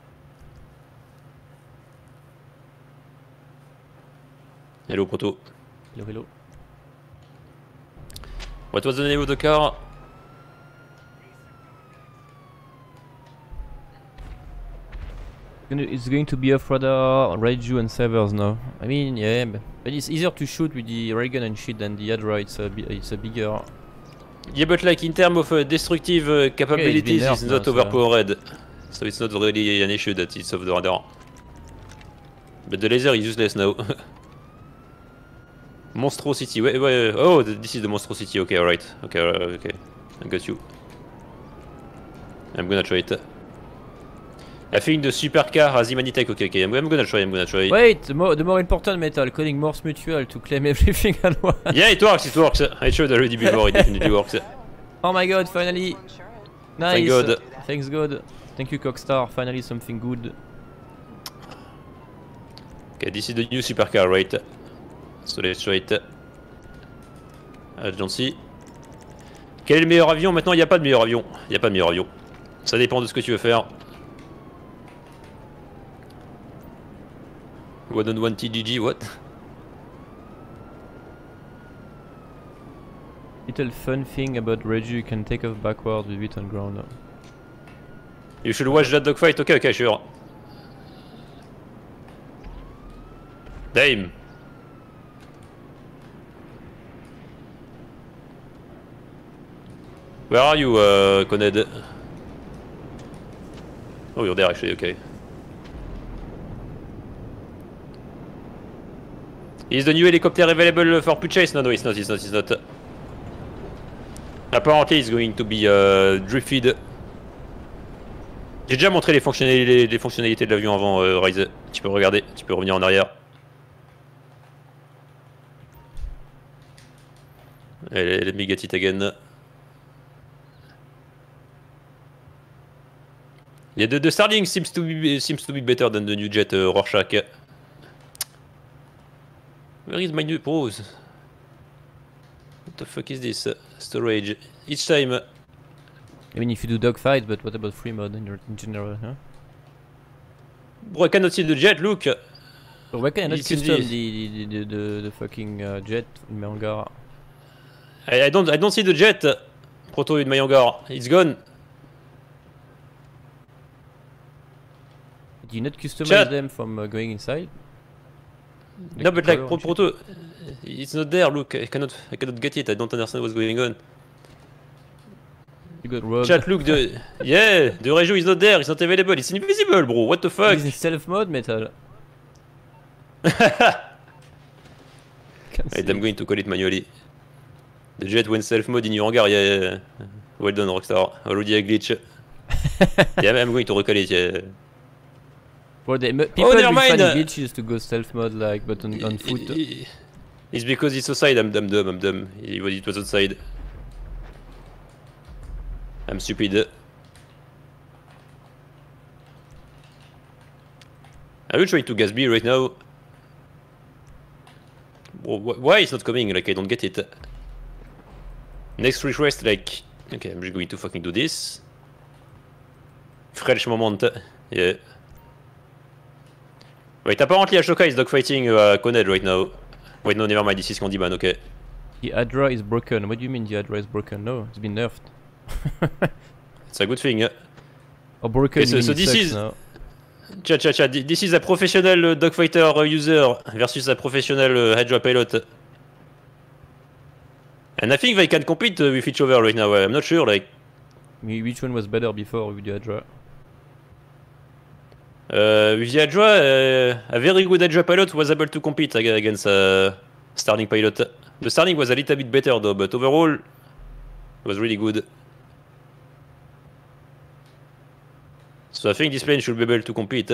Hello, Proto. Hello, hello. What was the name of the car? It's going to be Off-Radar, Raiju and Savers now. I mean, yeah, but it's easier to shoot with the ray gun and shit than the Hydra, it's a, it's a bigger... Yeah, but like in terms of uh, destructive uh, capabilities, yeah, it's, it's not now, overpowered. So it's not really an issue that it's off the radar. But the laser is useless now. Monstrosity, wait, wait, oh, this is the Monstrosity, okay, alright. Okay, okay, I got you. I'm gonna try it. I think the supercar has Imanitech, okay, okay, I'm, I'm gonna try, I'm gonna try. Wait, the more, the more important metal, calling Morse Mutual to claim everything at once. Yeah, it works, it works. I tried already before, it definitely works. Oh my god, finally. Nice. Thank God. Thanks God. Thank you, Cockstar, finally something good. Okay, this is the new supercar, right? So let's try it. Agency. Quel est le meilleur avion? Maintenant, il n'y a pas de meilleur avion. Il n'y a pas de meilleur avion. Ça dépend de ce que tu veux faire. one on one T G G, what? Little fun thing about Raiju, you can take off backwards with it on ground. You should watch that dogfight, okay, okay, sure. Damn. Where are you, uh, Coned? Oh, you're there actually, okay. Is the new helicopter available for purchase? No, no, it's not, it's not, it's not. Apparently it's going to be uh, drifted. J'ai déjà montré les fonctionnalités, les fonctionnalités de l'avion avant, euh, Rise. Tu peux regarder, tu peux revenir en arrière. Allez, let me get it again. Yeah, the, the Starlink seems to be seems to be better than the new jet, uh, Rorschach. Where is my new pose? What the fuck is this? Uh, storage. Each time. Uh, I mean, if you do dogfight, but what about free mode in, your, in general, huh? Bro, I cannot see the jet. Look. So why can I not It's custom in the the, the, the, the fucking uh, jet in my hangar? I, I don't I don't see the jet. Proto in my hangar. It's gone. Do you not customize Chat. them from uh, going inside? Like No, but like color pro and shit? Proto, it's not there. Look, I cannot I cannot get it. I don't understand what's going on. You got robbed. Chat, look, the yeah, the Regio is not there. It's not available. It's invisible, bro. What the fuck? He's in stealth mode, metal. Wait, I'm going to call it manually. The jet went self mode in your hangar. Yeah, yeah. Well done, Rockstar. Already a glitch. Yeah, I'm going to recall it. Yeah. Well, they, people never will find mind. glitches to go stealth mode, like, but on, on foot. It's because it's outside. I'm dumb, dumb, I'm dumb. It was, it was outside. I'm stupid. Are you trying to gas me right now? Why it's not coming? Like, I don't get it. Next request, like... Okay, I'm just going to fucking do this. Fresh moment. Yeah. Wait, apparently Ashoka is dogfighting uh, Coned right now. Wait, no, never mind, this is Candyman, okay. The Adra is broken. What do you mean the Adra is broken? No, it's been nerfed. It's a good thing. Or broken, Okay, so, you mean so it this sucks is... now. Cha cha cha, this is a professional uh, dogfighter uh, user versus a professional uh, Hydra pilot. And I think they can compete uh, with each other right now. I'm not sure, like... Me- Which one was better before with the Adra? Uh, with the Hydra, uh, a very good Hydra pilot was able to compete ag- against a Starlink pilot. The Starlink was a little bit better though, but overall, it was really good. So I think this plane should be able to compete.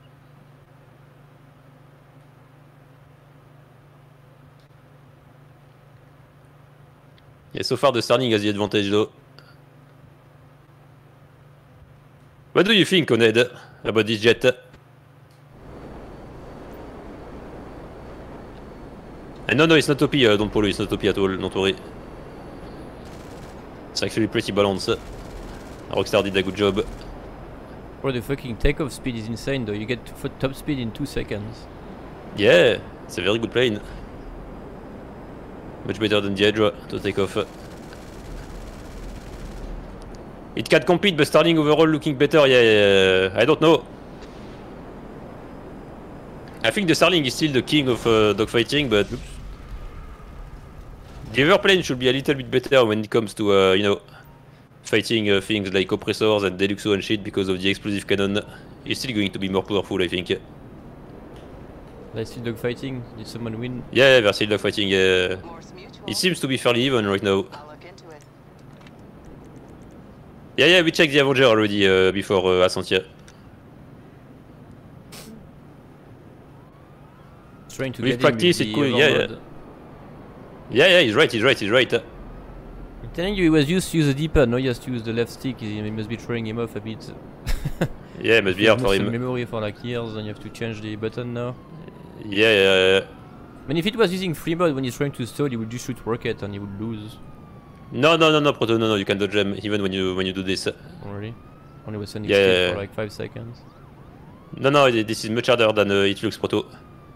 Yeah, so far the Starlink has the advantage though. What do you think, Coned, about this jet? And no, no, it's not O P, uh, don't worry, it's not O P at all, don't worry. It's actually pretty balanced. Rockstar did a good job. Bro, the fucking takeoff speed is insane though. You get to top speed in two seconds. Yeah, it's a very good plane. Much better than the Hydra to take off. It can compete, but Starlink overall looking better, yeah, yeah, I don't know. I think the Starlink is still the king of uh, dogfighting, but the other plane should be a little bit better when it comes to, uh, you know, fighting uh, things like oppressors and Deluxo and shit because of the explosive cannon. It's still going to be more powerful, I think. Like still dogfighting? Did someone win? Yeah, they're still dogfighting, yeah. It seems to be fairly even right now. Yeah, yeah, we checked the Avenger already uh, before uh, Ascent, yeah. Trying to With get practice, in it with could, the yeah, yeah. overload. Yeah, yeah, he's right, he's right, he's right. I'm telling you, he was used to use the D-pad, now he has to use the left stick. He he must be throwing him off a bit. Yeah, it must be hard for Some him. memory for like years, and you have to change the button now. Yeah, yeah, yeah. I mean, if it was using free mode when he's trying to stall, he would just shoot rocket and he would lose. No, no, no, no, Proto, no, no, you can dodge them even when you when you do this. Already. Only was sending Yeah, still yeah, yeah. for like five seconds. No, no, this is much harder than uh, it looks, Proto.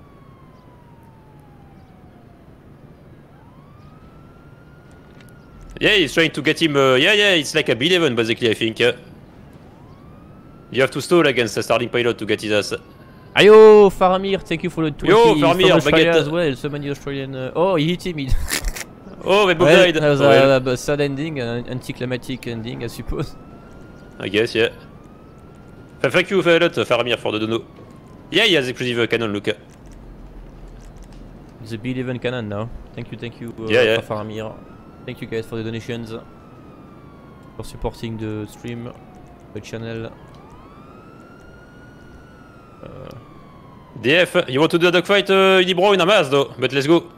Yeah, he's trying to get him. Uh, yeah, yeah, it's like a B eleven basically, I think. Uh, you have to stall against a Starlink pilot to get his ass. Ayo, Faramir, thank you for the twenty. Yo, He's Faramir, from Australia baguette. as well, so many Australian. Uh, oh, he hit him. He Oh, they both well, died. that was Oh, well, a, a sad ending, an anticlimactic ending, I suppose. I guess, yeah. Th- Thank you a lot, Faramir, for the dono. Yeah, he has exclusive uh, cannon, look. It's a B eleven cannon now. Thank you, thank you, uh, Yeah, yeah. Faramir. Thank you guys for the donations, for supporting the stream, the channel. Uh, D F, you want to do a dogfight, uh, Unibro in Hamas though, but let's go.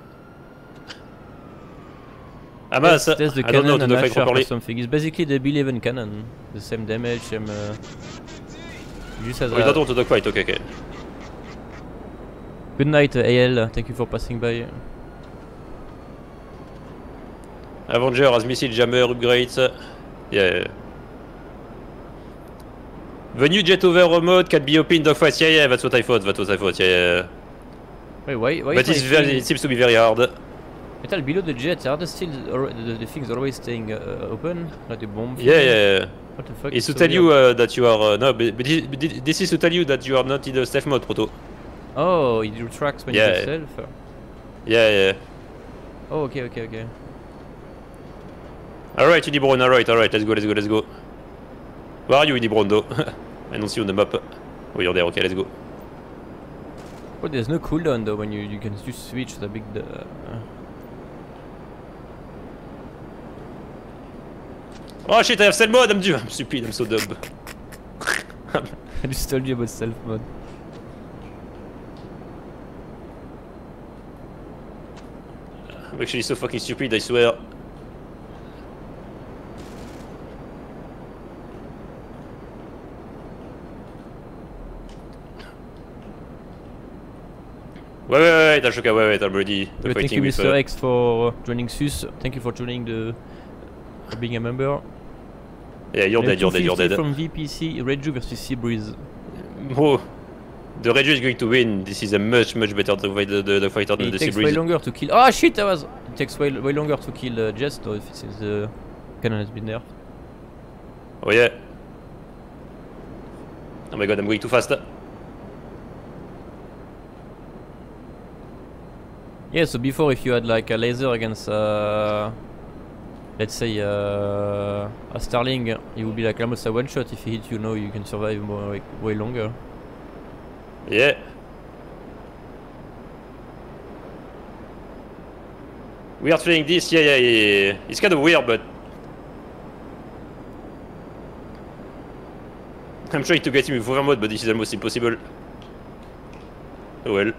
Hamas, there's, there's the I don't know cannon to and dogfight Asher or properly. something. It's basically the B eleven cannon. The same damage, same... Uh, you just has Oh, you a... don't want to dogfight, okay, okay. Good night, uh, A L. Thank you for passing by. Avenger has missile jammer upgrades. Yeah. The new jet over mode can be open dogfights. Yeah, yeah, that's what I thought. That's what I thought. Yeah, yeah. Wait, why? why But is it's my very, thing- it seems to be very hard. Metal below the jet, are the still al- the, the things always staying uh, open? Like the bomb? Yeah, thing? yeah, yeah. What the fuck? It's to so tell you weird. uh, that you are uh, no, but, but thi- but thi- this is to tell you that you are not in the stealth mode, Proto. Oh, it retracts when Yeah, you yeah. get self. Yeah, yeah. Oh, okay, okay, okay. All right, Unibron. All right, all right. Let's go, let's go, let's go. Where are you, Unibron? Though? I don't see on the map. Oh, you're there. Okay, let's go. Oh, there's no cooldown though when you you can just switch the big. Uh, Oh shit! I have stealth mode. I'm due. I'm stupid. I'm so dumb. I just told you about self mode. I'm actually so fucking stupid. I swear. Wait, wait, wait, Ashoka, wait, wait, I'm ready. Well, thank Fighting you, with, Mister uh, X, for joining Sus. Thank you for joining the. For being a member. Yeah, you're And dead, you're dead, you're two fifty dead. From V P C, Reju versus Seabreeze. Oh, the Reju is going to win. This is a much, much better dogfight- the, the, the fighter than It the takes way Seabreeze. longer to kill. Oh shit! I was. It takes way way longer to kill uh, Jess though if since the cannon has been nerfed. Oh yeah. Oh my god, I'm going too fast. Yeah. So before, if you had like a laser against, uh, let's say uh, a Starling, it would be like almost a one shot. If he hit you, know you can survive more like, way longer. Yeah. We are playing this, yeah, yeah, yeah, yeah. It's kind of weird, but I'm trying to get him with over mode, but this is almost impossible. Oh well.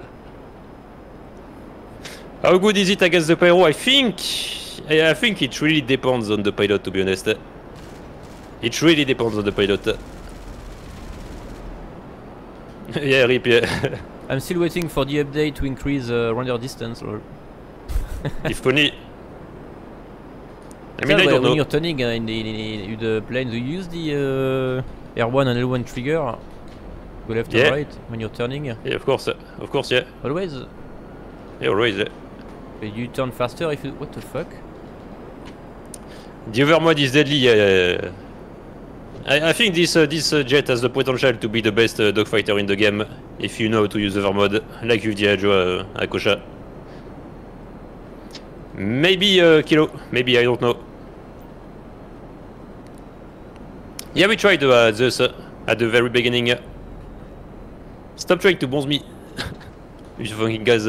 How good is it against the pyro? I think, I, I think it really depends on the pilot, to be honest. It really depends on the pilot. Yeah, rip, yeah. I'm still waiting for the update to increase uh, render distance. Or If only. I mean, Tell I when- don't when know. you're turning uh, in, the, in, in the plane, do you use the uh, R one and L one trigger? Go left Yeah. and right when you're turning? Yeah, of course, of course, yeah. Always? Yeah, always, yeah. Uh, You turn faster if you. What the fuck? The over mode is deadly. Yeah, yeah, yeah. I, I think this uh, this uh, jet has the potential to be the best uh, dogfighter in the game if you know how to use over mode, like you did uh, at Kosha. Maybe uh, Kilo, maybe I don't know. Yeah, we tried uh, this uh, at the very beginning. Stop trying to bounce me, you fucking guys.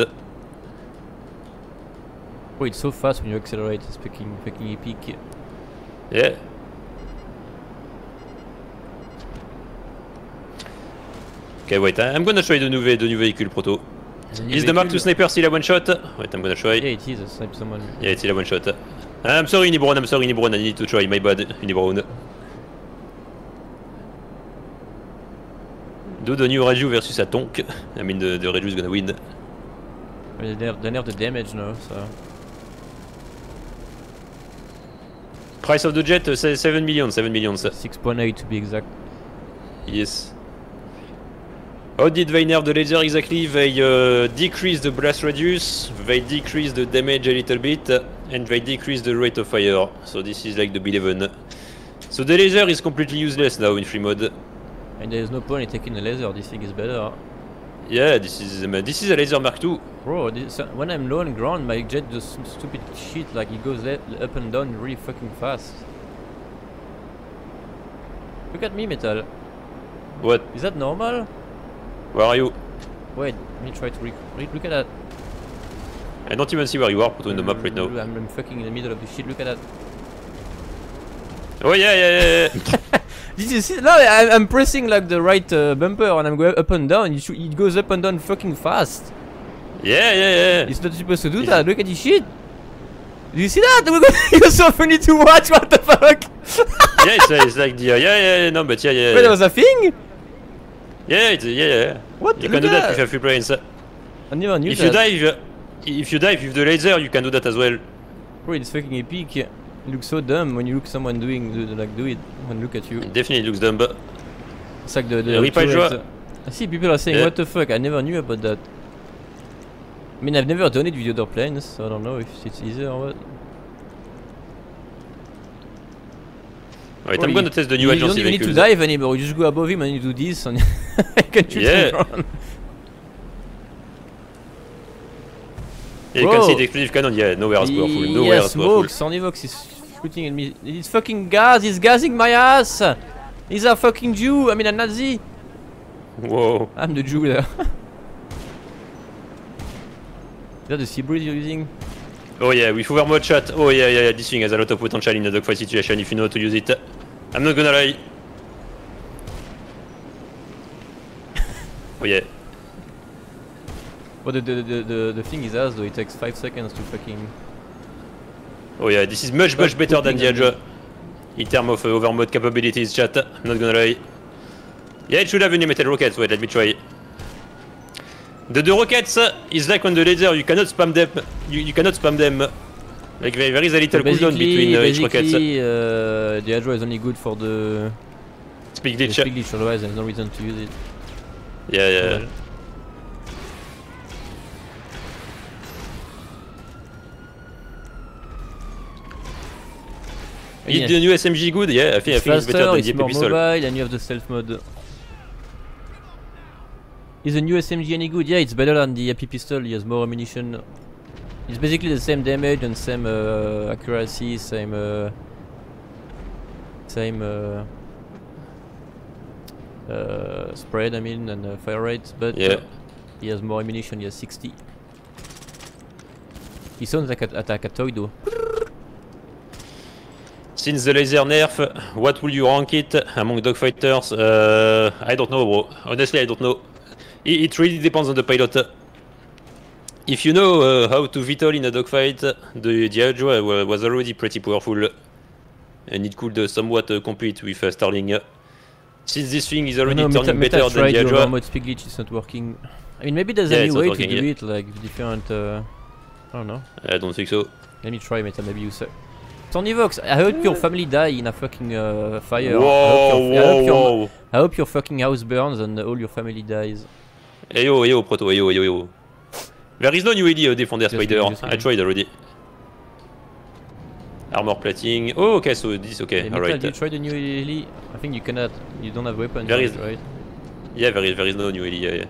Oh, it's so fast when you accelerate. It's fucking fucking epic. Yeah. Okay, wait, I'm gonna try the new, ve- the new vehicle proto. Is the Mark two sniper still a one shot? Wait, I'm gonna try. Yeah, it is. A snipe someone. Yeah, it's still a one shot. I'm sorry, Unibron, I'm sorry, Unibron, I need to try, my bad, Unibron. Do the new Reju versus a Tonk. I mean, the, the Reju is gonna win. They nerf, they nerf the damage now, so. Price of the jet, uh, se- seven million, seven million. six point eight to be exact. Yes. How did they nerf the laser exactly? They uh, decrease the blast radius, they decrease the damage a little bit, and they decrease the rate of fire. So this is like the B eleven. So the laser is completely useless now in free mode. And there is no point in taking a laser. This thing is better. Yeah, this is um, this is a laser Mark two. Bro, this, uh, when I'm low on ground, my jet does some stupid shit. Like it goes le up and down really fucking fast. Look at me, Metal. What? Is that normal? Where are you? Wait, let me try to rec re look at that. I don't even see where you are put on the map right now. I'm, I'm fucking in the middle of the shit. Look at that. Oh yeah, yeah, yeah, yeah. Did you see? No, I, I'm pressing like the right uh, bumper and I'm going up and down. It, it goes up and down fucking fast. Yeah, yeah, yeah. It's not supposed to do yeah. that. Look at this shit. Do you see that? You're so funny to watch. What the fuck? Yeah, it's, uh, it's like the uh, yeah, yeah, yeah, no, but yeah, yeah. Wait, there was a thing? Yeah, it's, yeah, yeah. What? You can do that if you have free brains. I never knew if that. You dive, uh, if you dive with the laser, you can do that as well. Bro, it's fucking epic. It looks so dumb when you look someone doing do, like do it and look at you. It definitely looks dumb, but it's like the the. Uh, I see people are saying, yeah. What the fuck? I never knew about that. I mean, I've never done it with other planes, so I don't know if it's easier or what. Alright, I'm gonna test the new agency. You don't need to dive anymore, you just go above him and you do this and I can shoot yeah. him around. Yeah, you can see the explosive cannon, yeah, nowhere as powerful, nowhere yeah, as powerful. Sonivox is shooting at me. It's fucking gas, he's gassing my ass! He's a fucking Jew, I mean a Nazi! Whoa. I'm the Jew there. Is that the sea breeze you're using? Oh yeah, with overmode chat. Oh yeah, yeah, yeah, this thing has a lot of potential in a dogfight situation if you know how to use it. I'm not gonna lie. Oh yeah. But the, the, the, the, the thing is as though it takes five seconds to fucking... Oh yeah, this is much much better than the Adja. In terms of uh, overmode capabilities, chat. I'm not gonna lie. Yeah, it should have animated rockets, wait, let me try. The, the rockets is like on the laser, you cannot spam them. You, you cannot spam them. Like there, there is a little so cooldown between uh, each rockets. Uh, the Adja is only good for the speed glitch. The speed glitch, otherwise there's no reason to use it. Yeah, yeah. Well. Is yeah. the new S M G good? Yeah, I think, I think faster, it's better than it's the more pistol. Mobile and you have the stealth mode. Is the new S M G any good? Yeah, it's better than the A P pistol, he has more ammunition. It's basically the same damage and same uh, accuracy, same uh, same uh, uh, spread, I mean, and uh, fire rate, but yeah. uh, he has more ammunition, he has sixty. He sounds like a, like a toy though. Since the laser nerf, what will you rank it among dogfighters? Uh, I don't know, bro. Honestly, I don't know. It, it really depends on the pilot. If you know uh, how to vittle in a dogfight, the, the Adja was already pretty powerful. And it could uh, somewhat uh, compete with uh, Starling. Since this thing is already no, no, turning meta, better meta than the Adja. Mode speed glitch is not working. I mean, maybe there's yeah, a new way working, to do yeah. it, like different. Uh, I don't know. I don't think so. Let me try, meta. Maybe you say. Sonivox, I hope your family die in a fucking uh, fire. Whoa, I hope your, whoa, I hope your, whoa. I hope your fucking house burns and all your family dies. Hey yo, hey yo, Proto, hey yo, hey yo. There is no new A D uh, Defender Spider. I tried already. Armor plating. Oh, okay, so this okay. Yeah, alright. Did you try the new Heli? I think you cannot. You don't have weapons. There is, right? Yeah, there is, there is no new Heli. Yeah, yeah.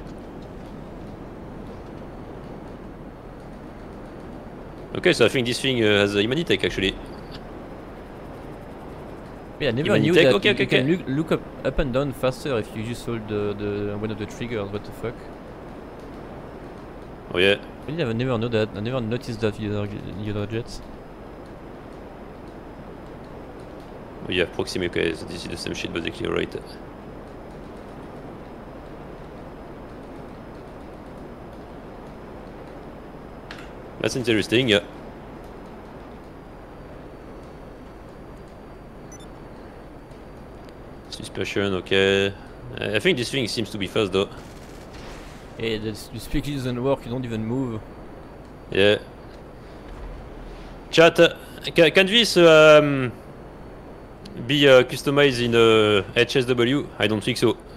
Okay, so I think this thing uh, has a Imanitech actually. Yeah, I never Imanitech? knew that okay, you, okay, you can okay. look, look up, up and down faster if you just hold the, the one of the triggers. What the fuck? Oh yeah. I never, never know that. I never noticed that with other, other jets. Oh yeah, proximity. Okay, so this is the same shit basically, right? That's interesting. Yeah. Suspension, okay. Uh, I think this thing seems to be fast though. Hey, the speed doesn't work. You don't even move. Yeah. Chat, uh, can, can this um, be uh, customized in uh, H S W? I don't think so.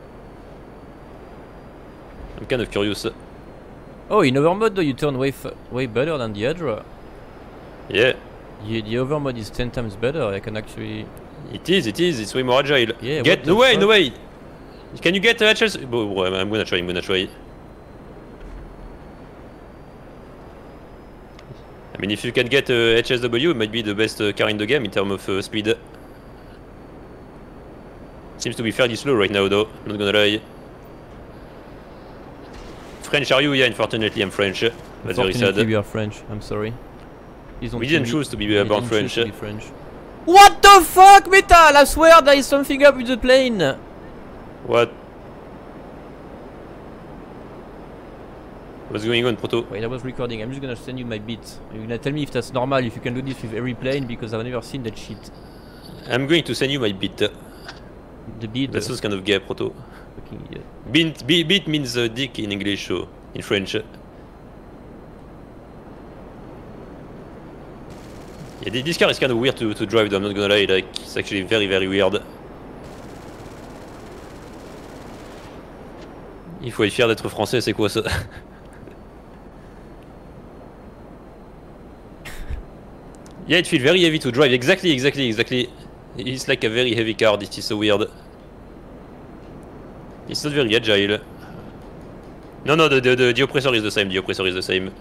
I'm kind of curious. Oh, in overmode though, you turn way f way better than the Adja. Yeah. The, the overmode is ten times better. I can actually. It is, it is. It's way more agile. Yeah. Get no way, fuck? no way. Can you get uh, H S? Oh, I'm gonna try. I'm gonna try. I mean, if you can get uh, H S W, it might be the best uh, car in the game in terms of uh, speed. Seems to be fairly slow right now, though. I'm not gonna lie. French, are you? Yeah, unfortunately, I'm French. That's very sad. We are French. I'm sorry. We didn't choose to be uh, born French. To be French. What the fuck, Metal? I swear there is something up with the plane. What? What's going on, Proto? Wait, I was recording. I'm just gonna send you my beat. You're gonna tell me if that's normal, if you can do this with every plane, because I've never seen that shit. I'm going to send you my beat. The beat. That's uh, kind of gay, Proto. Fucking idiot. Beat, beat, beat means uh, dick in English, so in French. Yeah, this car is kind of weird to, to drive, though, I'm not gonna lie, like, it's actually very very weird. Il faut être fier d'être français, c'est quoi ça? Yeah, it feels very heavy to drive, exactly, exactly, exactly. It's like a very heavy car, this is so weird. It's not very agile. No, no, the, the, the, the oppressor is the same, the oppressor is the same.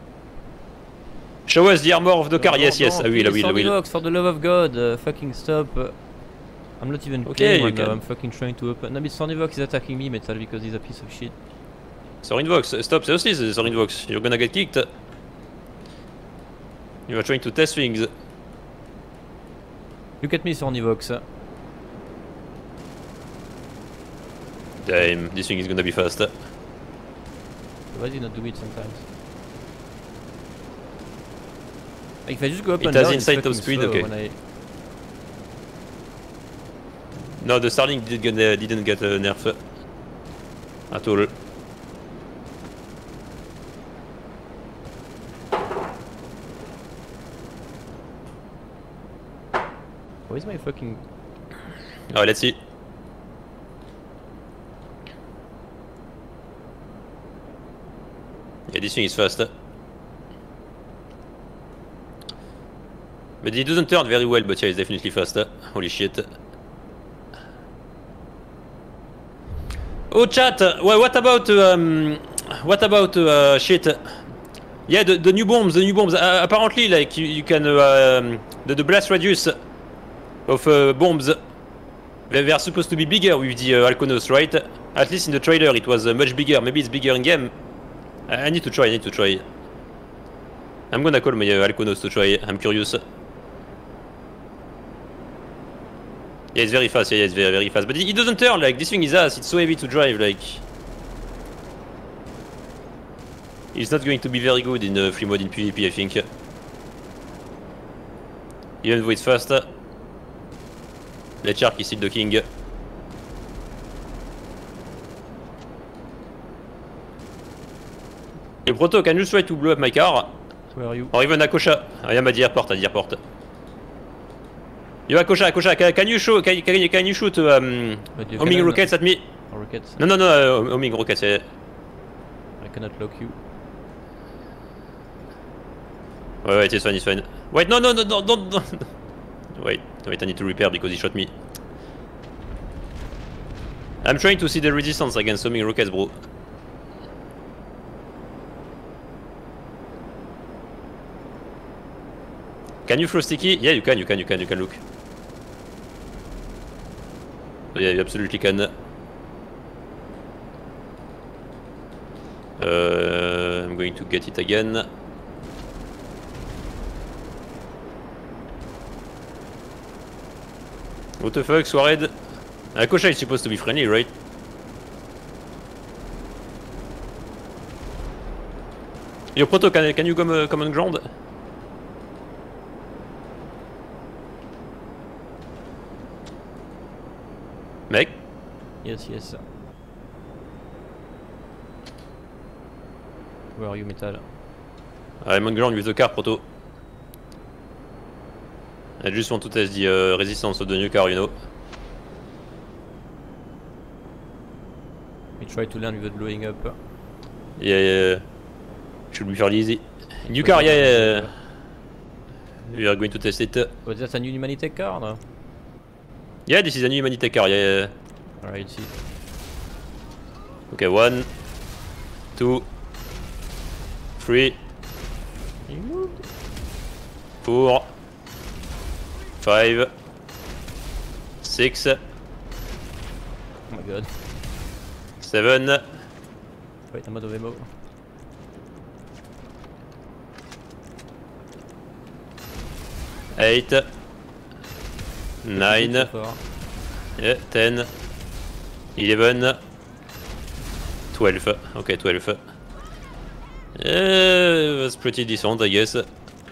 Show us the armor of the No, car, no, yes, no, yes, I will, I will, I will. Sornivox, for the love of God, uh, fucking stop. Uh, I'm not even Okay, playing right you now, can. I'm fucking trying to open. No, but Sornivox is attacking me, Metal, because he's a piece of shit. Sorrinvox, stop, seriously, Sorrinvox, you're gonna get kicked. You are trying to test things. Look at me, Sornivox. Uh. Damn, this thing is gonna be fast. Why does he not do it sometimes? Like, if I just go up It and has down, inside it's top fucking speed, slow okay. when I... No, the Starlink did get, uh, didn't get a nerf at all. Where's my fucking... Alright, let's see. Yeah, this thing is fast. But it doesn't turn very well, but yeah, it's definitely fast. Holy shit. Oh chat, well, what about um, what about uh, shit? Yeah, the, the new bombs, the new bombs. Uh, apparently, like you, you can uh, um, the, the blast radius of uh, bombs. They, they are supposed to be bigger with the uh, Alkonos, right? At least in the trailer, it was uh, much bigger. Maybe it's bigger in game. I, I need to try. I need to try. I'm gonna call my uh, Alkonos to try. I'm curious. Yeah, it's very fast, yeah, it's very, very fast. But it, it doesn't turn, like, this thing is ass, it's so heavy to drive, like... It's not going to be very good in uh, free mode in PvP, I think. Even though it's fast. Let Shark is still the king. Hey, Proto, can you try to blow up my car? Where are you? Or even Akosha. I am at the airport, at the airport. Yo, Akosha, Akosha, can, can you shoot, can, can, can you shoot um, homing rockets at me? Or rockets? No, no, no, uh, homing rockets. Yeah. I cannot lock you. Wait, wait, it's fine, it's fine. Wait, no, no, no, no, don't, don't. Wait, wait, I need to repair because he shot me. I'm trying to see the resistance against homing rockets, bro. Can you throw sticky? Yeah, you can, you can, you can, you can look. So yeah, you absolutely can. Uh, I'm going to get it again. What the fuck, Swared? Akosha is supposed to be friendly, right? Yo, Proto, can, can you come, uh, come on ground? Mec? Yes, yes. Where are you, Metal? I'm on ground with the car, Proto. I just want to test the uh, resistance of the new car, you know. We try to land without blowing up. Yeah, yeah, yeah. Should be fairly easy. New car, yeah, yeah. We are going to test it. Was that a new Humanitech car, no? Yeah, this is a new Humanitech car, yeah, yeah. Alright, see. Okay, one, two, three, He moved. four, five, six, Oh my god. seven, Wait, I'm out of ammo. eight, nine, So far. yeah, ten, eleven, twelve. Okay, twelve. Uh, that's pretty decent, I guess.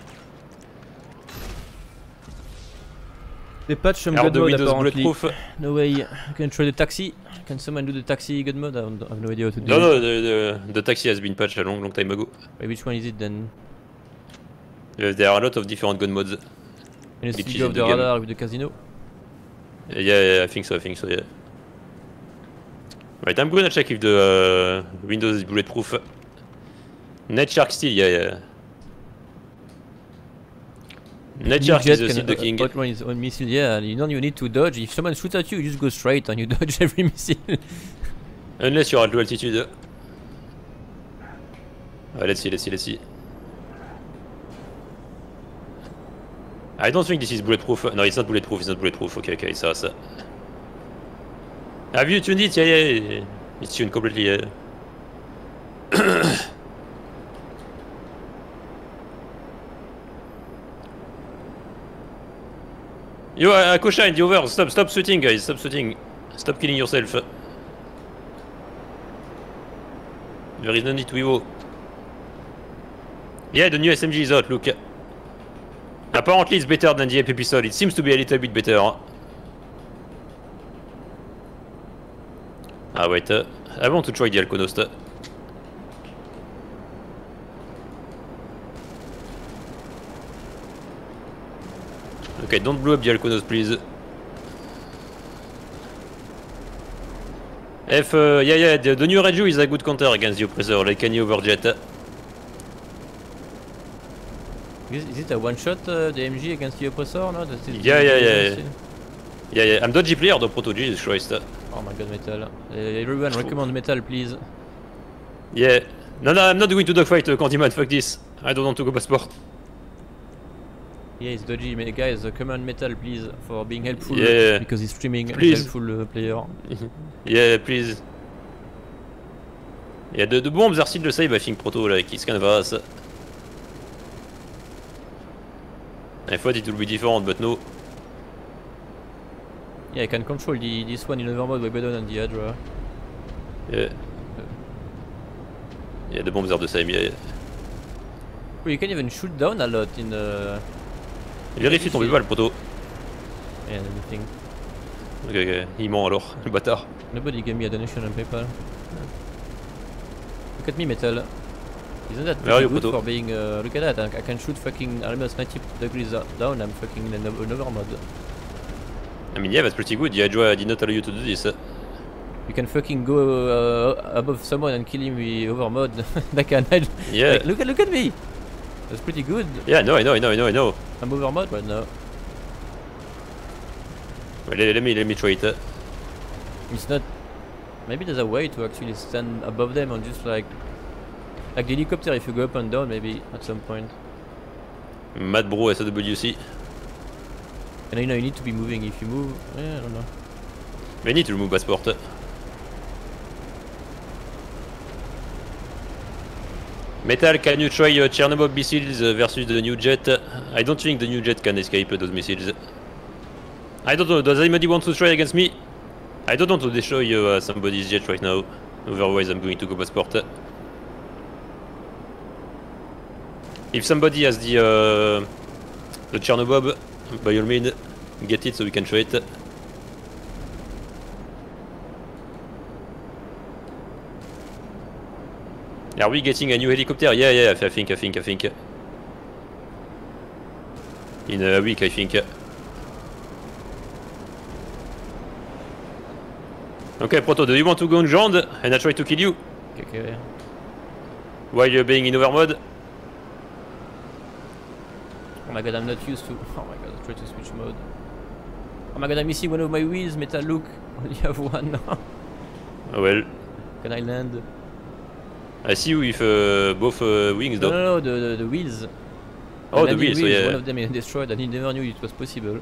They patched some Are good the mode windows apparently. bulletproof? No way. You can try the taxi. Can someone do the taxi good mode? I don't- I have no idea how to do No, it. no, the, the, the taxi has been patched a long, long time ago. Wait, which one is it then? Uh, there are a lot of different gun modes. Can you Glitches still go in off the the game. radar with the casino? Uh, yeah, yeah, I think so, I think so, yeah. Right, I'm gonna check if the uh, Windows is bulletproof. Netshark still, yeah, yeah. Netshark is uh, still the king. Outrun his own missile, yeah, you don't even need to dodge. If someone shoots at you, you just go straight and you dodge every missile. Unless you're at low altitude. Uh, let's see, let's see, let's see. I don't think this is bulletproof. No, it's not bulletproof, it's not bulletproof. Okay, okay, it's us. Have you tuned it? Yeah, yeah, yeah. It's tuned completely, yeah. Yo, uh, Kosha in the over, stop, stop shooting, guys, stop shooting. Stop killing yourself. There is no need to evo. Yeah, the new S M G is out, look. Apparently it's better than the Ape pistol, it seems to be a little bit better. Ah wait, uh, I want to try the Alkonost. Okay, don't blow up the Alkonost, please. F, uh, yeah, yeah, the, the new Reju is a good counter against the Oppressor, like any overjet. Is, is it a one shot uh, the M G against the Oppressor? No? That is Yeah, yeah, yeah, yeah. Yeah, yeah, I'm dodgy player, the Proto, Jesus Christ. Oh my god, metal. Uh, everyone recommend metal, please. Yeah. No, no, I'm not going to dogfight uh, Candyman, fuck this. I don't want to go passport. Yeah, it's dodgy, mais guys, uh, command metal, please, for being helpful. Yeah. Because he's streaming, Please. helpful uh, player. Yeah, please. Yeah, the, the bombs are still the same, I think, Proto, like, it's kind of ass. I thought it would be different, but no. Yeah, I can control the, this one in other mode way better than the Hydra. Yeah. Yeah, the bombs are the same, yeah. yeah. Well, you can even shoot down a lot in the... Vérifie ton bébal, Proto. Yeah, anything. Ok, ok, il ment alors, le bâtard. Nobody gave me a donation on PayPal. Look at me, metal. Isn't that Where are pretty you, good Proto? for being... Uh, look at that, I, I can shoot fucking almost ninety degrees down, I'm fucking in another, another mode. I mean, yeah, that's pretty good. Yeah, Joa did not allow you to do this. You can fucking go uh, above someone and kill him with over mode. Like an edge. Yeah. Like, look at look at me. That's pretty good. Yeah, no, I know, I know, I know, I know. I'm over mode right now. Well, let, let me, let me try it. It's not. Maybe there's a way to actually stand above them and just like, like the helicopter. If you go up and down, maybe at some point. Mad Bro S A W C. And you know you need to be moving. If you move, yeah, I don't know. We need to remove passport. Metal, can you try uh, Chernobyl missiles uh, versus the new jet? I don't think the new jet can escape uh, those missiles. I don't know, does anybody want to try against me? I don't want to destroy uh, somebody's jet right now. Otherwise I'm going to go passport. If somebody has the uh, the Chernobyl, by all means, get it so we can try it. Are we getting a new helicopter? Yeah, yeah, I think, I think, I think. In a week, I think. Okay, Proto, do you want to go on ground and I try to kill you? Okay, okay. While you're being in over mode? Oh my god, I'm not used to. Oh my god, I try to switch mode. Oh my god, I'm missing one of my wheels. Metal, look. Only have one now. Oh well. Can I land? I see you with uh, both uh, wings No, though. no, no, the, the, the wheels. Oh, the landing wheels, so yeah. One of them is destroyed and he never knew it was possible.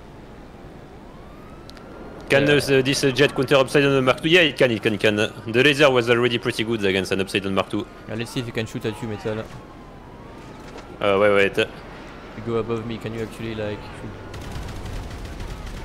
Can Yeah. uh, this uh, jet counter upside down Mark two? Yeah, it can, it can, it can. The laser was already pretty good against an upside down Mark two. Yeah, let's see if you can shoot at you, Metal. Uh, wait, wait. You go above me, can you actually like shoot?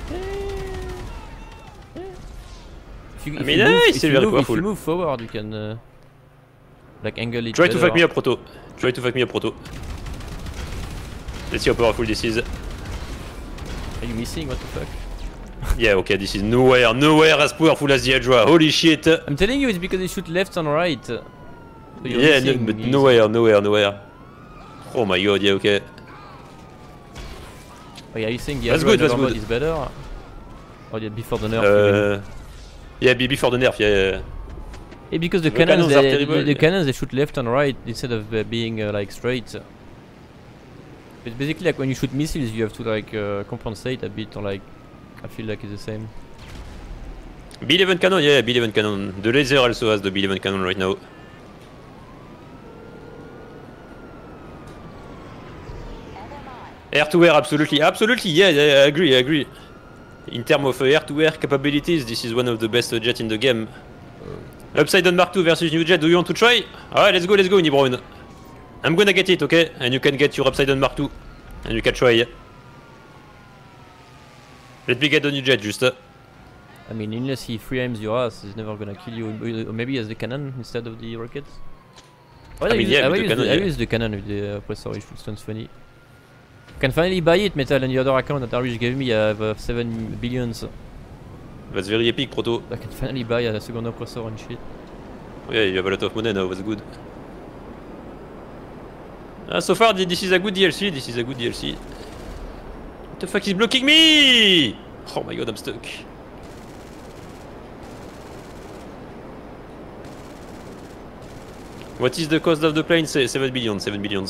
If you, I if mean, you yeah, move, it's if still you very move, if powerful. you move forward, you can uh, like angle it. Try to better. fuck me up, Proto. Try to fuck me up, Proto. Let's see how powerful this is. Are you missing? What the fuck? Yeah, okay, this is nowhere, nowhere as powerful as the Hydra. Holy shit. I'm telling you, it's because they shoot left and right. So you're Yeah, no, missing, but you- nowhere, nowhere, nowhere. Oh my god, yeah, okay. Oh yeah, you think the That's Hydra good, that's normal good. is better? Or yeah, before the nerf? you mean? Uh, yeah, be before the nerf, yeah. Yeah, because the, the cannons, cannons are they, terrible, the, the yeah. cannons they shoot left and right instead of uh, being uh, like straight. It's basically like when you shoot missiles, you have to like uh, compensate a bit, or like I feel like it's the same. B eleven cannon, yeah, B eleven cannon. The laser also has the B eleven cannon right now. Air to air, absolutely, absolutely, yeah, yeah, I agree, I agree. In terms of uh, air to air capabilities, this is one of the best uh, jets in the game. Upside down Mark two versus New Jet, do you want to try? Alright, let's go, let's go, Unibrown. I'm gonna get it, okay? And you can get your Upside down Mark two. And you can try. Let me get the New Jet, just. Uh. I mean, unless he free aims your ass, he's never gonna kill you. Or maybe he has the cannon instead of the rockets. Why I mean, use, yeah, I with the use cannon, the, I yeah. use the cannon with the uh, oppressor, it sounds funny. You can finally buy it, Metal, and the other account that Darius gave me, I have uh, seven billions. That's very epic, Proto. I can finally buy a second oppressor and shit. Oh, yeah, you have a lot of money now, that's good. Uh, so far, this is a good D L C, this is a good D L C. What the fuck is blocking me? Oh my god, I'm stuck. What is the cost of the plane? Say seven billion, seven billion.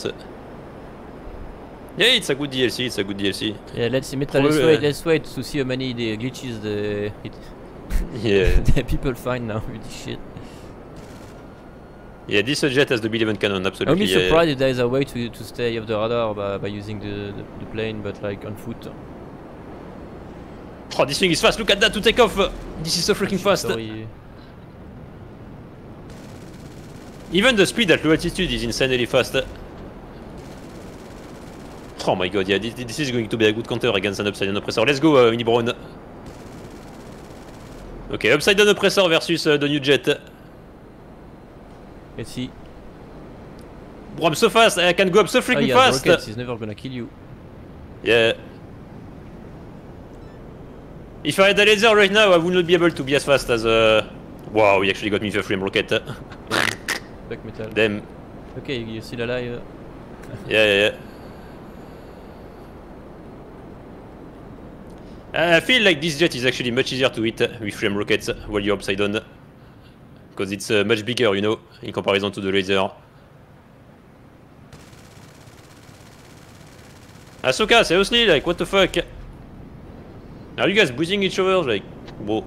Yeah, it's a good D L C, it's a good D L C. Yeah, let's see, Metal, let's wait, let's wait to see how many the glitches the, it, Yeah. the people find now with this shit. Yeah, this uh, jet has the B eleven cannon, I'm absolutely. only yeah, surprised if there is a way to, to stay off the radar by, by using the, the, the plane, but like on foot. Oh, this thing is fast, look at that to take off! This is so freaking fast! Sorry. Even the speed at low altitude is insanely fast. Oh my god, yeah, this, this is going to be a good counter against an Upside Down Oppressor. Let's go, uh, Unibrown. Okay, Upside Down Oppressor versus uh, the New Jet. Let's see. Bro, I'm so fast, I can go up so Oh, freaking he has fast! rockets, he's never gonna kill you. Yeah. If I had a laser right now, I would not be able to be as fast as... Uh... Wow, he actually got me the flame rocket. Fuck Metal. Damn. Okay, you're still alive. Yeah, yeah, yeah. I feel like this jet is actually much easier to hit with flame rockets while you're upside down. Because it's uh, much bigger, you know, in comparison to the laser. Ahsoka, seriously, like, what the fuck? Are you guys boozing each other? Like, whoa.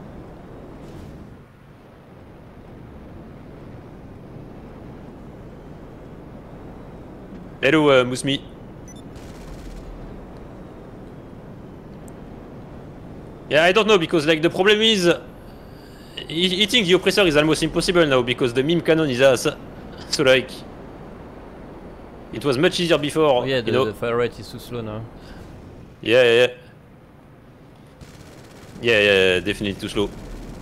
Hello, uh, Musmi. Yeah, I don't know, because like the problem is hitting the oppressor is almost impossible now because the meme cannon is ass. So like it was much easier before. Oh yeah, the, you know? the fire rate is too slow now. Yeah, yeah, yeah. Yeah, yeah, yeah, definitely too slow.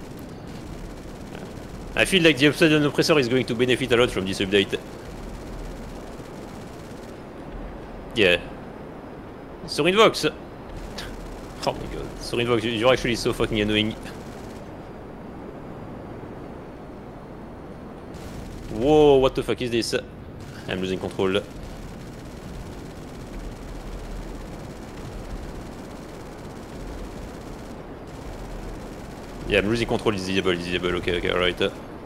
I feel like the Upside Down Oppressor is going to benefit a lot from this update. Yeah. Sorin Vox. Oh my god, Sorin Vox, you're actually so fucking annoying. Whoa, what the fuck is this? I'm losing control. Yeah, I'm losing control, it's disable, it's disable, okay, okay, alright.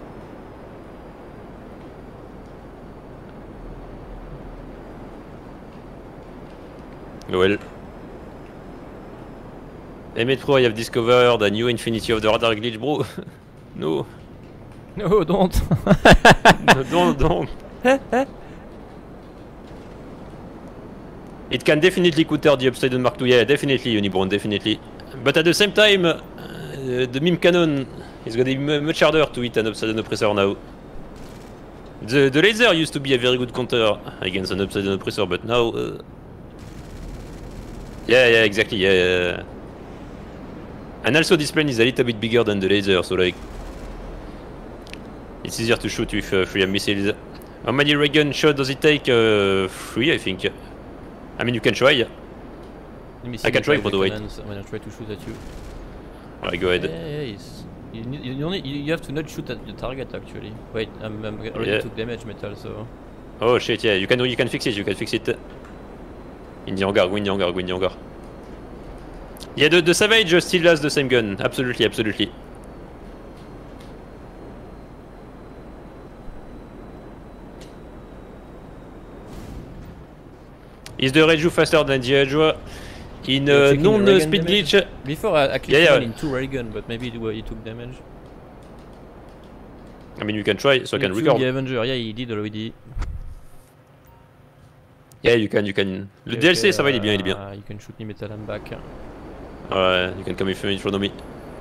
Well. M Pro, I have discovered a new Infinity of the Radar glitch, bro. No. No, don't. No, don't, don't. It can definitely counter the Upside Down Mark two, yeah, definitely, Unibrown, definitely. But at the same time, uh, the meme cannon is gonna be much harder to hit an Upside Down Oppressor now. The, the laser used to be a very good counter against an Upside Down Oppressor, but now... Uh... Yeah, yeah, exactly, yeah, yeah. And also this plane is a little bit bigger than the laser, so like it's easier to shoot with uh, three missiles. How many ray gun shot does it take? Uh, three, I think. I mean, you can try. Let me see I can try, the by the way. cannons. I'm gonna try to shoot at you. Alright, go ahead. Yeah, yeah, yeah, it's, you, need- you, only, you, you have to not shoot at the target actually. Wait, I'm, I'm already Yeah. took damage metal, so. Oh shit, yeah, you can you can fix it, you can fix it. In the hangar, go in the hangar, go in the hangar. Yeah, the, the Savage still has the same gun, absolutely, absolutely. Is the Reju faster than the Edgua? In You're uh, checking the ray gun non-speed damage? glitch? Before I, I clicked Yeah, yeah. one in two ray gun, but maybe it, wa- he took damage. I mean, you can try, so I You can took record. the Avenger, yeah, he did already. Yeah, you can, you can. Le D L C, ça va, il est bien, il est bien. Uh, you can shoot me metal, I'm back. Alright, you can come in front of me.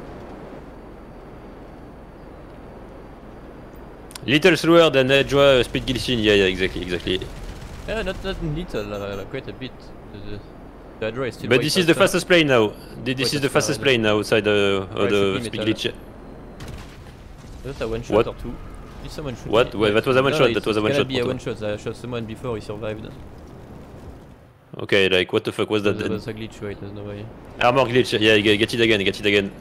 Little slower than Edgua speed glitching, yeah, yeah, exactly, exactly. Yeah, not not little, uh, quite a bit. The, the Hydra is still But way this is the faster. fastest plane now. Th- This Wait, is the that's fastest not plane now outside uh, of Right, the shoot me speed metal. glitch. Was that a one shot What? or two? Did someone shoot What? me? Well, that was a one No, shot, it that was a one cannot shot, be a Proto. one shot, I shot someone before he survived. Okay, like what the fuck was that That then? was a glitch, wait, there's no way. Armor glitch, yeah, get get it again, get it again.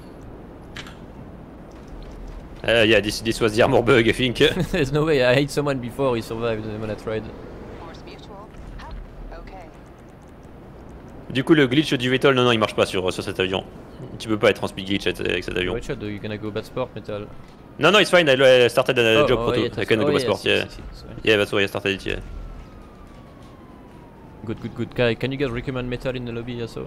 Uh, yeah, this this was the armor bug, I think. There's no way, I hit someone before he survived when I tried. Force mutual. Ah, okay. Du coup, le glitch du V TOL, non, non, il marche pas sur, sur cet avion. Tu peux pas être en speed glitch avec avec cet avion. Which shot, you're gonna go bad sport metal? No, no, it's fine, I I started a Oh, job, oh, Proto. yeah, I that's- can oh, go yeah, passport, yes, yeah. yes, yes, yes. Yeah, that's why I started it, yeah. Good, good, good. Can, can you guys recommend metal in the lobby also?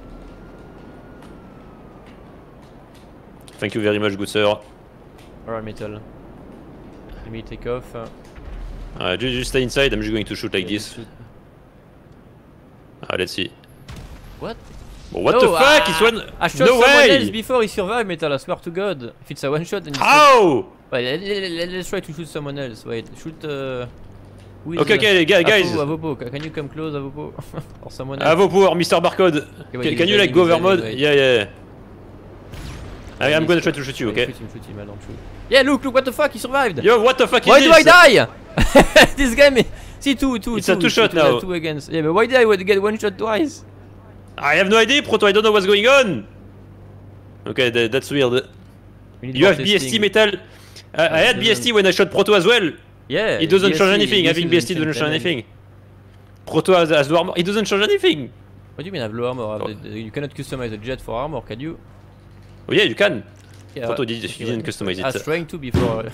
Thank you very much, good sir. Alright, metal. Let me take off. Uh, Uh, just, just stay inside, I'm just going to shoot like yeah, this. shoot. Ah, let's see. What? Well, what No, the fuck? ah, It's one. I shot No someone else way! before he survived metal, I swear to god. If it's a one shot then it's How? Wait, let, let, let, let's try to shoot someone else. Wait, shoot uh who is, Okay, okay, guys, guys. Avopo, Avopo, ca- can you come close, Avopo? Or someone else? Avopo, Mister Barcode. Okay, wait, Can, he's can you like hiding, go he's over mode? hiding, wait. Yeah, yeah. I, I'm He's- gonna try to shoot you, wait, okay? Shoot him, shoot him, I don't shoot. Yeah, look, look, what the fuck, he survived! Yo, what the fuck Why is do this? I die? This guy may... See, two, two, It's a two shot two, two, now. Two against. Yeah, but why did I get one shot twice? I have no idea, Proto. I don't know what's going on. Okay, that, that's weird. We need You more have B S T testing. metal. I, I had B S T when I shot Proto as well. Yeah. It doesn't B S T change anything. B S T Having B S T doesn't change anything. Proto has, has low armor. It doesn't change anything. What do you mean have low armor? Have Oh. the- the- you cannot customize a jet for armor, can you? Oh yeah, you can. Yeah. Proto did. He didn't customize I was it. trying to before.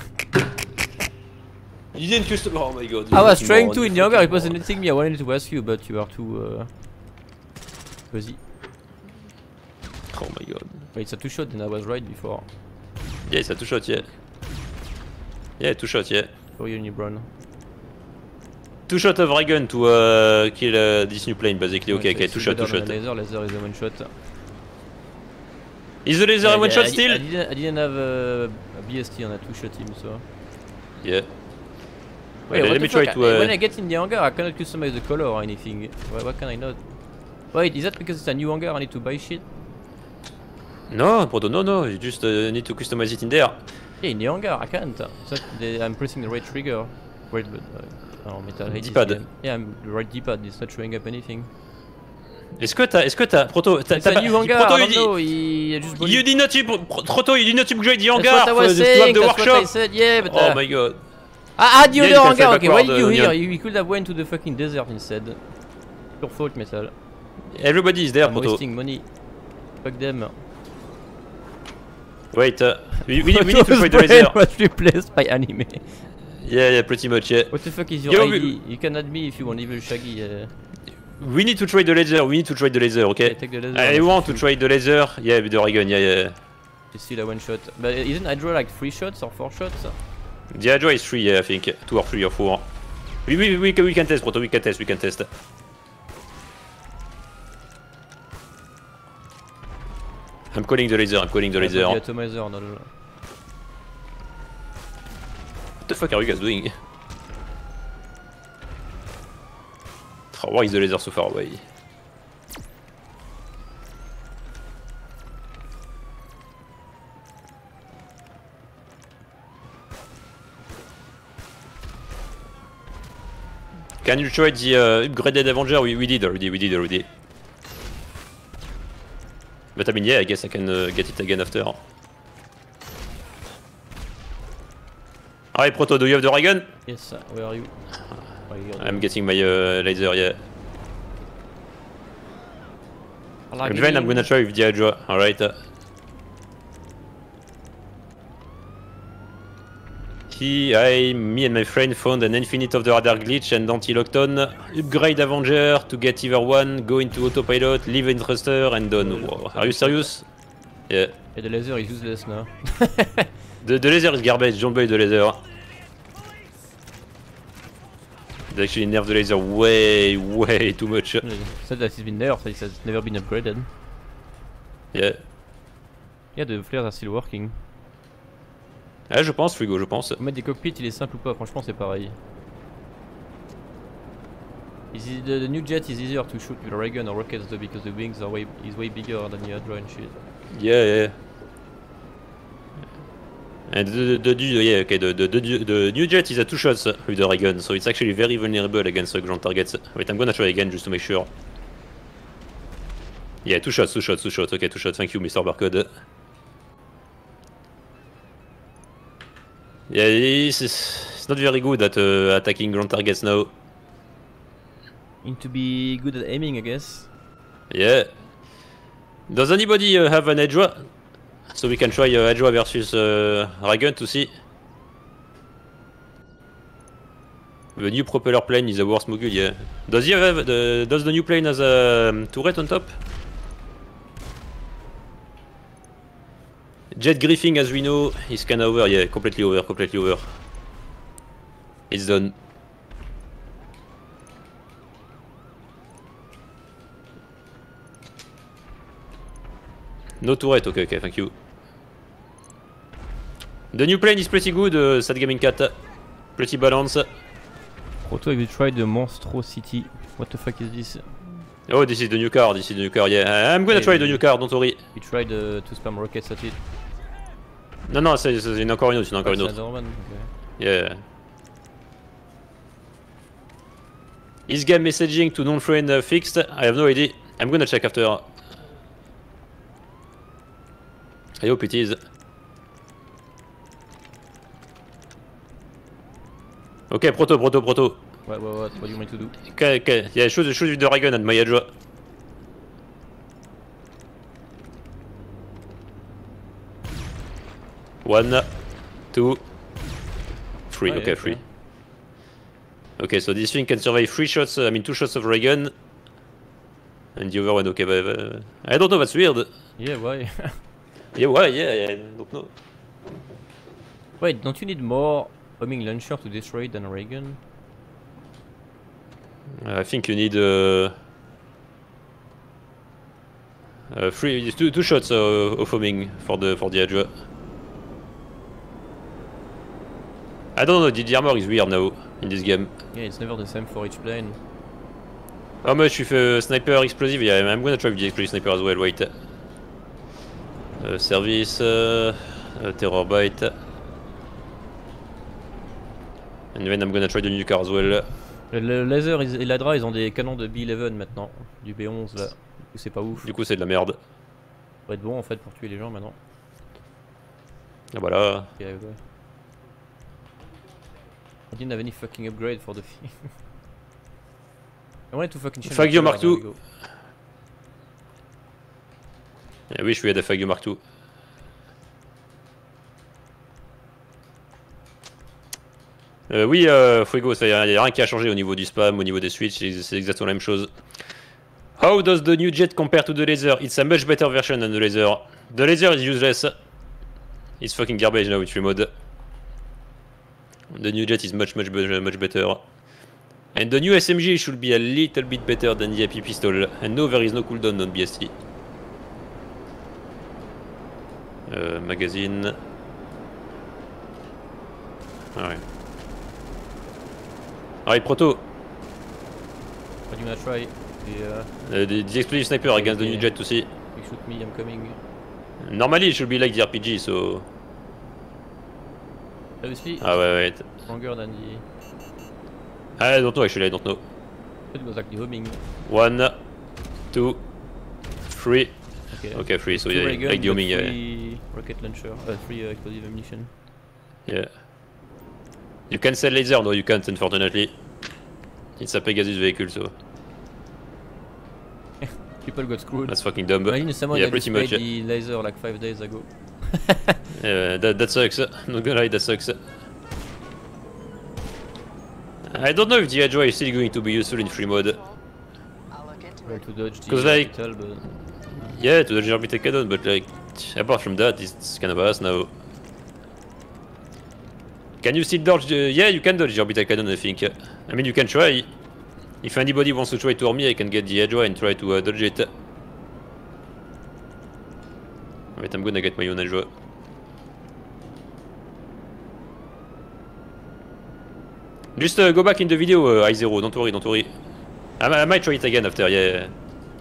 You didn't customize. Oh my god. I was you trying moron, to you in the hangar, fucking it wasn't moron. letting me. I wanted to ask you, but you are too uh, fuzzy. Oh my god. Wait, it's a two shot, then I was right before. Yeah, it's a two shot, yeah. Yeah, two shot, yeah. For you, Brown. Two shot of ray gun to uh, kill uh, this new plane, basically. Okay, Yeah, okay, it's two still shot, two better shot. than a Laser, laser is a one shot. Is the laser Yeah, a one yeah, shot I, still? I didn't, I didn't have a, a B S T on a two shot him, so. Yeah. Wait, Wait, what let the me try fuck? to. I- Uh, When I get in the hangar, I cannot customize the color or anything. Why, why can I not? Wait, is that because it's a new hangar? I need to buy shit? No, Proto, no, no. You just uh, need to customize it in there. Yeah, in the hangar, I can't. It's not the, I'm pressing the right trigger. Right, but. Uh, oh, metal. I hate this D-pad. game. Yeah, I'm the right D-pad. It's not showing up anything. Est-ce que t'as, est-ce que t'as, Proto, t'as, It's t'as a pas- new hangar. Proto, I you don't did, know. He I just bought you it. did not, Pro- Proto, you did not upgrade the That's hangar what I for was the, to saying. have the That's what I workshop. said. Yeah, but. Oh Uh, my god. I had the Yeah, other you can hangar. fly Okay, why did backward, you uh, here? Onion. You, you could have went to the fucking desert instead. Your fault, metal. Everybody is there, I'm Proto. wasting money. Fuck them. Wait, uh, we, we, need, we need to try the laser. was replaced by anime. Yeah, yeah, pretty much, yeah. What the fuck is your Yo, I D? You can add me if you want evil Shaggy. Uh, We need to try the laser, we need to try the laser, okay? take the laser. I and want to shoot. try the laser, yeah, with the ray gun, yeah, yeah. It's still a one shot. But isn't Hydra like three shots or four shots? The Hydra is three, yeah, I think. Two or three or four. We, we, we, can, we can test, Proto, we can test, we can test. I'm calling the laser, I'm calling the laser. The What atomizer, no, no, no. the fuck are you guys doing? Oh, why is the laser so far away? Can you try the uh, upgraded Avenger? We, we did already, we did already. But I mean, yeah, I guess I can uh, get it again after. Alright, Proto, do you have the ray gun? Yes, where are you? I'm getting my uh, laser, yeah. Like Then I'm gonna try with the Hydra, alright. He, I, me and my friend found an Infinite of the Radar glitch and anti-lockdown. Upgrade Avenger to get either one, go into autopilot, leave Enthruster and done. Wow. Are you serious? Yeah. Yeah, the laser is useless now. the, the laser is garbage, don't buy the laser. They actually nerf the laser way, way too much. Said that it's been nerfed, it has never been upgraded. Yeah. Yeah, the flares are still working. Ah, je pense, Frigo, je pense. Mettre des cockpits, il est simple ou pas? Franchement, c'est pareil. Is it, the, the new jet is easier to shoot with a ray gun or rockets though, because the wings are way is way bigger than the Hydra and shit. Yeah, yeah. And the, the, the yeah, okay, the, the, the, the new jet is a two shots with the ray gun, so it's actually very vulnerable against the ground targets. Wait, I'm gonna try again just to make sure. Yeah, two shots, two shots, two shots. Okay, two shots. Thank you, Mister Barcode. Yeah, it's, it's not very good at uh, attacking ground targets now. Need to be good at aiming, I guess. Yeah. Does anybody uh, have an Hydra? So we can try uh, Hydra versus uh, ray gun to see. The new propeller plane is a worst mogul, yeah. Does he have the, does the new plane has a um, turret on top? Jet griefing, as we know, is kinda over, yeah, completely over, completely over. It's done. No turret, okay, okay, thank you. The new plane is pretty good, uh, Sad Gaming Cat. Pretty balanced. Proto, have you tried the Monstrosity? What the fuck is this? Oh, this is the new car, this is the new car, yeah. I'm gonna Hey, try the new car, don't worry. You tried uh, to spam rockets at it? Non, non, c'est une encore une autre, c'est une encore une Oh, autre. c'est Norman, okay. Yeah. Is game messaging to non-friend uh, fixed? I have no idea. I'm gonna check after. I hope it is. Okay, Proto, Proto, Proto. What, what, what, what do you want me to do? Okay, okay. Yeah, shoot, shoot with the ray gun at my Hydra. One, two, three. Oh, okay, yeah, three. okay. Okay, so this thing can survive three shots. Uh, I mean, two shots of ray gun, and the other one. Okay, but, uh, I don't know. That's weird. Yeah, why? Yeah, why? Yeah, yeah, I don't know. Wait, don't you need more homing launcher to destroy it than a ray gun? I think you need uh, uh, three, two, two shots uh, of homing for the for the Hydra. I don't know. The, the armor is weird now in this game. Yeah, it's never the same for each plane. How much with a sniper explosive? Yeah, I'm gonna try with the explosive sniper as well. Wait. Uh, service, uh, uh, terror bite, and then I'm gonna try the new car as well. Le, le laser et l'Hydra, ils ont des canons de B onze maintenant, du B onze là. Du coup, c'est pas ouf. Du coup, c'est de la merde. Ça va être bon en fait pour tuer les gens maintenant. Ah, voilà. Yeah, ouais. I didn't have any fucking upgrade for the thing. I wanted to fucking change Fagio the Mark color, two. there we go. I wish we had a Fagio Mark two. Euh, oui, euh, Fuego, il n'y a rien qui a changé au niveau du spam, au niveau des switches, c'est exactement la même chose. How does the new jet compare to the laser? It's a much better version than the laser. The laser is useless. It's fucking garbage now with free mode. The new jet is much much much better. And the new S M G should be a little bit better than the A P pistol. And no, there is no cooldown on B S T. Euh, magazine. Ah ouais. Alright, Proto. What do you wanna try? The, uh, Uh, the, the explosive sniper against the new jet to see. you shoot me, I'm coming. Normally it should be like the R P G, so. Obviously, Ah ouais, ouais. stronger than the. I don't know actually, I don't know. It was like the homing. One, two, three. Okay. Okay, three, so Two yeah, ray gun, like the but homing, yeah. three rocket launcher, uh, three uh, explosive ammunition. Yeah. You can sell laser, no you can't unfortunately. It's a Pegasus vehicle, so People got screwed. that's fucking dumb. Imagine someone Yeah, that pretty displayed much. Yeah. the laser like five days ago. Yeah, that, that sucks. Not gonna lie, that sucks. I don't know if the Hydra is still going to be useful in free mode. I'll look into Try it. to dodge the 'Cause, like- orbital, but Yeah, to the orbital cannon, but like, apart from that, it's kind of ass now. Can you still dodge the... Yeah, you can dodge the orbital cannon, I think. I mean, you can try. If anybody wants to try to harm me, I can get the Hydra and try to uh, dodge it. Wait, I'm gonna get my own Hydra. Just uh, go back in the video, uh, I zero, don't worry, don't worry. I, I might try it again after, yeah.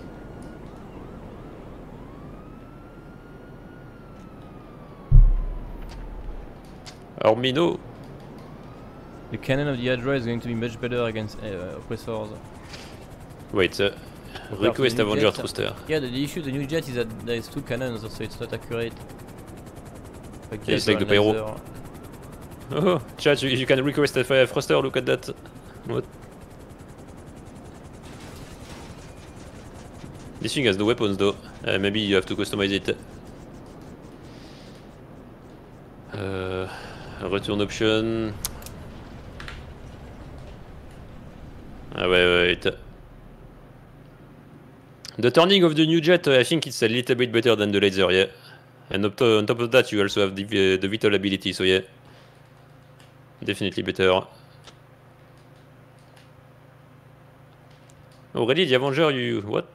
Armino. the cannon of the Hydra is going to be much better against uh, oppressors. Wait, uh, request the new Avenger jet. thruster. Yeah, the, the issue the new jet is that there is two cannons, so it's not accurate. Like Yeah, it's Hydra like the and Pyro. laser. Oh, chat, you, you can request a fire thruster, look at that. What? This thing has no weapons though. Uh, maybe you have to customize it. Uh, return option. Ah ouais, wait. The turning of the new jet, uh, I think it's a little bit better than the laser, yeah. And up to, on top of that, you also have the, uh, the vital ability, so yeah. Definitely better. Already, the Avenger, you... what?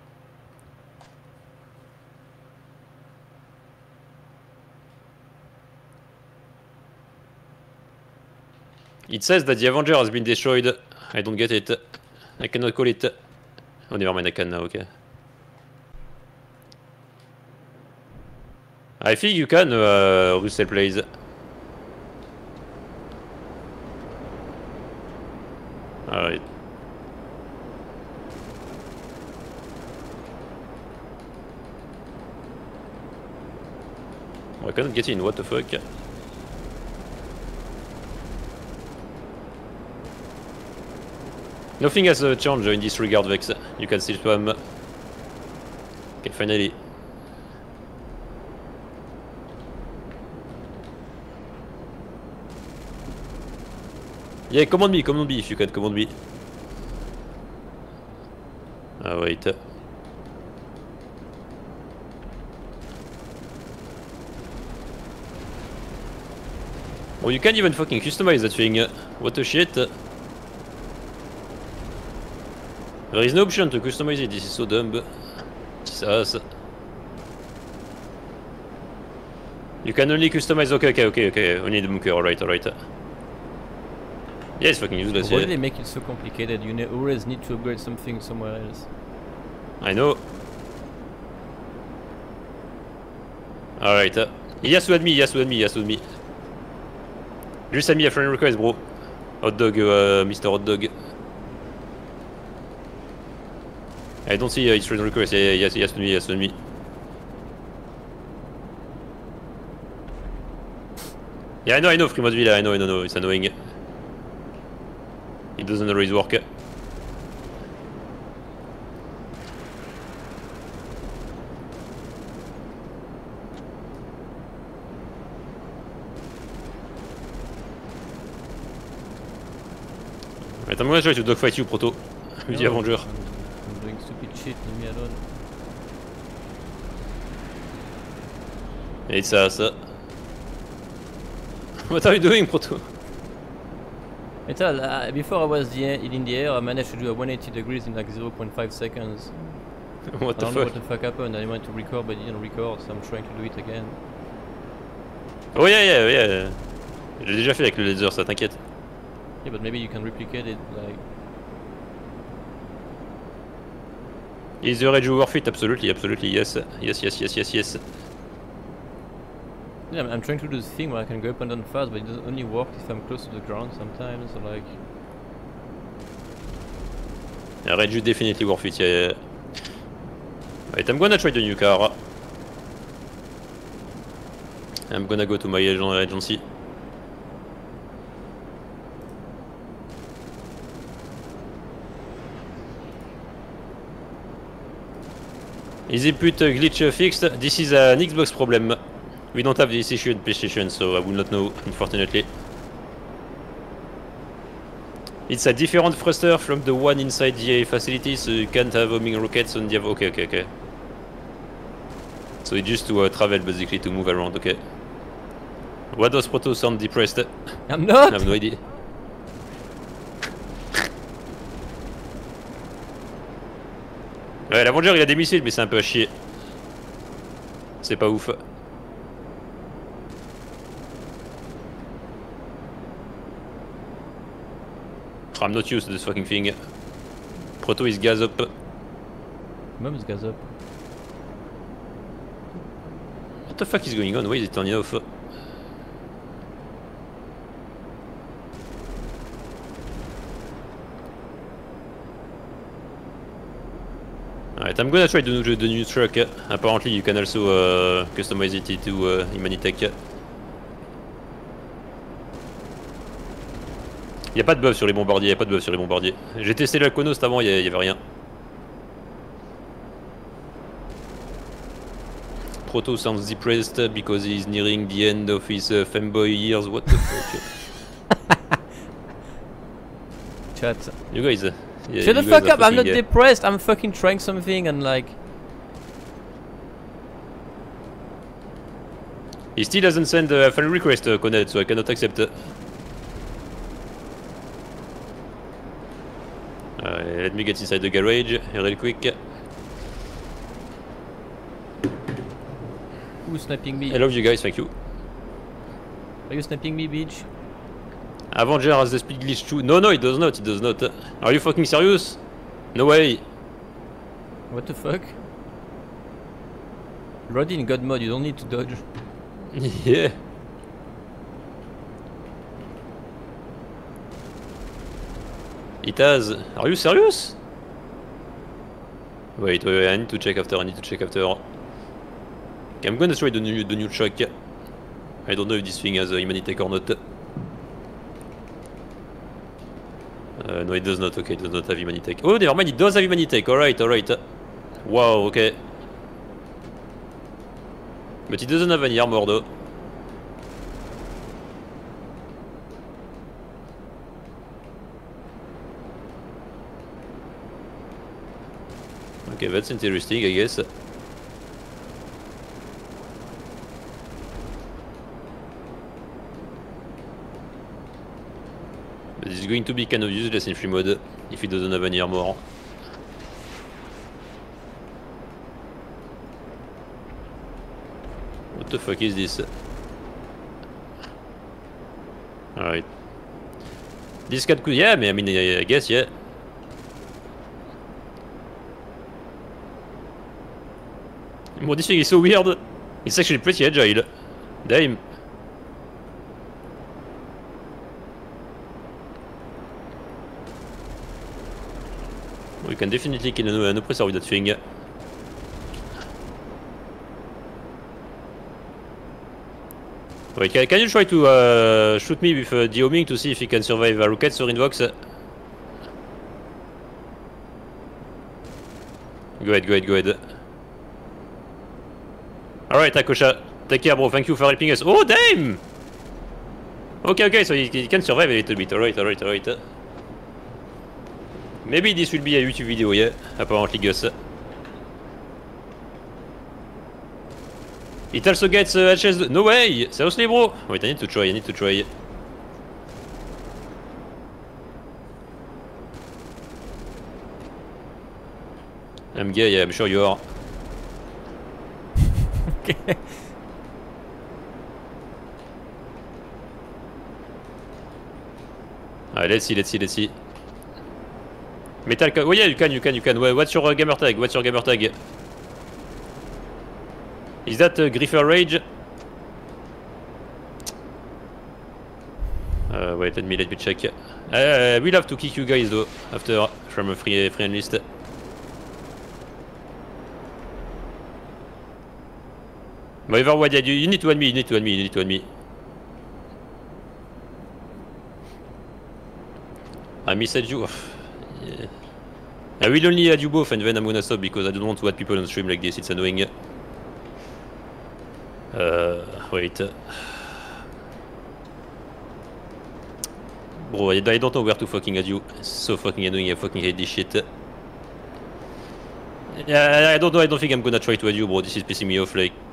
It says that the Avenger has been destroyed. I don't get it. I cannot call it. Oh, never mind, I can now, okay. I think you can, uh, Russell plays. Alright. Oh, I cannot get in, what the fuck? Nothing has uh, changed in this regard, Vex. You can still spam. Okay, finally. Yeah, command me, command me if you can command me. Ah, wait. Oh, you can't even fucking customize that thing. What the shit. There is no option to customize it, this is so dumb. Jesus. You can only customize, okay, okay, okay, okay, only the bunker, alright, alright. Yeah, it's fucking useless, Why yeah. do they make it so complicated? You ne always need to upgrade something somewhere else. I know. Alright, uh, he has to add me, he has to add me, he has to add me. Just send me a friend request, bro. Hot dog, uh, Mister Hot Dog. I don't see uh, his friend request, yeah, yeah, yes, he has to me, he has to me. Yeah, I know, I know, Fremont Villa, I know, I know, I know, it's annoying. It doesn't always work. Right, I'm gonna try to dogfight you, Proto, with the No, Avenger. I'm, I'm doing stupid shit, leave me alone. It's us. Uh, what are you doing, Proto? Metal, uh, before I was the, in the air, I managed to do a one hundred eighty degrees in like zero point five seconds. What I the don't know fuck? what the fuck happened. I wanted to record, but it didn't record, so I'm trying to do it again. Oh yeah, yeah, yeah. J'ai déjà fait avec le laser, ça t'inquiète. Yeah, but maybe you can replicate it, like... Is the rage worth it? Absolutely, absolutely, yes. Yes, yes, yes, yes, yes. Yeah, I'm, I'm trying to do this thing where I can go up and down fast, but it doesn't only work if I'm close to the ground sometimes, so like... Rage is definitely worth it, yeah, yeah. Right, I'm gonna try the new car. I'm gonna go to my agency. Is the put glitch fixed? This is an Xbox problem. We don't have this issue in PlayStation, so I will not know, unfortunately. It's a different thruster from the one inside the facility, so you can't have homing rockets on the other. Okay, okay, okay. So it's just to uh, travel, basically, to move around, okay. What does Proto sound depressed? I'm not! I have no idea. Ouais, l'Avenger il a des missiles, mais c'est un peu à chier. C'est pas ouf. I'm not used to this fucking thing. Proto is gas up. Mom's gas up. What the fuck is going on? Why is it turning off? Alright, I'm gonna try the, the, the new truck. Apparently you can also uh, customize it to uh, Humanitech. Y'a pas de buff sur les bombardiers, y'a pas de buff sur les bombardiers. J'ai testé l'Alconost avant, y'a y avait rien. Proto sounds depressed because he's nearing the end of his uh, femboy years. What the fuck? Chat. You guys. Uh, yeah, Shut the you fuck guys up, I'm not uh, depressed, I'm fucking trying something and like... He still doesn't send a friend request, uh, Conet, so I cannot accept. Uh, let me get inside the garage real quick. Who's sniping me? I love you guys, thank you. Are you sniping me, bitch? Avenger has the speed glitch too. No, no, it does not, it does not. Are you fucking serious? No way. What the fuck? You're already in God mode, you don't need to dodge. Yeah. It has. Are you serious? Wait, wait, wait, I need to check after, I need to check after. Okay, I'm gonna try the new, the new truck. I don't know if this thing has a Humanitech or not. Uh, no, it does not, okay, it does not have Humanitech. Oh, never mind, it does have Humanitech, alright, alright. Wow, okay. But it doesn't have any armor though. Okay, that's interesting, I guess. But it's going to be kind of useless in free mode if it doesn't have any armor. What the fuck is this? Alright. This cat could, yeah, I mean, I guess, yeah. Well, this thing is so weird. It's actually pretty agile. Damn. We can definitely kill an, an oppressor with that thing. Wait, can, can you try to uh, shoot me with uh, the homing to see if he can survive a rocket or invox? Go ahead, go ahead, go ahead. Alright, Akosha. Take care, bro. Thank you for helping us. Oh, damn! Okay, okay, so he, he can survive a little bit. Alright, alright, alright. Maybe this will be a YouTube video, yeah? Apparently, Gus. It also gets uh, H S... No way! Seriously, bro? Wait, I need to try, I need to try. I'm gay, yeah, I'm sure you are. Okay. Alright, let's see, let's see, let's see. Metal... Oh yeah, you can, you can, you can. What's your uh, gamer tag? What's your gamer tag? Is that uh, Griffer Rage? Uh, wait, let me let me check. Uh, we'll have to kick you guys though after from a free free list. However, what you, you need to add me, you need to add me, you need to add me. I messaged you. Yeah. I will only add you both and then I'm gonna stop because I don't want to add people on stream like this, it's annoying. Uh, wait. Bro, I, I don't know where to fucking add you. It's so fucking annoying, I fucking hate this shit. Yeah, I don't know, I don't think I'm gonna try to add you, bro, this is pissing me off, like.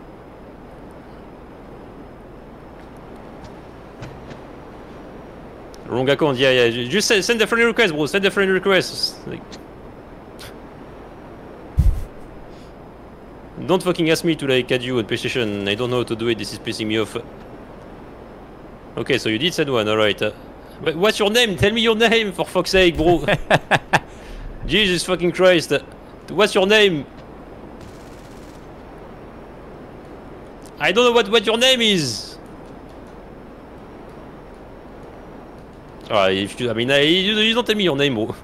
Wrong account, yeah, yeah, just send, send a friendly request, bro, send a friendly request. Like... Don't fucking ask me to like add you on PlayStation, I don't know how to do it, this is pissing me off. Okay, so you did send one, alright. Uh, but what's your name? Tell me your name, for fuck's sake, bro. Jesus fucking Christ. What's your name? I don't know what, what your name is. Alright, if you, I mean, I, you, you don't tell me your name, bro.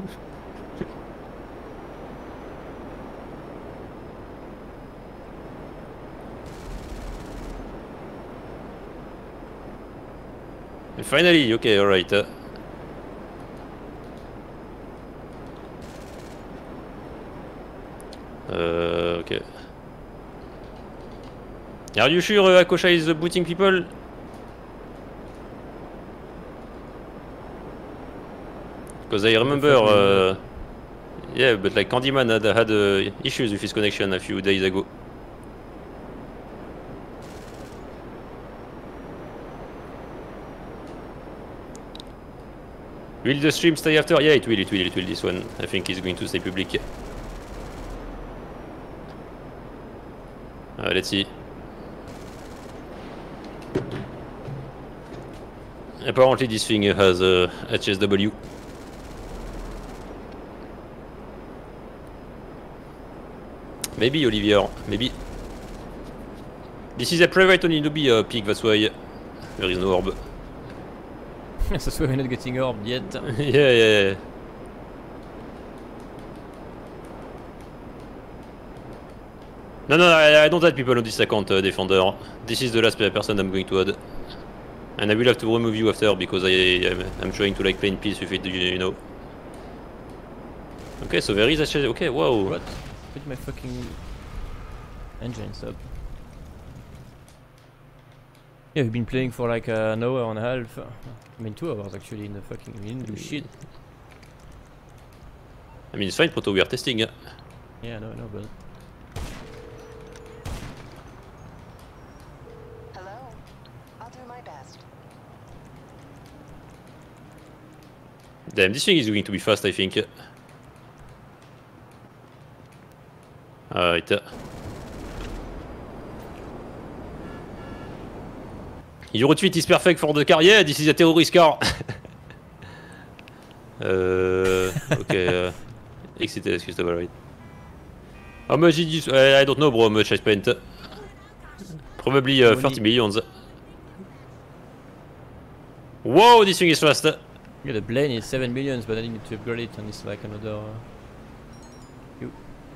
And finally, okay, alright. Uh. Uh, okay. Are you sure uh, Akosha is uh, booting people? Because I remember, uh, yeah, but like Candyman had, had uh, issues with his connection a few days ago. Will the stream stay after? Yeah, it will, it will, it will. This one, I think, is going to stay public. Uh, let's see. Apparently, this thing has a uh, H S W. Maybe, Olivier, maybe. This is a private only lobby, uh, Pig, that's why there is no orb. That's why we're not getting orbed yet. Yeah, yeah, yeah. No, no, I, I don't add people on this account, uh, Defender. This is the last person I'm going to add. And I will have to remove you after because I, I'm, I'm trying to like play in peace with it, you, you know. Okay, so there is actually, okay, wow. What? Put my fucking engines up. Yeah, we've been playing for like uh, an hour and a half. I mean, two hours actually in the fucking. We didn't do shit. I mean, it's fine, Proto, we are testing. Yeah, no, no, but. Hello. I'll do my best. Damn, this thing is going to be fast, I think. Alright. Your tweet is perfect for the car. Yeah, this is a terrorist car. uh, okay. Uh, exit excusable, right? How much did you? Uh, I don't know, bro. How much I spent? Probably uh, thirty millions. Whoa, this thing is fast. Yeah, the plane is seven millions, but I need to upgrade it, and it's like another. Uh, you.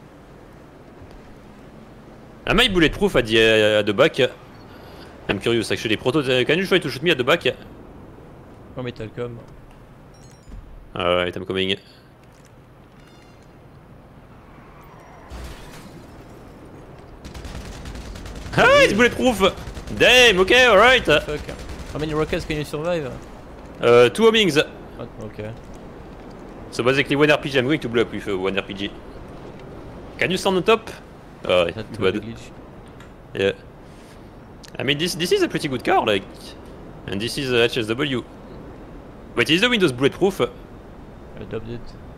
Am I bulletproof at the uh, at the back? I'm curious, actually. Proto, can you try to shoot me at the back? Oh, metal come. Alright, I'm coming. Ah, it's bulletproof! Damn, okay, alright! Fuck. How many rockets can you survive? Uh, two homings. Oh, okay. So basically, one R P G, I'm going to blow up with uh, one R P G. Can you stand on top? Oh, That too bad. glitch. Yeah. I mean, this this is a pretty good car, like, and this is a H S W. But is the Windows bulletproof? I adopted it.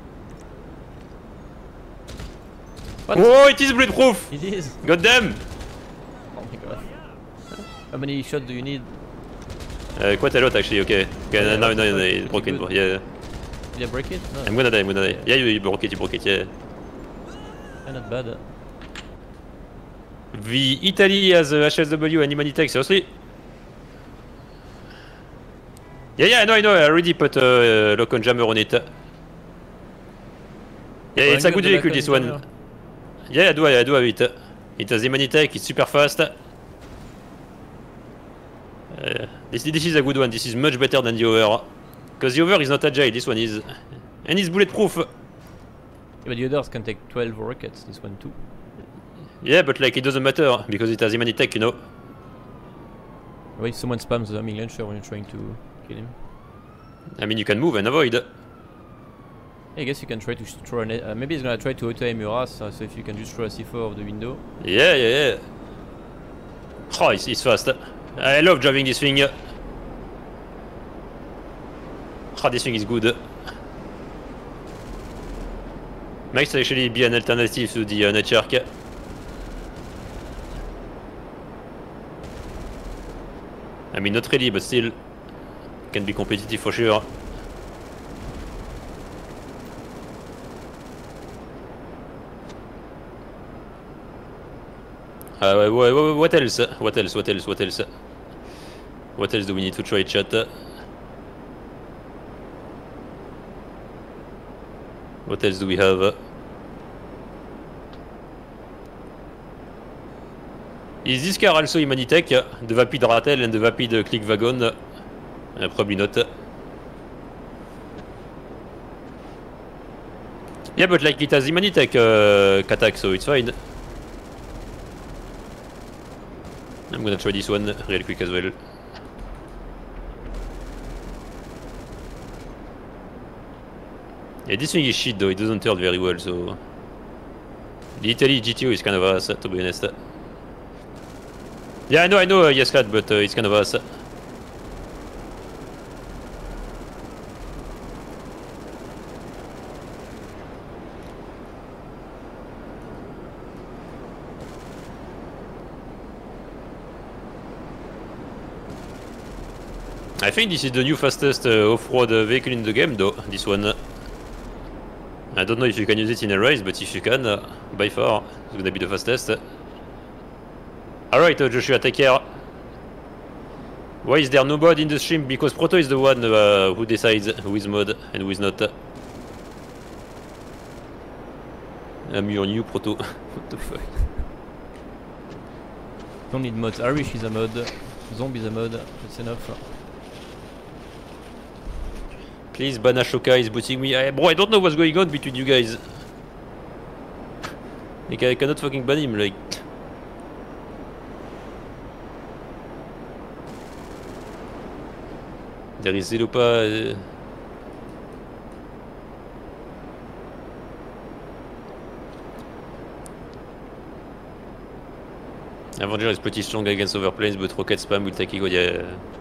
What? Oh, it is bulletproof! It is! God damn! Oh my god. How many shots do you need? Uh, quite a lot, actually, okay. Okay, Yeah, no, no, no, no, pretty it's broken, good. yeah. Did I break it? No. I'm gonna die, I'm gonna die. Yeah, you, you broke it, you broke it, yeah. Yeah, not bad. Uh. The Italy has a H S W and Humanitech, seriously? Yeah, yeah, I know, I know. I already put uh, lock on jammer on it. Yeah, it's a good vehicle, this one. Yeah, I do, I do have it. It has Imanitech, it's super fast. Uh, this, this is a good one, this is much better than the other. Because the other is not agile, this one is. And it's bulletproof. Yeah, but the others can take twelve rockets, this one too. Yeah, but like it doesn't matter, because it has Imanitech, you know. Well, if someone spams the homing launcher when you're trying to kill him. I mean, you can move and avoid. I guess you can try to throw an... Uh, maybe he's gonna try to auto-aim your ass, uh, so if you can just throw a C four of the window. Yeah, yeah, yeah. Oh, it's, it's fast. I love driving this thing. Oh, this thing is good. Might actually be an alternative to the uh, Nightshark. I mean, not really, but still can be competitive for sure. Uh, what else? What else? What else? What else? What else do we need to try, chat? What else do we have? Is this car also Imanitech? The Vapid Ratel and the Vapid Click Wagon? Uh, probably not. Yeah, but like it has Imanitech uh, Katak, so it's fine. I'm gonna try this one real quick as well. Yeah, this thing is shit though, it doesn't turn very well, so... The Italy G T O is kind of ass, to be honest. Yeah, I know, I know, uh, yes lad, but uh, it's kind of ass. I think this is the new fastest uh, off-road uh, vehicle in the game though, this one. I don't know if you can use it in a race, but if you can, uh, by far, it's gonna be the fastest. Alright, uh, Joshua, take care. Why is there no mod in the stream? Because Proto is the one uh, who decides who is mod and who is not. I'm your new Proto. What the fuck? Don't need mods. Irish is a mod. Zombie is a mod. That's enough. Please, Banashoka is booting me. I, bro, I don't know what's going on between you guys. Like, I cannot fucking ban him, like... There is Zelupa... Uh... Avenger is pretty strong against overplanes, but rocket spam will take it. Yeah.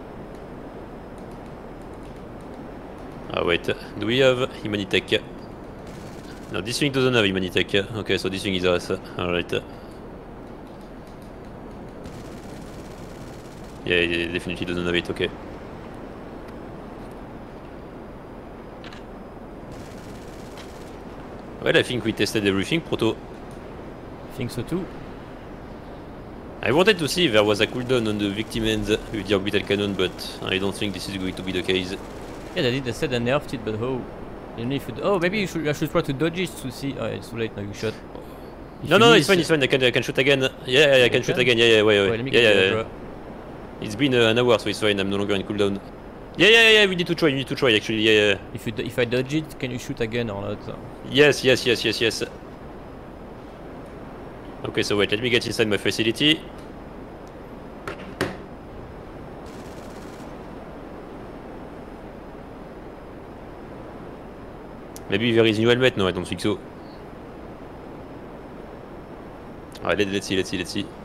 Ah wait, do we have Imanitech? No, this thing doesn't have Imanitech. Okay, so this thing is us. Alright. Yeah, it definitely doesn't have it, okay. Well, I think we tested everything, Proto. I think so too. I wanted to see if there was a cooldown on the victim ends with the orbital cannon, but I don't think this is going to be the case. Yeah, they did. They said they nerfed it, but how? Even if it, oh, maybe you should. I should try to dodge it to see. Oh, it's too late now. You shot. If no, you no, miss, it's fine. It's fine. I can, I can shoot again. Yeah, yeah, I can shoot again. Yeah, yeah, wait, wait. Wait, let me yeah, get yeah, the yeah. It's been uh, an hour, so it's fine. I'm no longer in cooldown. Yeah, yeah, yeah. We need to try. We need to try. Actually, yeah, yeah. If you, if I dodge it, can you shoot again or not? Yes, yes, yes, yes, yes. Okay, so wait. Let me get inside my facility. Maybe there is new helmet? No, I don't think so. Alright, let, let's see, let's see, let's see.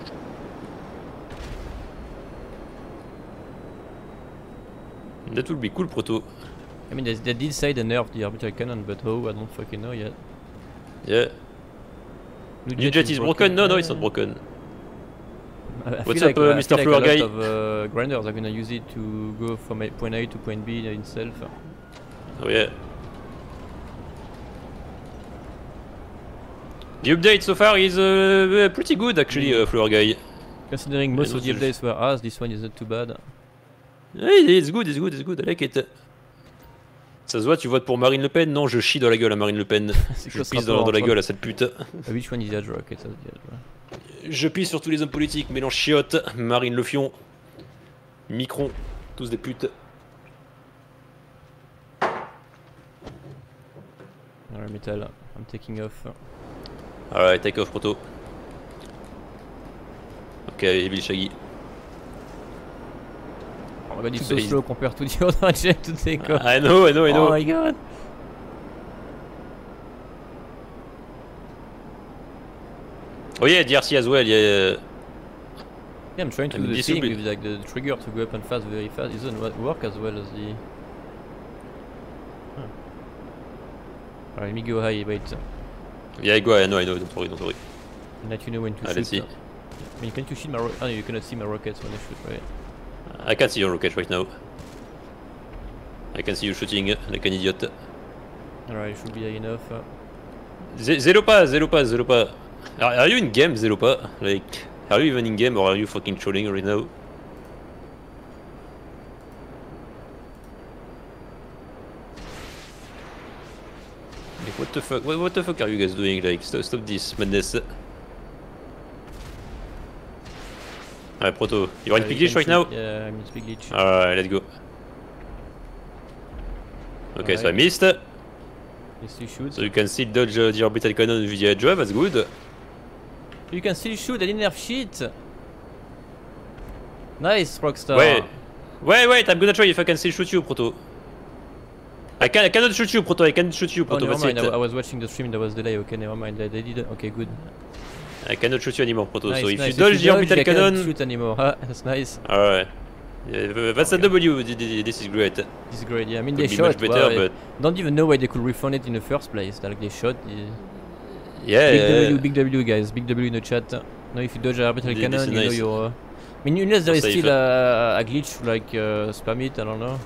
That would be cool, Proto. I mean, they, they did say they nerfed the orbital cannon, but how? I don't fucking know yet. Yeah. New, new jet is broken? broken? No, no, it's not broken. I, I What's feel up, like, uh, I Mister feel Floor like a guy? lot of uh, grinders are gonna use it to go from a point A to point B itself. Oh yeah. The update so far is uh, pretty good actually, uh, Floor Guy. Considering most of the updates were ass, this one is not too bad. Hey, it's good, it's good, it's good, I like it. Ça se voit, tu votes pour Marine Le Pen? Non, je chie dans la gueule à Marine Le Pen. Je pisse dans, dans la gueule à cette pute. Which one is the edge rocket? That's the edge rocket. Je pisse sur tous les hommes politiques, mélange chiotte, Marine Le Fion, Micron, tous des putes. Alright, metal, I'm taking off. Alright, take off, proto. Ok, Evil Shaggy. Oh my god, it's so slow compared to the other jet to take off. I know, I know, I know. Oh my god. Oh yeah, D R C as well, yeah. Yeah, I'm trying to I mean, do the this thing will be- with like the trigger to go up and fast very fast. It doesn't wo- work as well as the... Huh. Alright, let me go high, wait. Yeah, go ahead, I know, I know, don't worry, don't worry. And let you know when to Ah, shoot. let's see. I mean, can't you shoot my ro- oh, you cannot see my rockets when I shoot, right? I can't see your rocket right now. I can see you shooting like an idiot. Alright, should be high enough. Uh, Z Zelopa, Zelopa, Zelopa. Are, are you in game, Zelopa? Like, are you even in game or are you fucking trolling right now? Like, what the fuck? What, what the fuck are you guys doing? Like, stop, stop this madness. Alright, Proto, you're in uh, big you glitch can right now? shoot- Yeah, I'm in big glitch. Alright, let's go. Okay, so I Alright. missed. Yes, you shoot. So you can still dodge uh, the orbital cannon with the edge drive, that's good. You can still shoot, I didn't have shit! Nice, Rockstar! Wait, wait, wait, I'm gonna try if I can still shoot you, Proto. I, can, I cannot shoot you, Proto, I can't shoot you, Oh, Proto, never that's mind, I, it. I was watching the stream, there was delay, okay, never mind, I, they did Okay, good. I cannot shoot you anymore, Proto, Nice, so if nice. you dodge the orbital I cannot cannon... shoot anymore, huh? That's nice. Alright. Yeah, that's Oh a my W, th- th- this is great. This is great, yeah, I mean, Could they be shot, much better, well, but... I don't even know why they could refund it in the first place, like they shot. The... Yeah, Big yeah, W, yeah. big W, guys, big W in the chat. Now, if you dodge a orbital This- cannon, this is you know nice. you're. Uh... I mean, unless there is Safe. still a, a glitch like uh, spam it, I don't know.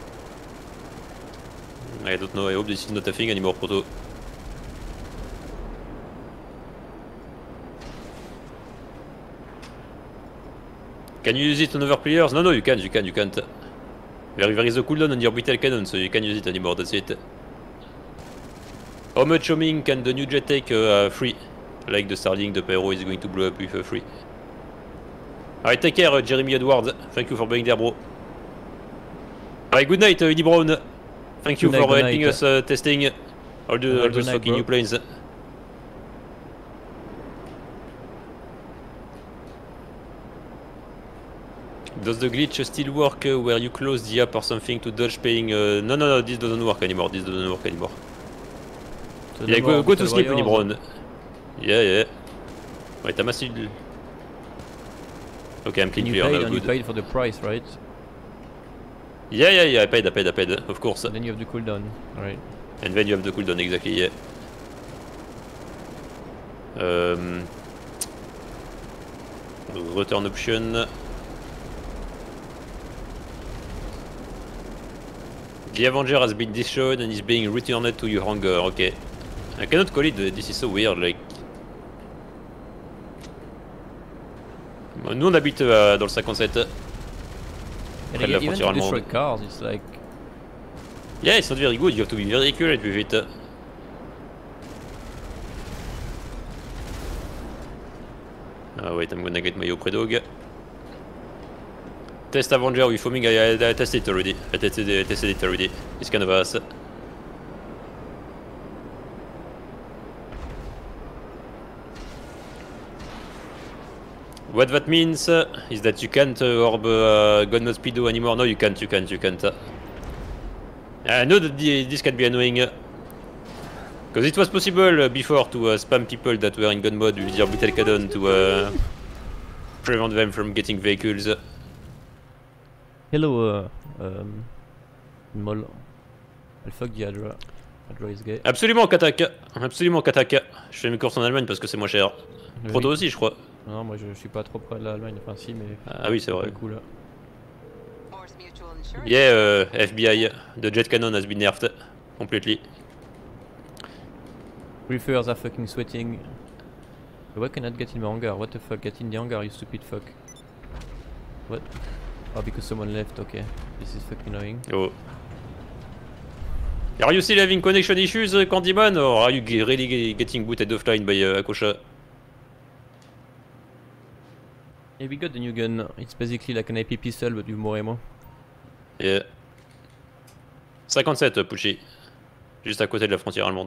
I don't know, I hope this is not a thing anymore, Proto. Can you use it on other players? No, no, you can, you can, you can't. There, there is a cooldown on the orbital cannon, so you can't use it anymore, that's it. How much homing can the new jet take uh, free? Like the Starlink, the Pyro is going to blow up with uh, free. Alright, take care, uh, Jeremy Edwards. Thank you for being there, bro. Alright, good night, uh, Eddie Brown. Thank you Good night, for uh, good helping night. us uh, testing all, the, Good all night, those good night, fucking bro. new planes. Does the glitch still work uh, where you close the app or something to dodge paying? Uh, no, no, no, this doesn't work anymore. This doesn't work anymore. So Yeah, no go, more go to Orbital sleep, Eddie Warriors. Brown. Yeah, yeah. Wait, I'm still. Okay, I'm And clean you clear paid, now. and you Good. paid for the price, right? Yeah, yeah, yeah. I paid, I paid, I paid. Of course. And then you have the cooldown, right? And then you have the cooldown, exactly. Yeah. Um. Return option. The Avenger has been destroyed and is being returned to your hangar. Okay. I cannot call it. This is so weird. Like. Nous on habite euh, dans le cinquante-sept. And Près de la even frontière to destroy allemande. cars, it's like... Yeah, it's not very good. You have to be very accurate with it. Oh wait, I'm gonna get my Opre dog. Test Avenger with foaming. I, I, I tested it already. I tested, I tested it already. It's kind of ass. What that means uh, is that you can't uh, orb uh, gun mode speedo anymore. No, you can't, you can't, you can't. I know that the, this can be annoying. Because it was possible uh, before to uh, spam people that were in gun mode with the orbital cannon to uh, prevent them from getting vehicles. Hello, uh, um... Mol. I'll fuck the Adra. Adra is gay. Absolument Katak, absolument Katak. Je fais mes courses en Allemagne parce que c'est moins cher. Oui. Proto aussi, je crois. Non, moi je, je suis pas trop près de l'Allemagne, enfin si, mais... Ah oui, c'est vrai. Cool. Force Mutual Insurance. Yeah, uh, F B I, the jet cannon has been nerfed completely. Reefers are fucking sweating. Why cannot get in my hangar? What the fuck? Get in the hangar, you stupid fuck. What? Oh, because someone left, okay. This is fucking annoying. Oh. Are you still having connection issues, uh, Candyman, or are you ge really getting booted offline by uh, Akosha? Yeah, we got the new gun. It's basically like an A P pistol, but with more ammo. Yeah. cinquante-sept, Pucci. Juste à côté de la frontière allemande.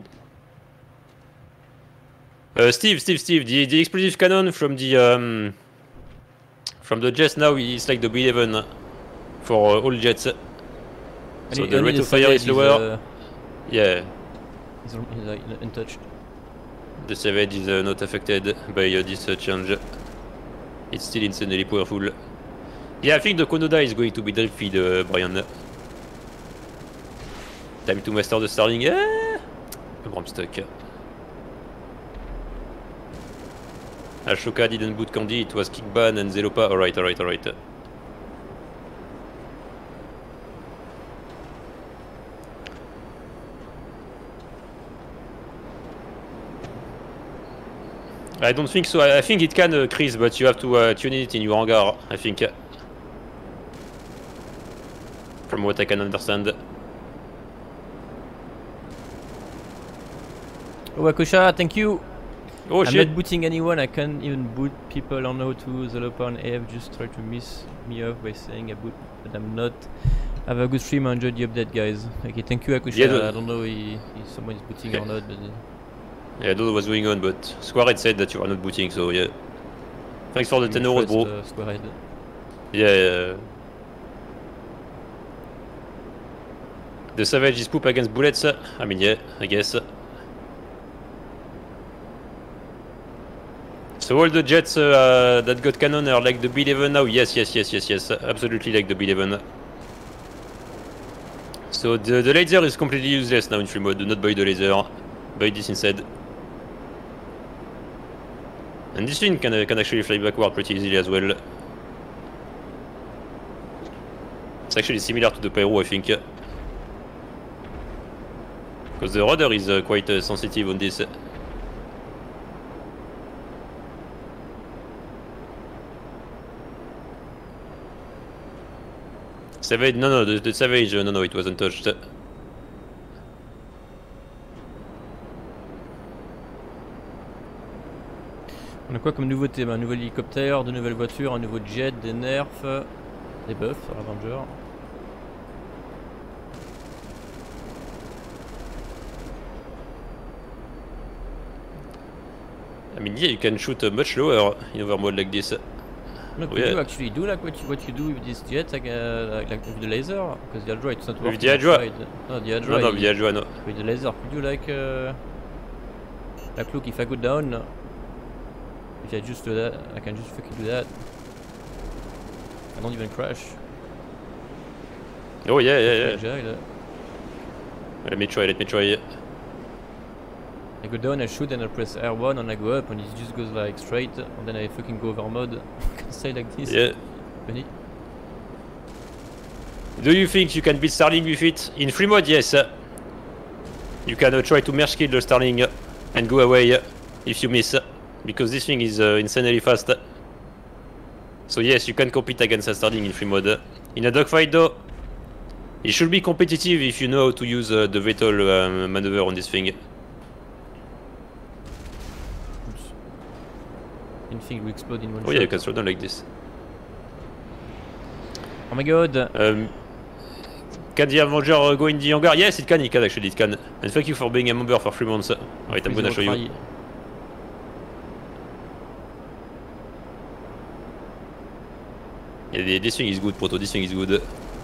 Uh, Steve, Steve, Steve, the, the explosive cannon from the um, from the jets now is like the B eleven for uh, all jets. So Only- the only rate of fire is Savage lower. uh, Yeah, is, is, like, untouched. the Savage is uh, not affected by uh, this uh, change. It's still insanely powerful. Yeah, I think the Konoda is going to be drip feed, uh, Brian. Time to master the Starling. Yeah, I'm stuck. Ashoka didn't boot Candy, it was Kickban and Zelopa. Alright, alright, alright. I don't think so. I, I think it can, uh, Chris, but you have to uh, tune it in your hangar, I think. From what I can understand. Oh, Akosha, thank you! Oh I'm shit! not booting anyone, I can't even boot people on O two. Zelopa and A F just try to miss me off by saying I boot, but I'm not. Have a good stream, I enjoyed the update, guys. Okay, thank you, Akosha. Yeah, the- I don't know if, if someone is booting or not, but. Uh, Yeah, I don't know what's going on, but Squarehead said that you are not booting, so yeah. Thanks for the ten euros, bro. Uh, Squarehead. Yeah, yeah. The Savage is poop against bullets. I mean, yeah, I guess. So all the jets uh, that got cannon are like the B eleven now? Yes, yes, yes, yes, yes. Absolutely like the B eleven. So the, the laser is completely useless now in free mode. Do not buy the laser. Buy this instead. And this thing can, uh, can actually fly backward pretty easily as well. It's actually similar to the Pyro, I think. Because the rudder is uh, quite uh, sensitive on this. Savage, no, no, the, the Savage, uh, no, no, it wasn't touched. On a quoi comme nouveauté? Un nouvel hélicoptère, de nouvelles voitures, un nouveau jet, des nerfs, des buffs sur Avenger. I mean, yeah, you can shoot uh, much lower in overmode like this. No, could yeah. you actually do like what you, what you do with this jet, like, uh, like, like with the laser? Because the Hydra, it's not working. With the Hydra? outside. No, the Hydra. No, no, is- the Hydra, no. With the laser, could you like, uh, like look, if I go down, if I just do that, I can just fucking do that. I don't even crash. Oh, yeah, yeah, yeah. Agile. Let me try, let me try. I go down, I shoot, and I press R one, and I go up, and it just goes like straight, and then I fucking go over mode. I can stay like this. Yeah. Funny. Do you think you can beat Starling with it? In free mode, yes. You can uh, try to merge kill the Starling and go away if you miss. Because this thing is uh, insanely fast. So yes, you can compete against a Starling in free mode. In a dogfight though, it should be competitive if you know how to use uh, the V T O L um, maneuver on this thing. Anything will explode in one Oh shot. yeah, you can slow down like this. Oh my god! Um, can the Avenger uh, go in the hangar? Yes, it can, it can actually, it can. And thank you for being a member for three months. Alright, I'm gonna show you. Yeah, this thing is good, Proto, this thing is good.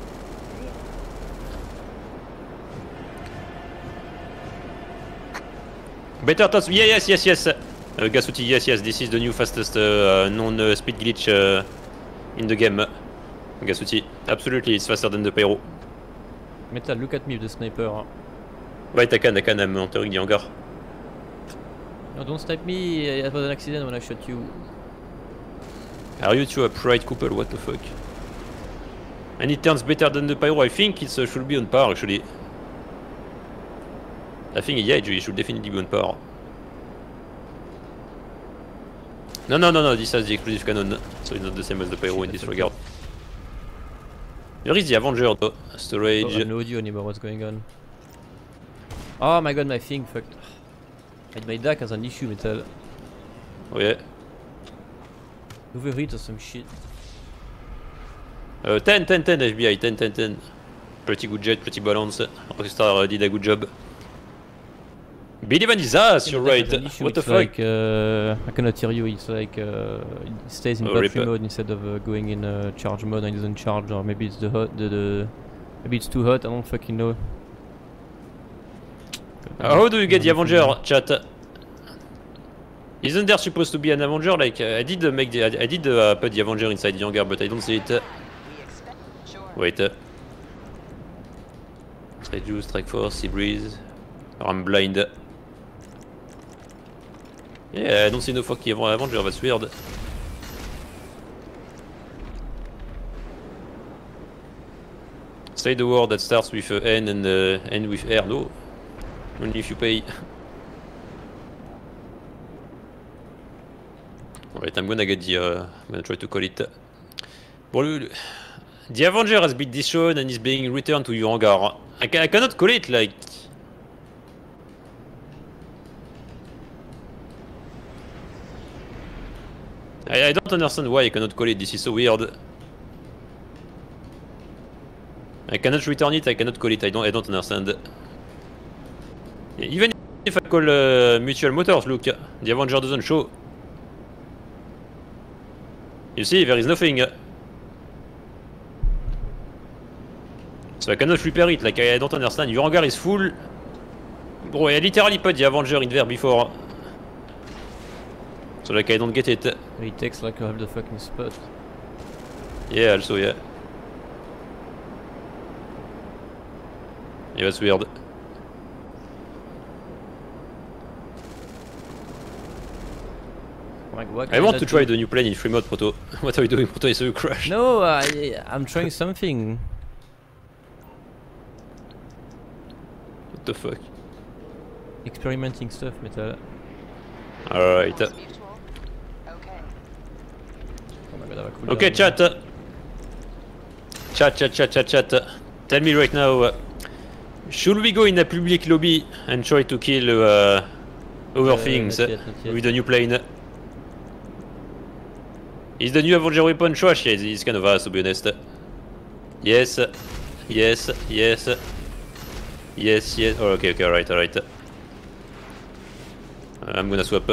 Better thoughts, yeah, yes, yes, yes. Uh, Gasuti, yes, yes, this is the new fastest uh, non-speed glitch uh, in the game. Gasuti, absolutely, it's faster than the Pyro. Metal, look at me with the sniper. Huh? Right, I can, I can, I'm entering the hangar. No, don't snipe me, it was an accident when I shot you. Are you two a pride couple? What the fuck? And it turns better than the Pyro. I think it uh, should be on par actually. I think yeah, it should definitely be on par. No, no, no, no. This has the explosive cannon, so it's not the same as the Pyro in this regard. Where is the Avenger though? Oh, Storage. no audio anymore, what's going on? Oh my god, my thing fucked. My D A C has an issue, Metal. Oh yeah. Overheat or some shit. Uh, ten, ten, ten F B I, ten, ten, ten. Pretty good jet, pretty balance. Rockstar uh, did a good job. Believe in his ass, you're right. What the fuck? Like, uh, I cannot hear you, it's like uh, it stays in Oh, battery rip. mode instead of uh, going in uh, charge mode and it doesn't charge, or maybe it's the hot, the, the maybe it's too hot, I don't fucking know. Uh, how do you get the Avenger, chat? Isn't there supposed to be an Avenger? Like, uh, I did uh, make the, I, I did uh, put the Avenger inside the hangar, but I don't see it. We expect. Sure. Wait. Uh. Strike juice, strike force, sea breeze. Or I'm blind. Yeah, I don't see no fucking Avenger, that's weird. Say the word that starts with uh, N and uh, end with R. No. Only if you pay. Alright, I'm gonna get the. Uh, I'm gonna try to call it. Well, the Avenger has been dishown and is being returned to your hangar. I, ca I cannot call it like. I, I don't understand why I cannot call it. This is so weird. I cannot return it. I cannot call it. I don't. I don't understand. Even if I call uh, Mutual Motors, look, the Avenger doesn't show. You see, there is nothing. So I cannot repair it, like I, I don't understand. Your hangar is full. Bro, I literally put the Avenger in there before. So like I don't get it. It takes like you have the fucking spot. Yeah, also, yeah. Yeah, that's weird. Like, what I can want to do? try the new plane in free mode, Proto. What are you doing, Proto? I saw you crash. No, I, I'm trying something. What the fuck? Experimenting stuff, Metal. Alright. Force mutual. Okay. Oh my god, I have a cooldown. Okay, chat. Chat, chat, chat, chat, chat. Tell me right now, uh, should we go in a public lobby and try to kill uh, other Uh, things not yet, not yet. with the new plane? Is the new Avenger weapon trash? Yeah, it's kind of ass, to be honest. Yes, yes, yes, yes, yes. Oh, okay, okay, alright, alright. I'm gonna swap.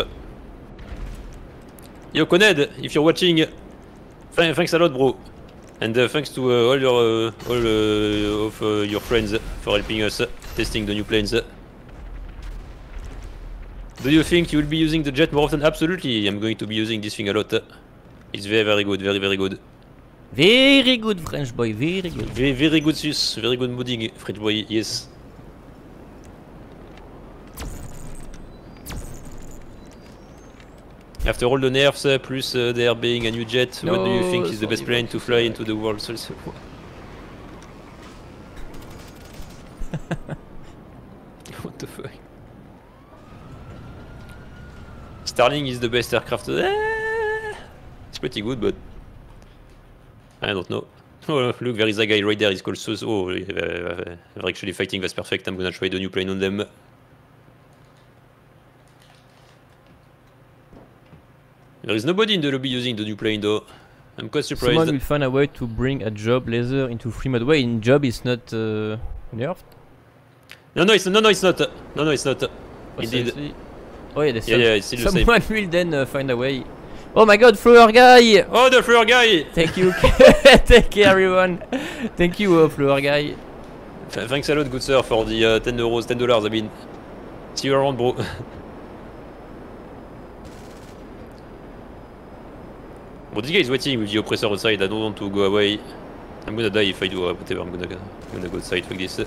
Yo, Coned, if you're watching, th thanks a lot, bro. And uh, thanks to uh, all your uh, all uh, of uh, your friends for helping us testing the new planes. Do you think you will be using the jet more often? Absolutely, I'm going to be using this thing a lot. It's very, very good, very, very good. Very good, French boy, very good. Very, very good sus, very good modding, French boy, yes. After all the nerfs, uh, plus uh, there being a new jet, No, what do you think is the sorry, best plane to fly into the world? What the fuck? Starling is the best aircraft. Eh, it's pretty good, but I don't know. Oh, look, there is a guy right there. He's called Sus. Oh, uh, they're actually fighting. That's perfect. I'm gonna try the new plane on them. There is nobody in the lobby using the new plane though. I'm quite surprised. Someone will find a way to bring a job laser into free mode. Wait, in job is not uh, nerfed? No, no, it's no, no, it's not. No, no, it's not. Oh, Indeed. seriously? Oh yeah, there's Yeah, some- yeah, it's still the same. someone will then uh, find a way. Oh my god, floor guy! Oh, the floor guy! Thank you. Take care, everyone. Thank you, uh, floor guy. Th thanks a lot, good sir, for the uh, ten euros, ten dollars. I mean, see you around, bro. Well, this guy is waiting with the oppressor outside. I don't want to go away. I'm gonna die if I do. Uh, whatever. I'm gonna, I'm gonna go outside. Fuck this.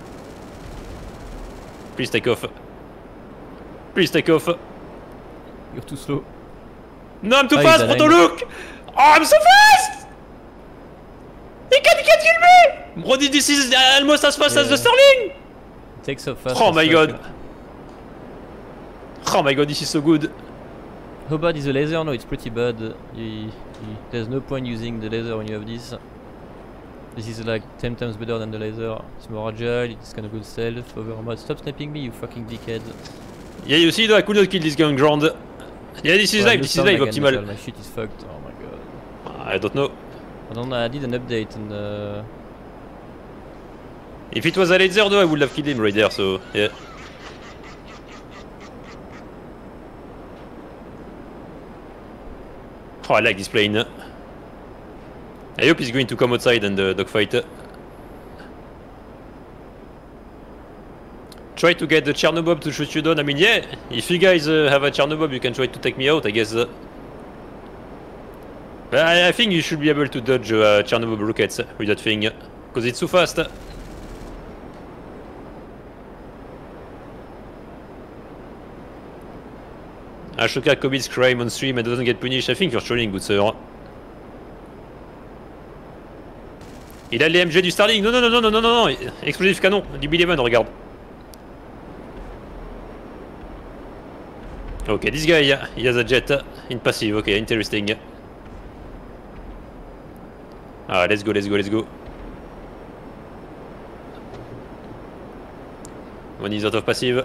Please take off. Please take off. You're too slow. No, I'm too Oh, fast. he's Proto, aligned. look! Oh, I'm so fast! He can't, he can't kill me! Bro, this is almost as fast as the Yeah. Starling! It takes so fast. Oh as my fuck. god. Oh my god, this is so good. How bad is the laser? No, it's pretty bad. Uh, you, you, there's no point using the laser when you have this. This is like ten times better than the laser. It's more agile, it's kind of good stealth, overmod. Stop sniping me, you fucking dickhead. Yeah, you see, though, I could not kill this guy on ground. Yeah, this is Well, live, this is live, again, optimal. Michel, my shit is fucked, oh my god. I don't know. I don't know, I did an update and uh... If it was a laser, though, I would have killed him right there, so yeah. Oh, I like this plane. I hope he's going to come outside and uh, dogfight. Try to get the Chernobyl to shoot you down. I mean, yeah, if you guys uh, have a Chernobyl, you can try to take me out, I guess. Uh. But I, I think you should be able to dodge uh, Chernobyl rockets with that thing, because it's too fast. Ashoka commits crime on stream and doesn't get punished. I think you're trolling, good sir. Il a les M G du Starling. Non, non, non, non, non, non, non, non. Explosif canon du B eleven, regarde. Okay, this guy, he has a jet in passive. Okay, interesting. Ah, let's go, let's go, let's go. One is out of passive.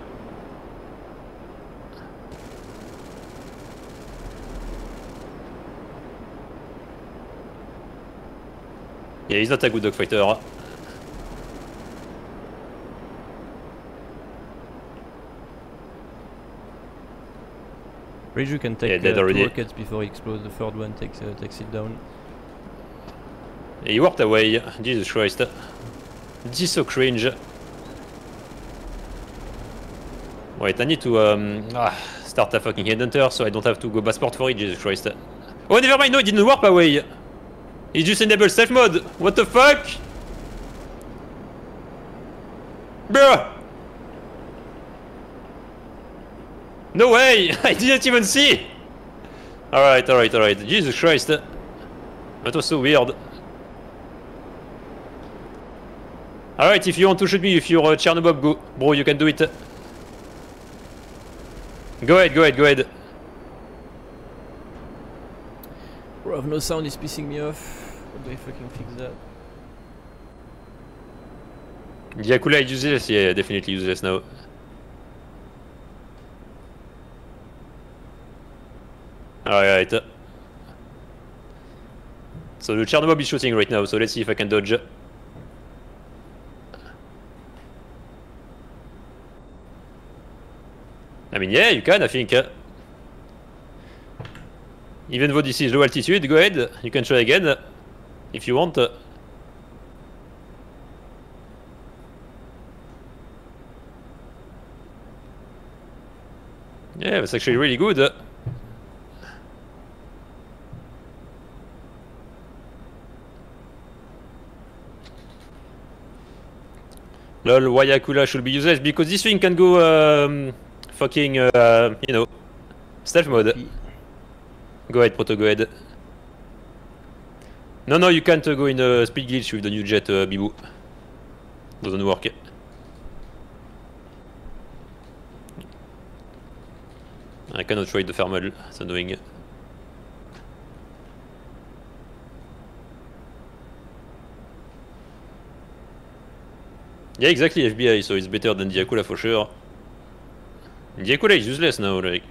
Yeah, he's not a good dogfighter. Reiju can take yeah, dead uh, two already. rockets before he explodes. The third one takes uh, takes it down. He walked away. Jesus Christ. This is so cringe. Wait, I need to um, ah, start a fucking headhunter so I don't have to go passport for it. Jesus Christ. Oh, never mind. No, it didn't warp away. He just enabled stealth mode. What the fuck? Bruh. No way! I didn't even see! Alright, alright, alright. Jesus Christ. That was so weird. Alright, if you want to shoot me with your uh, Chernobyl, go. Bro, you can do it. Go ahead, go ahead, go ahead. Bro, no sound is pissing me off. How do I fucking fix that? Diakula is useless? Yeah, definitely useless now. Alright. So the Chernobyl is shooting right now, so let's see if I can dodge. I mean, yeah, you can, I think. Even though this is low altitude, go ahead, you can try again, if you want. Yeah, that's actually really good. Lol, Wayakula should be useless because this thing can go um, fucking, uh, you know, stealth mode. Go ahead, Proto, go ahead. No, no, you can't uh, go in a uh, speed glitch with the new jet, uh, Bibu. Doesn't work. I cannot trade the thermal, it's annoying. Yeah, exactly, F B I, so it's better than Diakula for sure. Diakula is useless now, like.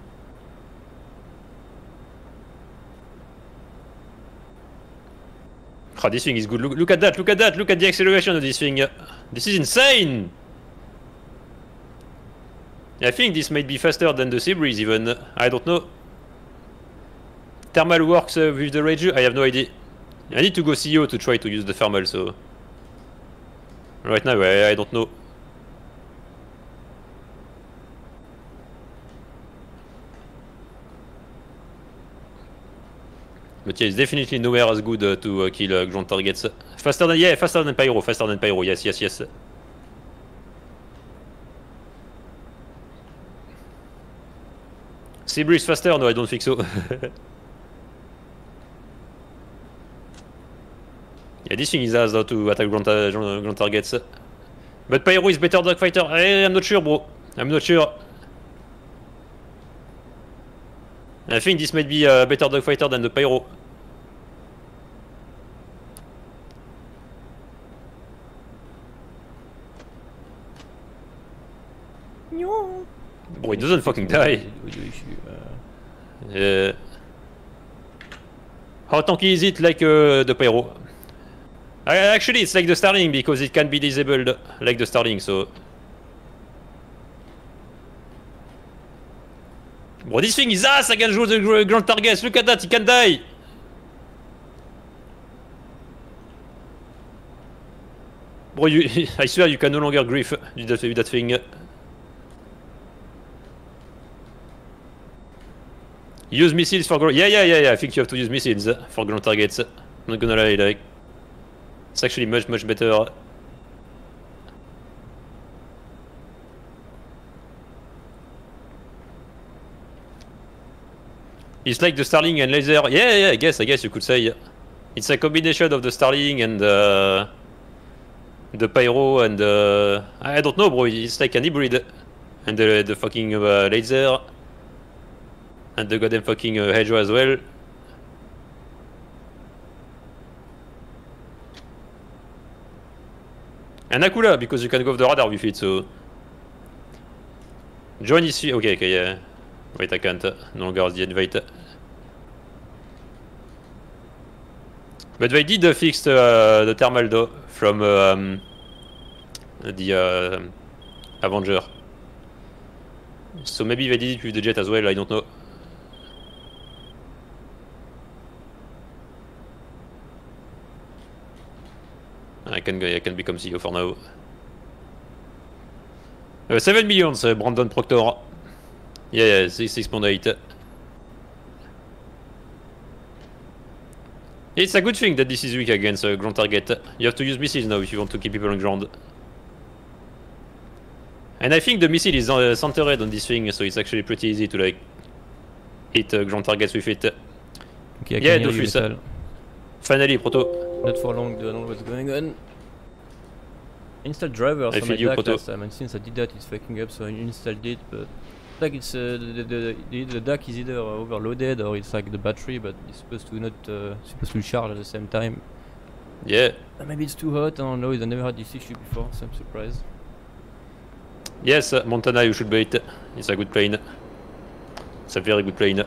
Oh, this thing is good. Look, look at that, look at that, look at the acceleration of this thing. This is insane! I think this might be faster than the Seabreeze even. I don't know. Thermal works uh, with the Reiju? I have no idea. I need to go C E O to try to use the thermal, so... Right now, I, I don't know. But yeah, it's definitely nowhere as good uh, to uh, kill uh, ground targets. Faster than, yeah, faster than Pyro, faster than Pyro, yes, yes, yes. Seabreeze faster? No, I don't think so. Yeah, this thing is as though to attack ground, uh, ground targets. But Pyro is better dogfighter. Hey, I'm not sure, bro. I'm not sure. I think this might be a better dogfighter than the Pyro. Bro, he doesn't fucking die. What do you issue? Uh, Uh, how tanky is it like uh, the Pyro? Uh, actually, it's like the Starling because it can be disabled like the Starling, so... Bro, this thing is ass against the gr ground targets. Look at that, he can die. Bro, you, I swear you can no longer grief with that, with that thing. Use missiles for ground. Yeah, yeah, yeah, yeah. I think you have to use missiles for ground targets. I'm not gonna lie, like, it's actually much, much better. It's like the Starling and laser. Yeah, yeah, I guess, I guess you could say. It's a combination of the Starling and uh, the Pyro and uh, I don't know, bro. It's like an hybrid, and the the fucking uh, laser. And the goddamn fucking uh, Hedgehog as well. And Akula, because you can go off the radar with it, so... Join is... Okay, okay, yeah. Wait, I can't. No longer the invite. But they did uh, fix uh, the thermal though, from um, the uh, Avenger. So maybe they did it with the jet as well, I don't know. I can I can become C E O for now. Uh, seven millions, uh, Brandon Proctor. Yeah, yeah, six point eight. It's a good thing that this is weak against uh, ground target. You have to use missiles now if you want to keep people on ground. And I think the missile is uh, centered on this thing, so it's actually pretty easy to like hit uh, ground targets with it. Okay, I Yeah, can hear you, Dofus. Metal. Finally, Proto. Not for long, don't know what's going on. Install drivers I on my feel you, D A C Proto. last time, and since I did that, it's fucking up, so I installed it. But like it's uh, the, the, the the D A C is either overloaded or it's like the battery, but it's supposed to not uh, supposed to charge at the same time. Yeah. Uh, maybe it's too hot. I don't know. I never had this issue before, so I'm surprised. Yes, uh, Montana, you should bait. It's a good plane. It's a very good plane.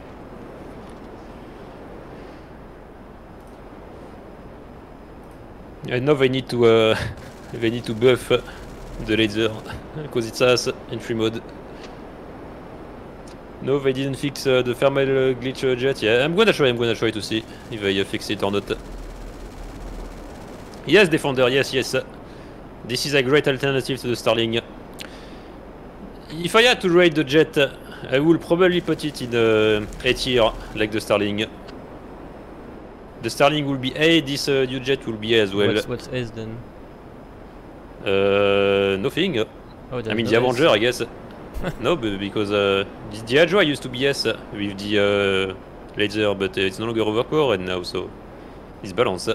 I know they need to uh, they need to buff the laser because it's ass in free mode. No, they didn't fix uh, the thermal uh, glitch uh, jet. Yeah, I'm gonna try. I'm gonna try to see if they uh, fix it or not. Yes, Defender. Yes, yes. This is a great alternative to the Starling. If I had to rate the jet, uh, I will probably put it in uh, A tier, like the Starling. The Starling will be A, this uh, new jet will be A as well. What's, what's S then? Uh, nothing. Oh, I there's mean no the S. Avenger, I guess. No, but because uh, the, the Adjoa used to be S with the uh, laser, but uh, it's no longer overcore and now, so it's balanced.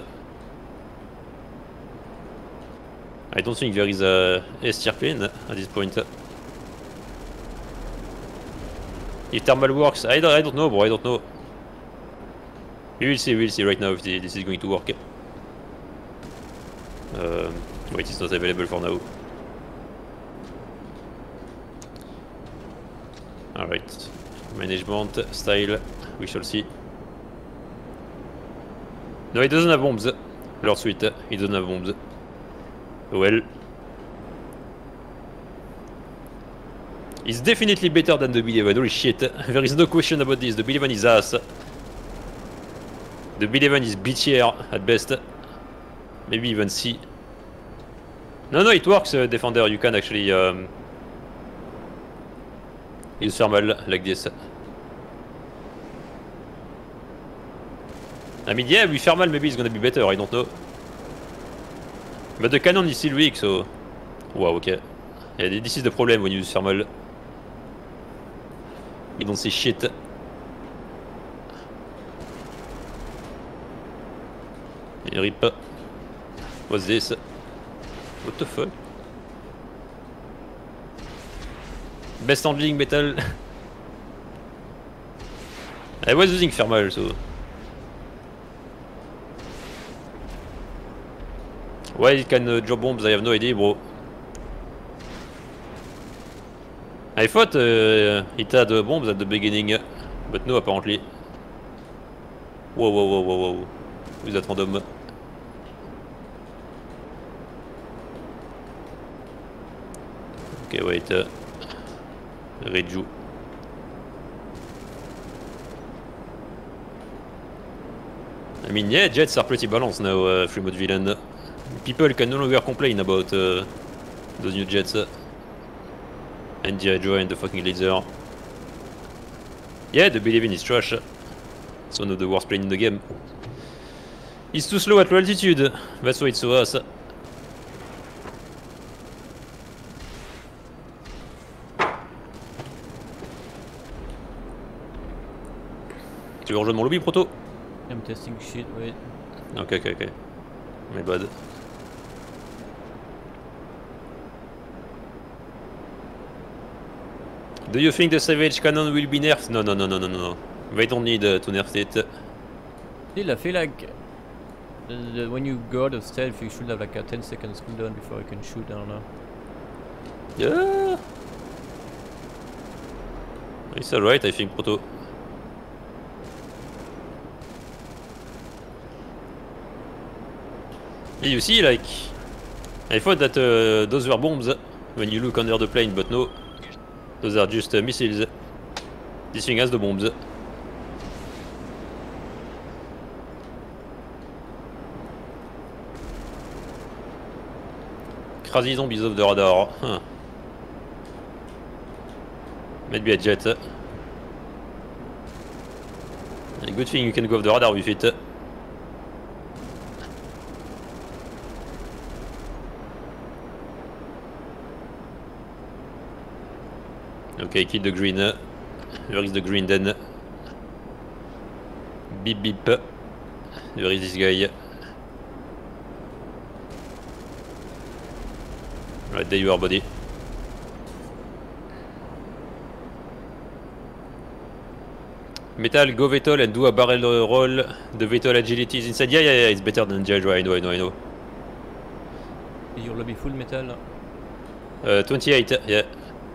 I don't think there is a S tier plane at this point. If thermal works, I don't, I don't know, bro. I don't know. We will see. We will see right now if the, this is going to work. Um, wait, it's not available for now. Alright. Management, style, we shall see. No, it doesn't have bombs. Lord Sweet, it doesn't have bombs. Well. It's definitely better than the B eleven, holy shit. There is no question about this, the B eleven is ass. The B eleven is B tier at best. Maybe even C. No, no, it works, uh, Defender, you can actually um, use thermal like this. I mean, yeah, with thermal maybe it's gonna be better, I don't know. But the cannon is still weak, so... Wow, okay. Yeah, this is the problem when you use thermal. You don't see shit. Rip. What's this? What the fuck? Best handling metal. I was using thermal, so... Why it can uh, drop bombs, I have no idea, bro. I thought uh, it had uh, bombs at the beginning, but no apparently. Whoa, whoa, whoa, whoa, whoa. Who's that random? Okay, wait. Uh, Reju. I mean, yeah, jets are pretty balanced now, uh, free mode villain. People can no longer complain about uh, those new jets. Uh, and the Hydra and the fucking laser. Yeah, the Believing is trash. It's one of the worst planes in the game. It's too slow at low altitude. That's why it's so ass. Tu veux rejoindre mon lobby, Proto? I'm testing shit, wait. Ok, ok, ok. My bad. Do you think the Savage Cannon will be nerfed? No, no, no, no, no, no. They don't need uh, to nerf it. Still, I feel like the, the, when you go out of stealth, you should have like a ten seconds cooldown before you can shoot. I don't know. Yeah. It's alright, I think, Proto. You see, like, I thought that uh, those were bombs when you look under the plane, but no, those are just uh, missiles. This thing has the bombs. Crazy zombies off the radar. Huh. Might be a jet. A good thing you can go off the radar with it. Okay, kill the green. Where is the green then? Beep beep. Where is this guy? Right, there you are, buddy. Metal, go Vettel and do a barrel roll. The Vettel agility is inside. Yeah, yeah, yeah, it's better than Jaguar. I know, I know, I know. Is your lobby full, Metal? Uh, twenty-eight, yeah.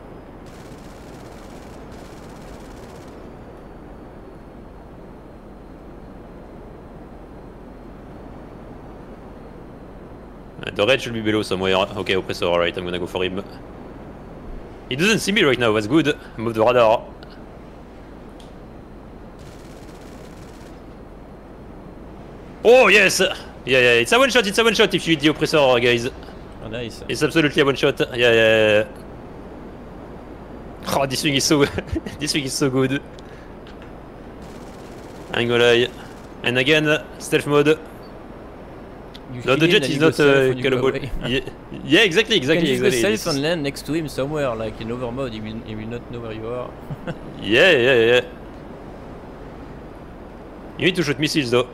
The red should be below somewhere. Okay, oppressor, alright, I'm gonna go for him. He doesn't see me right now, that's good. Move the radar. Oh yes! Yeah, yeah, it's a one shot, it's a one shot if you hit the oppressor, guys. Oh, nice. It's absolutely a one shot. Yeah, yeah, yeah. Oh, this thing is so this thing is so good. I ain't gonna lie. And again, stealth mode. You No, the jet is not uh, cannibal. Yeah, yeah, exactly, exactly. You can exactly. use the and land next to him somewhere, like in over mode. He will, he will not know where you are. Yeah, yeah, yeah. You need to shoot missiles though.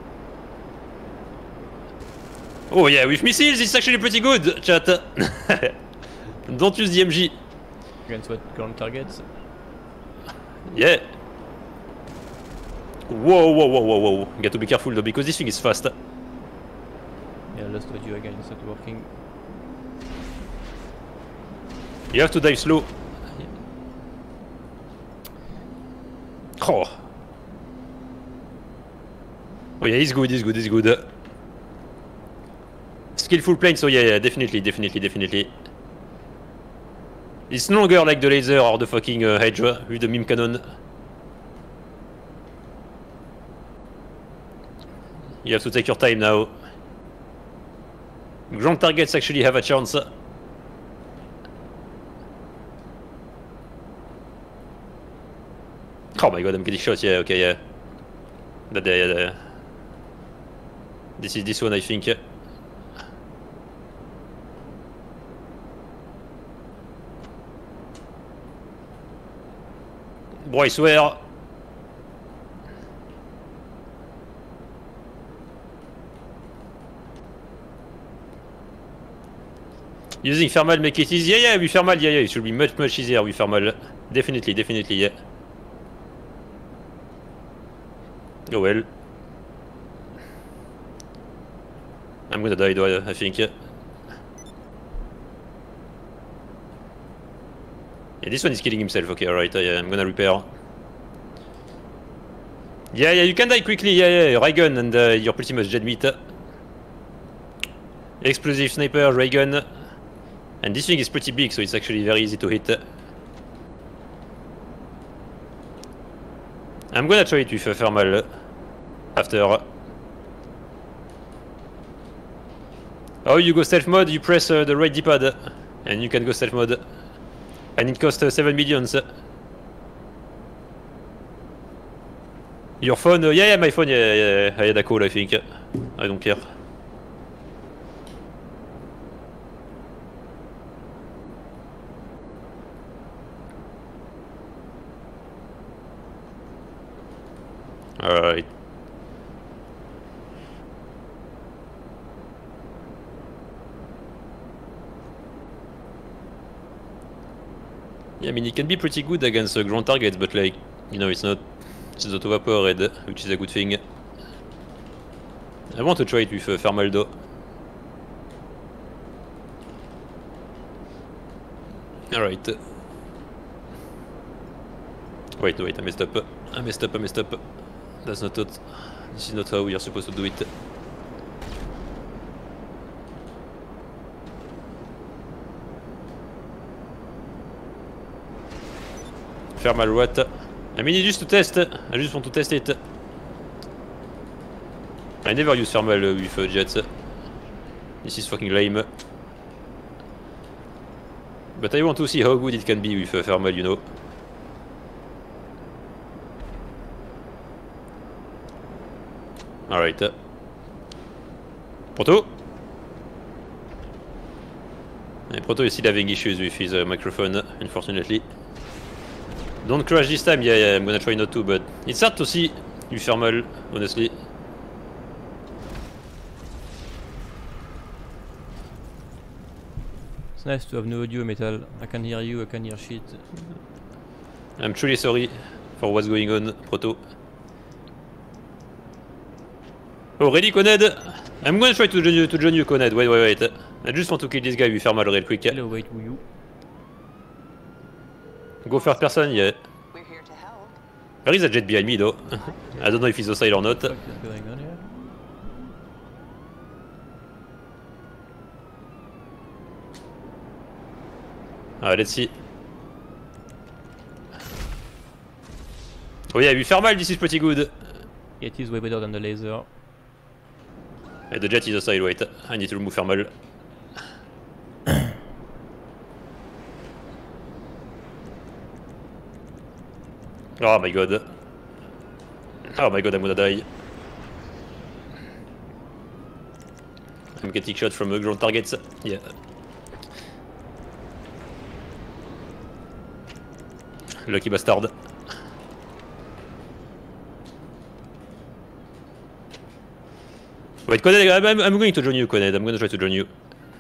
Oh yeah, with missiles it's actually pretty good, chat. Don't use the M G. Against what ground targets? Yeah. Whoa, whoa, whoa, whoa, whoa. You got to be careful though, because this thing is fast. Yeah, lost audio again, it's not working. You have to dive slow. Yeah. Oh. Oh yeah, he's good, he's good, he's good. Skillful plane, so yeah, yeah, definitely, definitely, definitely. It's no longer like the laser or the fucking uh, Hydra with the meme cannon. You have to take your time now. Ground targets actually have a chance. Oh my god, I'm getting shot, yeah, okay, yeah. That, yeah, yeah, yeah. This is this one, I think. Boy, I swear. Using thermal make it easy. Yeah, yeah, with thermal, yeah, yeah, it should be much, much easier with thermal. Definitely, definitely, yeah. Oh well. I'm gonna die though, I think. Yeah, this one is killing himself. Okay, alright, I'm gonna repair. Yeah, yeah, you can die quickly. Yeah, yeah, ray gun, and uh, you're pretty much dead meat. Explosive sniper, ray gun. And this thing is pretty big, so it's actually very easy to hit. I'm gonna try it with a thermal after. Oh, you go stealth mode, you press uh, the right D-pad, and you can go stealth mode. And it costs uh, seven millions. Your phone, uh, yeah, yeah, my phone, yeah, yeah, I had a call, I think. I don't care. Alright. Yeah, I mean, it can be pretty good against uh, ground targets, but like, you know, it's not, it's not overpowered, which is a good thing. I want to try it with uh, thermal though. Alright. Wait, wait, I messed up. I messed up, I messed up. That's not it. This is not how we are supposed to do it. Thermal what? I mean, just to test. I just want to test it. I never use thermal uh, with uh, jets. This is fucking lame. But I want to see how good it can be with uh, thermal, you know. Alright. Proto? And Proto is still having issues with his uh, microphone, unfortunately. Don't crash this time, yeah, yeah, I'm gonna try not to, but it's hard to see with thermal, honestly. It's nice to have no audio, Metal. I can hear you, I can hear shit. I'm truly sorry for what's going on, Proto. Oh, ready, Coned? I'm gonna try to join you, to join you, Coned. Wait, wait, wait. I just want to kill this guy with thermal real quick. Hello, wait, who you? Go first person, yeah. We're here to help. There is a jet behind me, though. I don't know if he's hostile or not. What the fuck is going on here? Ah, let's see. Oh yeah, with thermal, this is pretty good. It is way better than the laser. Yeah, the jet is hostile, wait. I need to remove thermal. Oh my god. Oh my god, I'm gonna die. I'm getting shot from uh, ground targets. Yeah. Lucky bastard. Wait, Coned, I'm, I'm going to join you, Coned. I'm gonna try to join you.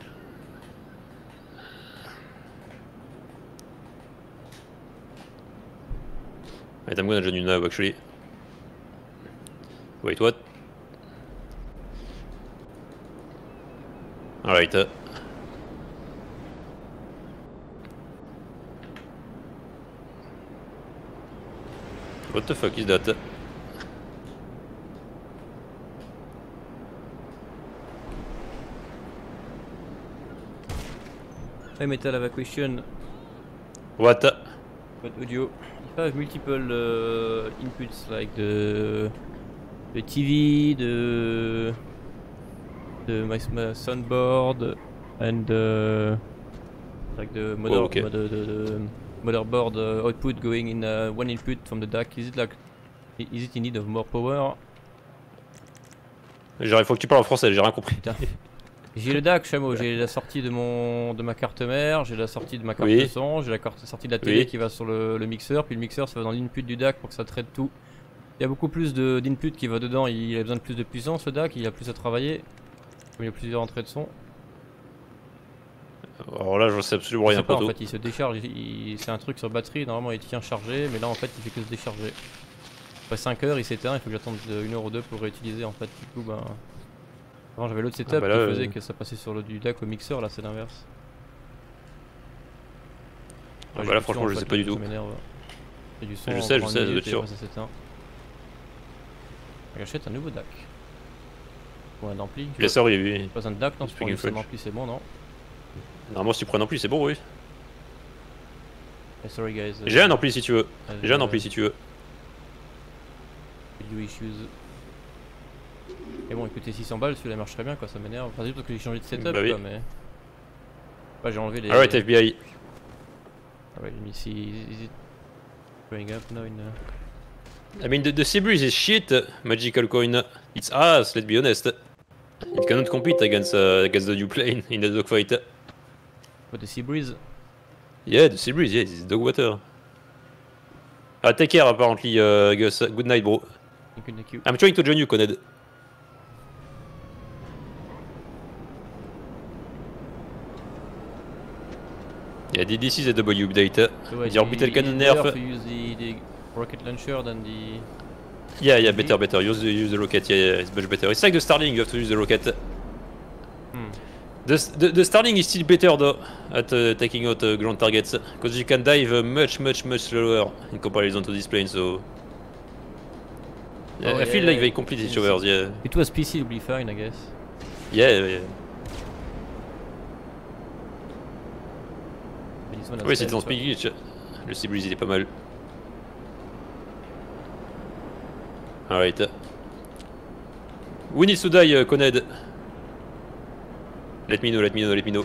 Wait, I'm gonna join you now, actually. Wait, what? Alright. Uh. What the fuck is that? Hey Metal, I have a question. What? But audio. If I have multiple uh, inputs like the the T V, the the my, my soundboard, and uh, like the mother, Oh, okay. mother the, the motherboard uh, output going in uh, one input from the D A C, is it like i- is it in need of more power? Genre, il faut que tu parles en français, j'ai rien compris. Putain. J'ai le D A C, Chameau, j'ai la sortie de mon de ma carte mère, j'ai la sortie de ma carte Oui. son, j'ai la carte sortie de la télé Oui. qui va sur le, le mixeur, puis le mixeur ça va dans l'input du D A C pour que ça traite tout. Il y a beaucoup plus de- d'input qui va dedans, il a besoin de plus de puissance le D A C, il a plus à travailler, comme il y a plusieurs entrées de son. Alors là, je sais absolument Je sais rien pas, pour en tout. fait il se décharge, il- il- c'est un truc sur batterie, normalement il tient chargé, mais là en fait il fait que se décharger. Après cinq heures il s'éteint, il faut que j'attende une heure ou deux pour réutiliser en fait, du coup ben... Avant j'avais l'autre setup Ah bah là, qui faisait euh, que ça passait sur le du D A C au mixeur, là c'est l'inverse. Ah bah là franchement je sais pas du tout. Il y a du son Je en sais, je grande sais, ça doit minute être et sûr. après ça s'éteint. J'achète un nouveau D A C. Ou un ampli. Je laisse oui, oui. Pas un D A C, non, tu prends Speaking juste un French. ampli, c'est bon, non? Normalement si tu prends un ampli c'est bon, oui. Hey, sorry guys. uh, J'ai un ampli si tu veux. uh, J'ai un ampli si tu veux. Video issues. Et bon, écoutez, six cents balles, celui-là marche très bien, quoi, ça m'énerve. Enfin, c'est juste parce que j'ai changé de setup, Bah oui. quoi, mais. Ouais, j'ai enlevé les. Alright F B I. Alright, let me see. Is it going up now in. Uh... I mean the, the sea breeze is shit, magical coin. It's ass, let's be honest. It cannot compete against uh, against the new plane in the dogfight. What, the sea breeze? Yeah, the sea breeze, yeah, it's dog water. Ah, take care apparently, uh, Gus. Good night, bro. Thank you, thank you. I'm trying to join you, Coned. Yeah, this is a W update. So, wait, The orbital is it cannon better nerf. to use the, the rocket launcher than the. Yeah, yeah, better, better. Use the, use the rocket. Yeah, yeah, it's much better. It's like the Starling. You have to use the rocket. Hmm. The, the, the Starling is still better though at uh, taking out uh, ground targets because you can dive uh, much, much, much slower in comparison to this plane. So yeah, Oh, I feel yeah, like they complete each other. Yeah, It was P C, will be fine, I guess. yeah, yeah. But this one has Oui, c'était en stealth, so- speed glitch. Le Sea Breeze il est pas mal. Alright. We need to die, uh, Coned. Let me know, let me know, let me know.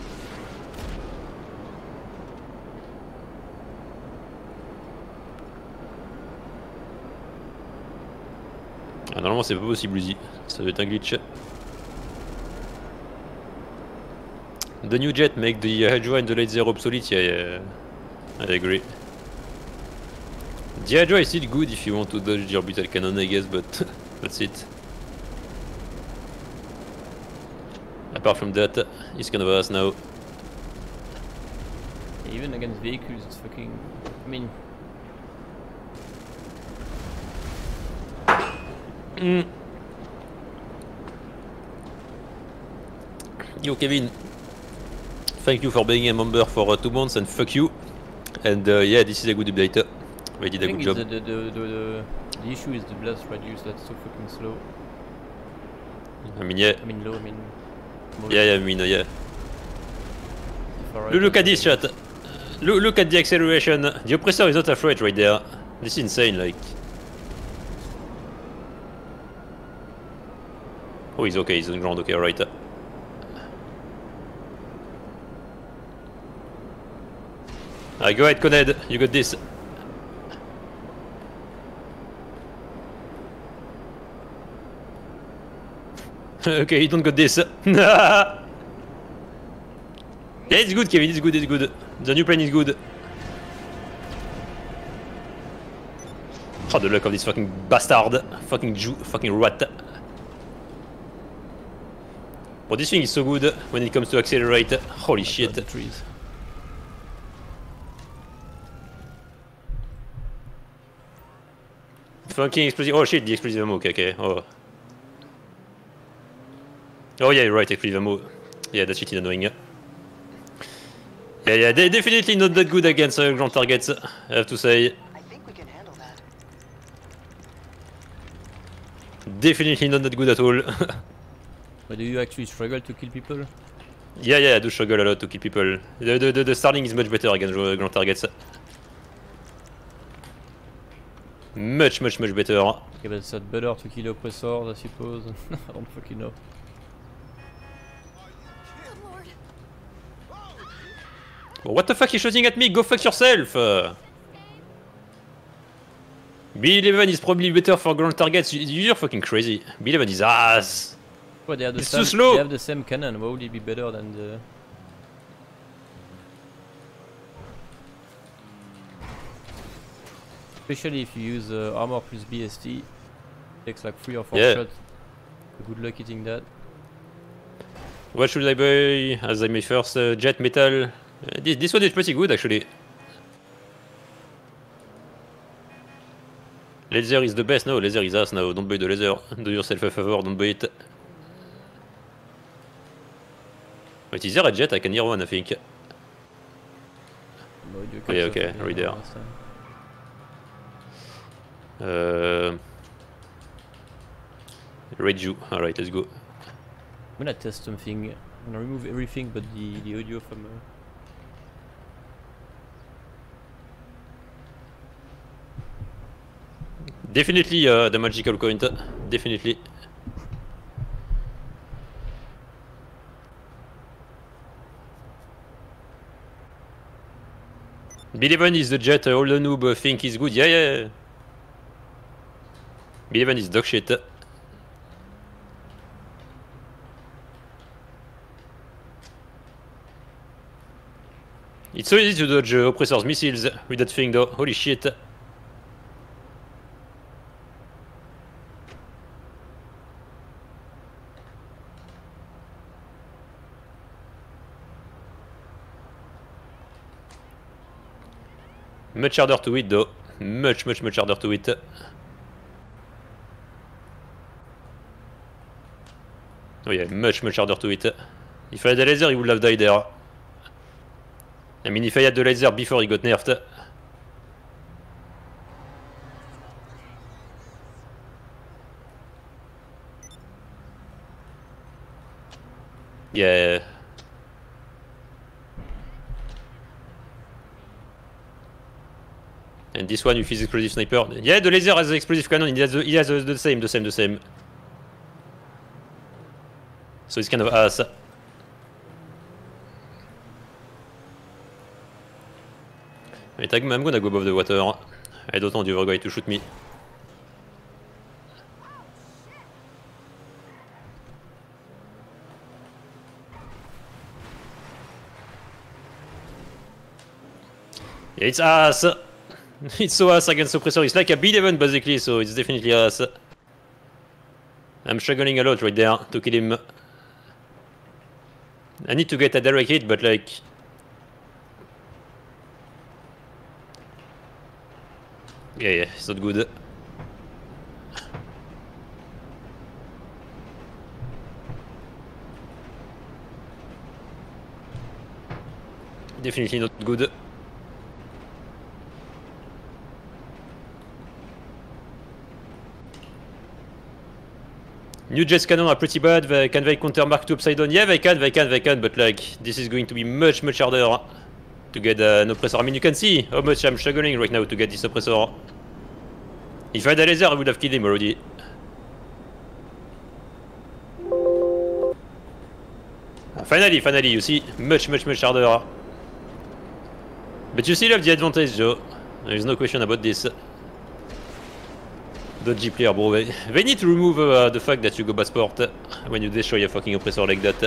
Ah, normalement c'est pas possible, Uzi. Ça doit être un glitch. The new jet make the Hydra and the Light Zero obsolete, yeah, yeah. I agree. The Hydra is still good if you want to dodge the orbital cannon, I guess, but that's it. Apart from that, he's kind of ass now. Even against vehicles, it's fucking. I mean, Mm. Yo Kevin, thank you for being a member for uh, two months and fuck you. And uh, yeah, this is a good update. They did I a think good it's job. the, the, the, the, the issue is the blast radius that's so fucking slow. I mean, yeah, I mean, low, I mean. yeah, yeah, I mean, uh, yeah. far right Look, look and at this the- shot. Look, look at the acceleration. The oppressor is not afraid right there. This is insane, like. Oh, he's okay, he's on ground, okay, alright. Ah, go ahead, Coned, you got this. Okay, you don't got this. Yeah, it's good, Kevin, it's good, it's good. The new plane is good. Oh, the luck of this fucking bastard. Fucking Jew, fucking rat. But this thing is so good when it comes to accelerate. Holy shit. the trees. Fucking explosive. Oh shit, the explosive ammo. Okay, okay. Oh. Oh yeah, you're right, explosive ammo. Yeah, that shit is annoying. Yeah, yeah, they're definitely not that good against uh, ground targets, I have to say. I think we can handle that. Definitely not that good at all. But do you actually struggle to kill people? Yeah, yeah, I do struggle a lot to kill people. The, the, the, the Starling is much better against uh, ground targets. Much, much, much better. Okay, but it's not better to kill oppressors, I suppose. I don't fucking know. Oh, what the fuck is shooting at me? Go fuck yourself! Uh, B eleven is probably better for ground targets. You- You're fucking crazy. B eleven is ass. Well, they have the It's same, too slow. They have the same cannon. Why would it be better than the? Especially if you use uh, armor plus B S T, takes like three or four Yeah. shots. Good luck hitting that. What should I buy as I my first uh, jet metal? Uh, this, this one is pretty good actually. Laser is the best. No, laser is ass now. Don't buy the laser. Do yourself a favor, don't buy it. Wait, is there a jet? I can hear one, I think. No, you Oh, yeah, cut okay, off right there. last time. Uh, Reju. Alright, let's go. I'm gonna test something. I'm gonna remove everything but the, the audio from. Uh... Definitely uh, the magical coin. Definitely. B eleven is the jet, uh, all the noob uh, think is good. Yeah, yeah, yeah. B eleven is dog shit. It's so easy to dodge uh, oppressor's missiles with that thing though. Holy shit. Much harder to hit though. Much, much, much harder to hit. Oh yeah, much, much harder to hit. If I had a laser, he would have died there. I mean, if I had the laser before he got nerfed. Yeah. And this one with his explosive sniper. Yeah, the laser has the explosive cannon. He has the, he has the, the same, the same, the same. So it's kind of ass. Wait, I'm gonna go above the water. I don't want the other guy to shoot me. Yeah, it's ass. It's so ass against suppressor. It's like a B eleven basically, so it's definitely ass. I'm struggling a lot right there to kill him. I need to get a direct hit, but like... Yeah, yeah, it's not good. Definitely not good. New jets cannon are pretty bad. They, can they counter Mark two upside down? Yeah, they can, they can, they can, but like, this is going to be much, much harder to get uh, an oppressor. I mean, you can see how much I'm struggling right now to get this oppressor. If I had a laser, I would have killed him already. Finally, finally, you see, much, much, much harder. But you still have the advantage, Joe. There is no question about this. Dodgy player, bro. They, they need to remove uh, the fact that you go bad sport when you destroy a fucking oppressor like that.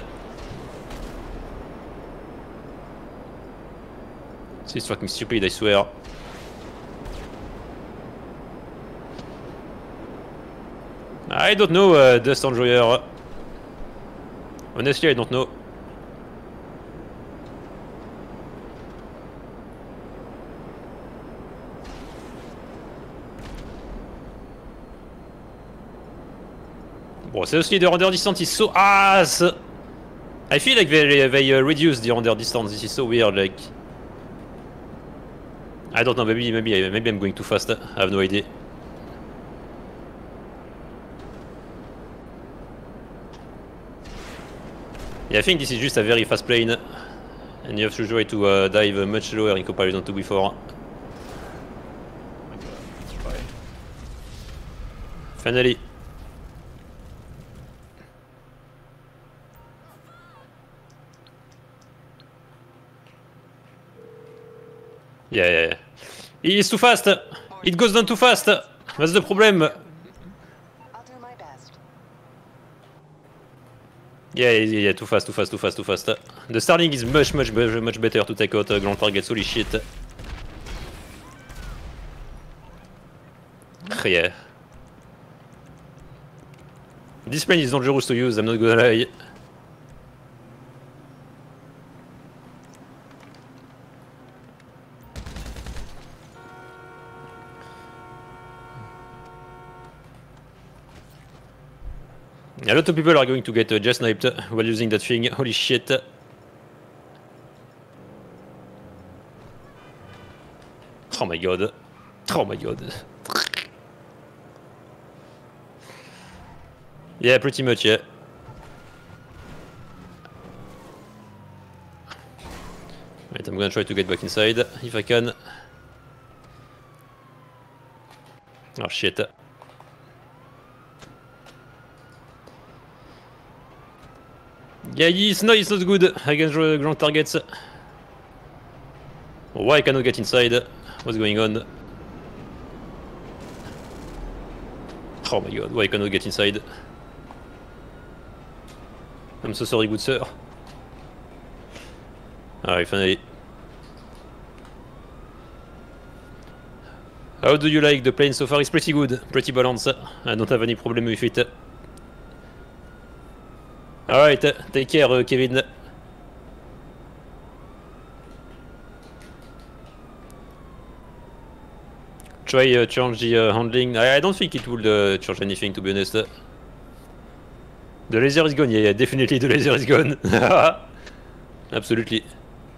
This is fucking stupid, I swear. I don't know, uh, Dust Enjoyer. Honestly, I don't know. Bon, seriously, the render distance is so ass. I feel like they, they uh, reduce the render distance. This is so weird. Like, I don't know. Maybe, maybe, maybe I'm going too fast. I have no idea. Yeah, I think this is just a very fast plane, and you have to try to uh, dive much lower in comparison to before. Finally. Yeah, yeah, yeah. He's too fast. It goes down too fast. That's the problem. I'll do my best. Yeah, yeah, yeah, too fast, too fast, too fast, too fast. The Starling is much, much, much better to take out uh, ground targets. Holy shit. Yeah. This plane is dangerous to use, I'm not gonna lie. A lot of people are going to get uh, just sniped while using that thing. Holy shit. Oh my god. Oh my god. Yeah, pretty much, yeah. Right, I'm gonna try to get back inside, if I can. Oh shit. Yeah, it's no, it's not good against ground targets. Why I cannot get inside? What's going on? Oh my god, why I cannot get inside? I'm so sorry, good sir. Alright, finally. How do you like the plane so far? It's pretty good, pretty balanced. I don't have any problem with it. Alright, take care, uh, Kevin. Try uh, change the uh, handling. I, I don't think it will uh, change anything, to be honest. The laser is gone, yeah, yeah, definitely the laser is gone. Absolutely.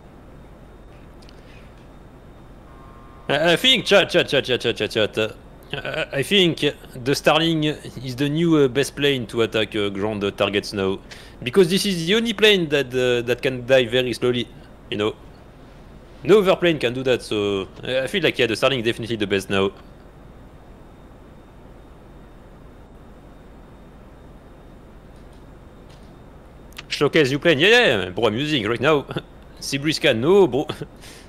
I, I think, chat, chat, chat, chat, chat, chat, chat. Uh, I think the Starling is the new uh, best plane to attack uh, ground uh, targets now. Because this is the only plane that uh, that can die very slowly, you know. No other plane can do that, so I feel like, yeah, the Starling is definitely the best now. Showcase new plane, yeah, yeah, bro, I'm using right now. Seabreeze can, no, bro.